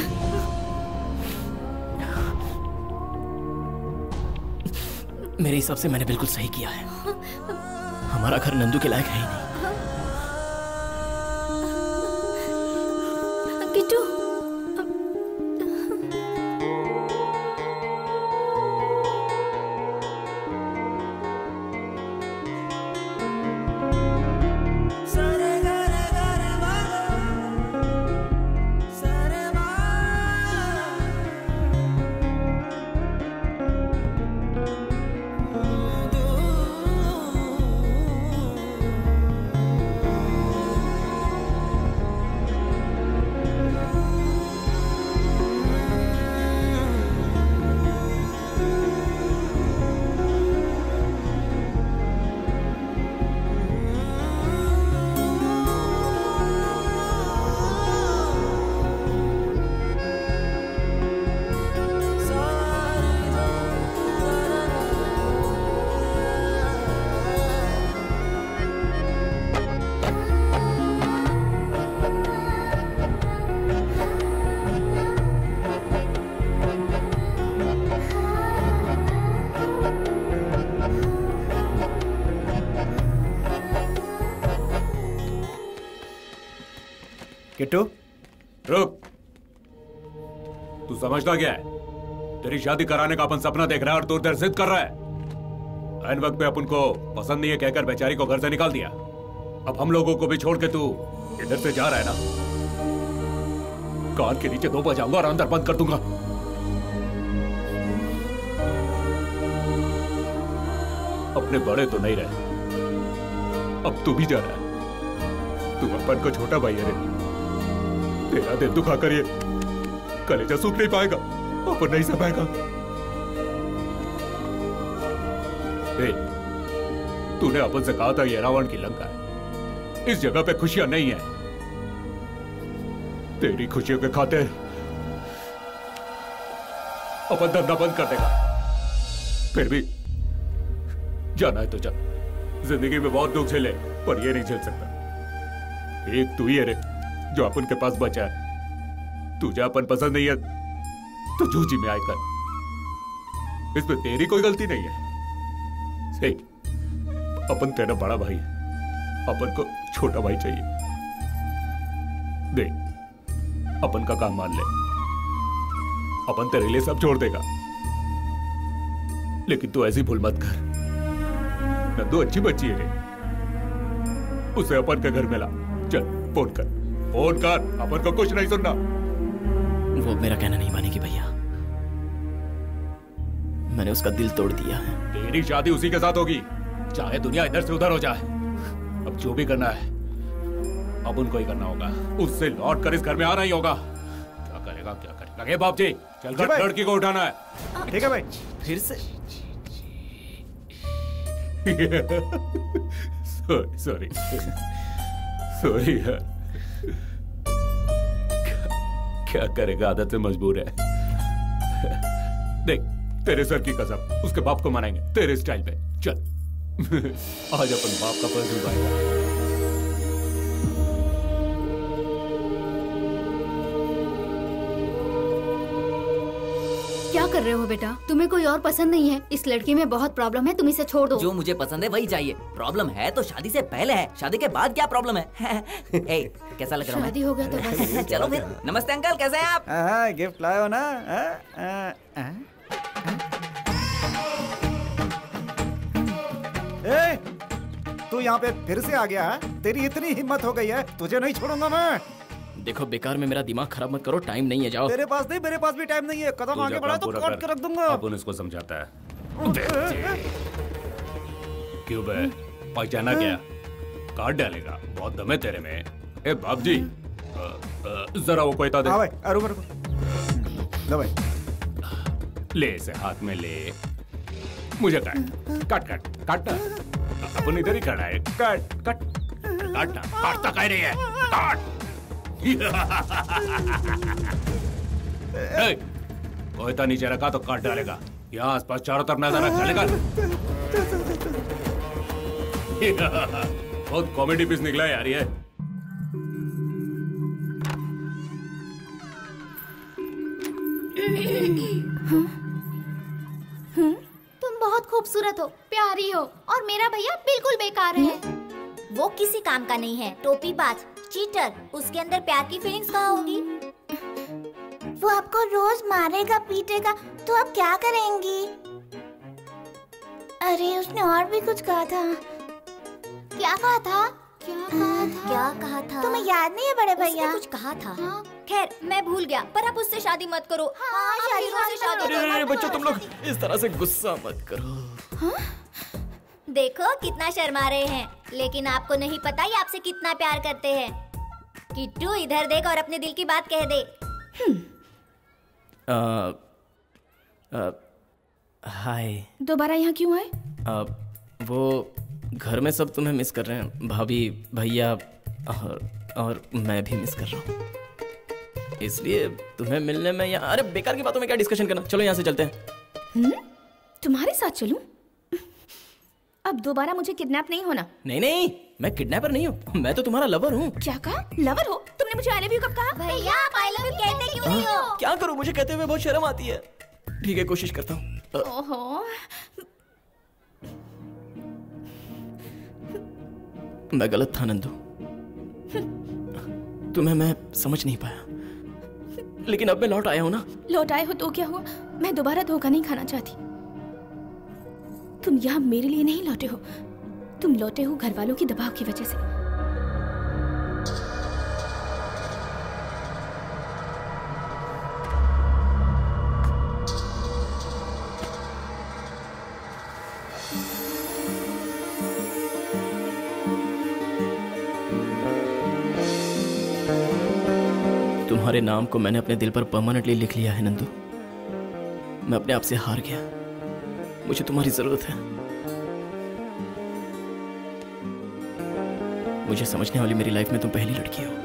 मेरे हिसाब से मैंने बिल्कुल सही किया है। हमारा घर नंदू के लायक है ही नहीं। किट्टू, किट्टू, रुक। तू समझता क्या है? तेरी शादी कराने का अपन सपना देख रहा है और तू उधर जिद कर रहा है। ऐन वक्त पे अपन को पसंद नहीं है कहकर बेचारी को घर से निकाल दिया। अब हम लोगों को भी छोड़ के तू इधर से जा रहा है ना? कान के नीचे दो बजाऊंगा और अंदर बंद कर दूंगा। अपने बड़े तो नहीं रहे, अब तू भी जा रहा है। तू अपन को छोटा भाई है रे। तेरा दिल दुखा कर ये कलेजा सूख नहीं पाएगा, अपन नहीं सह पाएगा। तूने अपन से कहा था ये रावण की लंका है, इस जगह पे खुशियां नहीं है। तेरी खुशियों के खाते अपन धंधा बंद कर देगा। फिर भी जाना है तो जा। जिंदगी में बहुत दुख झेले, पर ये नहीं झेल सकता। एक तू ही है रे जो अपन के पास बचा है। तुझे अपन पसंद नहीं है तो जूझी में आकर, इसमें तेरी कोई गलती नहीं है। सही, अपन तेरा बड़ा भाई है, अपन को छोटा भाई चाहिए। देख, अपन का काम मान ले, अपन तेरे लिए सब छोड़ देगा, लेकिन तू ऐसी भूल मत कर। नंदू अच्छी बच्ची है रे, उसे अपन के घर में ला। चल फोन कर, फोन कर, अपन को कुछ नहीं सुनना। वो मेरा कहना नहीं मानेगी भैया, मैंने उसका दिल तोड़ दिया है। तेरी शादी उसी के साथ होगी, चाहे दुनिया इधर से उधर हो जाए। अब जो भी करना है अब उनको ही करना होगा, उससे लौट कर इस घर में आना ही होगा। क्या करेगा क्या करेगा? लगे बाप जी, चलकर लड़की को उठाना है। ठीक है भाई। फिर से सॉरी सॉरी सॉरी यार, क्या करेगा, आदत से मजबूर है। देख तेरे सर की कसम, उसके बाप को मनाएंगे तेरे स्टाइल पे। चल आज अपन बाप का फर्ज निभाएगा। क्या कर रहे हो बेटा? तुम्हें कोई और पसंद नहीं है? इस लड़की में बहुत प्रॉब्लम है, तुम इसे छोड़ दो। जो मुझे पसंद है वही चाहिए। प्रॉब्लम है तो शादी से पहले है, शादी के बाद क्या प्रॉब्लम है? ए, कैसा लग रहा हूँ? शादी हो गया तो बस। चलो फिर। नमस्ते अंकल, कैसे हैं आप? हाँ, गिफ्ट लाए हो ना? आ, आ, आ, ए, तू यहाँ पे फिर से आ गया है? तेरी इतनी हिम्मत हो गई है, तुझे नहीं छोड़ूंगा मैं। देखो बेकार में मेरा दिमाग खराब मत करो, टाइम नहीं है, जाओ। तेरे पास नहीं, मेरे पास भी टाइम नहीं है। कदम आगे बढ़ा तो काट के रख दूंगा। अपन इसको समझाता है। क्यों बे, पहचाना क्या? काट डालेगा, बहुत दम है तेरे में। ए बाप जी, जरा वो पैसा दे। हाँ भाई, रुको रुको। लो भाई, ले इसे हाथ में ले। मुझे काट काट काट काटना, अपन इधर ही खड़ा है। काट काट काटना, काटता कह रही है, काट। कोयता नीचे रखा तो काट डालेगा। यहाँ आसपास चारों तरफ नजर चलेगा। बहुत कॉमेडी पीस निकला यार ये। तुम बहुत खूबसूरत हो, प्यारी हो, और मेरा भैया बिल्कुल बेकार है। वो किसी काम का नहीं है, टोपी बाज, चीटर। उसके अंदर प्यार की फीलिंग्स कहाँ होगी? वो आपको रोज मारेगा पीटेगा, तो आप क्या करेंगी? अरे उसने और भी कुछ कहा था। क्या कहा था? क्या कहा था? क्या कहा था? तुम्हें याद नहीं है बड़े भैया? उसने कुछ कहा था। हाँ। खैर मैं भूल गया, पर आप उससे शादी मत करो। हाँ, शादी से शादी अरे अरे बच्चों, तुम लोग इस तरह से गुस्सा मत करो। हाँ? देखो कितना शर्मा रहे हैं, लेकिन आपको नहीं पता ये आपसे कितना प्यार करते हैं। किट्टू इधर देख और अपने दिल की बात कह दे। हाय। दोबारा यहाँ क्यों आए? वो घर में सब तुम्हें मिस कर रहे हैं, भाभी, भैया और, और मैं भी मिस कर रहा हूँ, इसलिए तुम्हें मिलने में यहाँ। अरे बेकार की बातों में क्या डिस्कशन करना, चलो यहाँ से चलते हैं। हुँ? तुम्हारे साथ चलूं? अब दोबारा मुझे किडनैप नहीं होना। नहीं नहीं, मैं किडनैपर नहीं हूँ, मैं तो तुम्हारा लवर हूँ। क्या कहा? लवर हो? तुमने मुझे आई लव यू कब कहा? भैया आप आई लव यू कहते क्यों नहीं हो? क्या करूँ, मुझे कहते हुए बहुत शर्म आती है। ठीक है, कोशिश करता हूँ। ओहो, मैं गलत था नंदू, तुम्हें मैं समझ नहीं पाया, लेकिन अब मैं लौट आया हूँ ना। लौट आए हो तो क्या हुआ? मैं दोबारा धोखा नहीं खाना चाहती। तुम यहाँ मेरे लिए नहीं लौटे हो, तुम लौटे हो घर वालों की दबाव की वजह से। तुम्हारे नाम को मैंने अपने दिल पर परमानेंटली लिख लिया है नंदू। मैं अपने आप से हार गया, मुझे तुम्हारी जरूरत है। मुझे समझने वाली मेरी लाइफ में तुम पहली लड़की हो।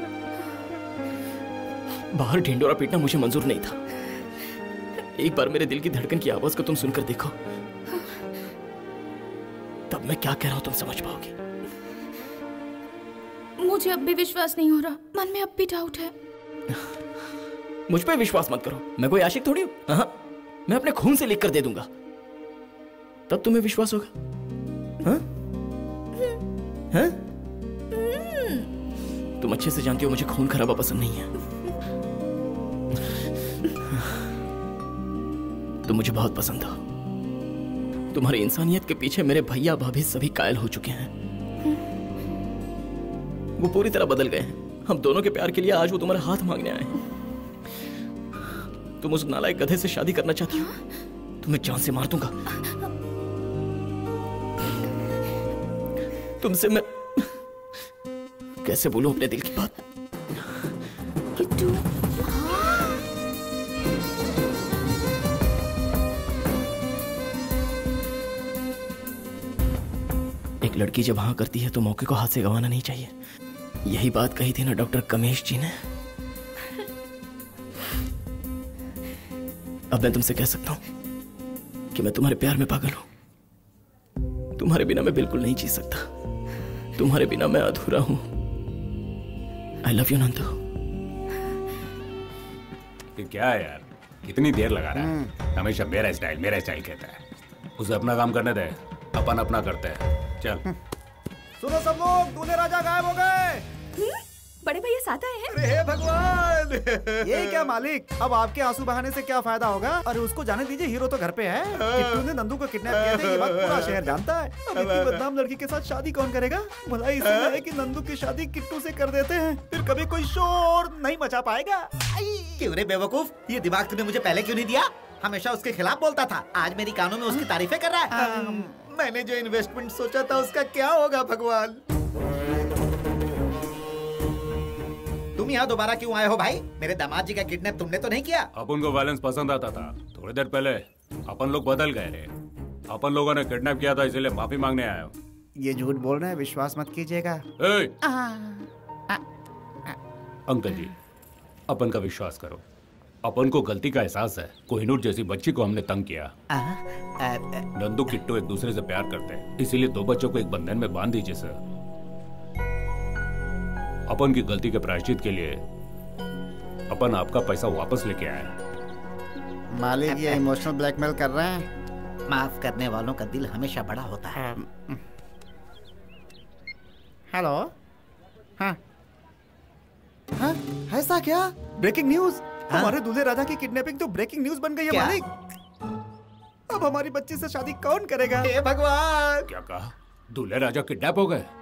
बाहर ढिंडोरा पीटना मुझे मंजूर नहीं था। एक बार मेरे दिल की धड़कन की आवाज को तुम सुनकर देखो, तब मैं क्या कह रहा हूं तुम समझ पाओगी। मुझे अब भी विश्वास नहीं हो रहा, मन में अब भी डाउट है। मुझ पे विश्वास मत करो, मैं कोई आशिक थोड़ी हूं। हाँ, मैं अपने खून से लिख कर दे दूंगा, तब तुम्हें विश्वास होगा। हाँ? हाँ? तुम अच्छे से जानती हो मुझे खून खराबा पसंद नहीं है। तुम मुझे बहुत पसंद हो। तुम्हारी इंसानियत के पीछे मेरे भैया भाभी सभी कायल हो चुके हैं। वो पूरी तरह बदल गए हैं। हम दोनों के प्यार के लिए आज वो तुम्हारा हाथ मांगने आए हैं। तुम उस नालायक गधे से शादी करना चाहती हो? तुम्हें जान से मार दूंगा। तुमसे मैं कैसे बोलूं अपने दिल की बात? किट्टू, एक लड़की जब हाँ करती है तो मौके को हाथ से गंवाना नहीं चाहिए। यही बात कही थी ना डॉक्टर कमेश जी ने। अब मैं तुमसे कह सकता हूं कि मैं तुम्हारे प्यार में पागल हूं। तुम्हारे बिना मैं बिल्कुल नहीं जी सकता। तुम्हारे बिना मैं अधूरा हूं। I love you Nandu. ये क्या है यार, कितनी देर लगा रहा है? हमेशा मेरा स्टाइल मेरा स्टाइल कहता है। उसे अपना काम करने दे, अपन अपना करते हैं। चल। सुनो सब लोग, दूल्हे राजा गायब हो गए। बड़े भैया साथ आए हैं। अरे हे भगवान! ये क्या मालिक, अब आपके आंसू बहाने से क्या फायदा होगा? अरे उसको जाने दीजिए, हीरो तो घर पे है। किट्टू ने नंदू को किडनैप किया था, ये बात पूरा शहर जानता है। अब इतनी बदनाम लड़की के साथ शादी कौन करेगा? भला इसलिए है कि नंदू की शादी किट्टू से कर देते हैं, फिर कभी कोई शोर नहीं मचा पाएगा। क्यों रे बेवकूफ, ये दिमाग तूने मुझे पहले क्यों नहीं दिया? हमेशा उसके खिलाफ बोलता था, आज मेरी कानों में उसकी तारीफें कर रहा है। मैंने जो इन्वेस्टमेंट सोचा था उसका क्या होगा भगवान? तुम यहाँ दोबारा क्यों आए हो भाई? मेरे दामाद जी का किडनैप तुमने तो नहीं किया? अपन को वायलेंस पसंद आता था। थोड़ी देर पहले अपन लोग बदल गए रे। अपन लोगों ने किडनैप किया था, इसलिए माफी मांगने आया हूँ। ये झूठ बोल रहे हैं, विश्वास मत कीजिएगा। अंकल जी, अपन का विश्वास करो। अपन को गलती का एहसास है। कोहिनूर जैसी बच्ची को हमने तंग किया। नंदू किट्टू एक दूसरे से प्यार करते हैं, इसीलिए दो बच्चों को एक बंधन में बांध दीजिए सर। अपन की गलती के प्रायश्चित के लिए अपन आपका पैसा वापस लेके आए। मालिक ये इमोशनल ब्लैकमेल कर रहे हैं। माफ करने वालों का दिल हमेशा बड़ा होता है। हेलो। हाँ हाँ, ऐसा क्या? ब्रेकिंग न्यूज, हमारे दूल्हे राजा की किडनैपिंग तो ब्रेकिंग न्यूज बन गई है मालिक। अब हमारी बच्ची से शादी कौन करेगा? हे भगवान! क्या कहा? दूल्हे राजा किडनैप हो गए?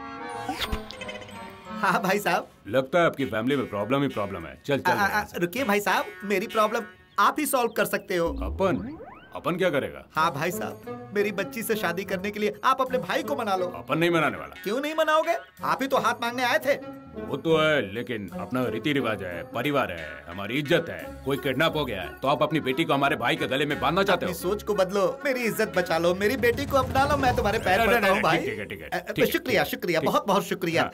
हाँ भाई साहब, लगता है आपकी फैमिली में प्रॉब्लम ही प्रॉब्लम है। चल चल रुकिए भाई साहब, मेरी प्रॉब्लम आप ही सॉल्व कर सकते हो। अपन अपन क्या करेगा? हाँ भाई साहब, मेरी बच्ची से शादी करने के लिए आप अपने भाई को मना लो। अपन नहीं मनाने वाला। क्यों नहीं मनाओगे? आप ही तो हाथ मांगने आए थे। वो तो है, लेकिन अपना रीति रिवाज है, परिवार है, हमारी इज्जत है। कोई किडनैप हो गया है तो आप अपनी बेटी को हमारे भाई के गले में बांधना चाहते हो? सोच को बदलो, मेरी इज्जत बचा लो, मेरी बेटी को अपना लो। मैं तुम्हारे पैर पड़ता हूँ भाई। ठीक है ठीक है। शुक्रिया शुक्रिया, बहुत बहुत शुक्रिया।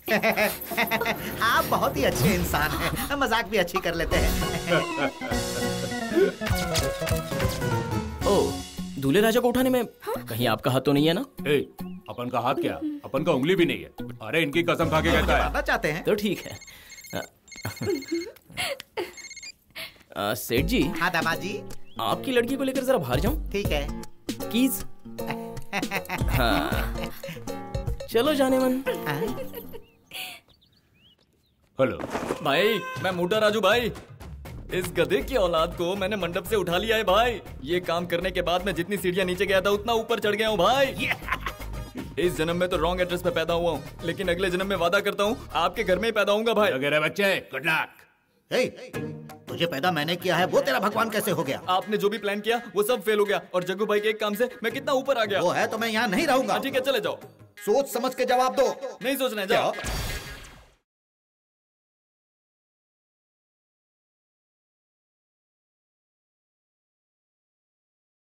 आप बहुत ही अच्छे इंसान हैं, मजाक भी अच्छी कर लेते हैं। ओ, दूल्हे राजा को उठाने में कहीं आपका हाथ तो नहीं है ना? ए, अपन का हाथ क्या, अपन का उंगली भी नहीं है। अरे इनकी कसम खा के कहता है। मारना चाहते हैं तो ठीक है। आ, सेठ जी। हाँ दामाद जी। आपकी लड़की को लेकर जरा बाहर जाऊं? ठीक है। कीज। हाँ। चलो जाने मन। हेलो भाई, मैं मोटा राजू भाई। इस गधे की औलाद को मैंने मंडप से उठा लिया है भाई। ये काम करने के बाद मैं जितनी सीढ़ियां नीचे गया था उतना ऊपर चढ़ गया हूँ भाई। इस जन्म में तो रॉन्ग एड्रेस पे पैदा हुआ हूँ, लेकिन अगले जन्म में वादा करता हूँ आपके घर में ही पैदा होऊंगा भाई। अगर बच्चे गुड लक। तुझे पैदा मैंने किया है, वो तेरा भगवान कैसे हो गया? आपने जो भी प्लान किया वो सब फेल हो गया, और जग्गू भाई के एक काम से मैं कितना ऊपर आ गया। वो है तो मैं यहाँ नहीं रहूंगा। ठीक है चले जाओ। सोच समझ के जवाब दो। नहीं सोचना, जाओ।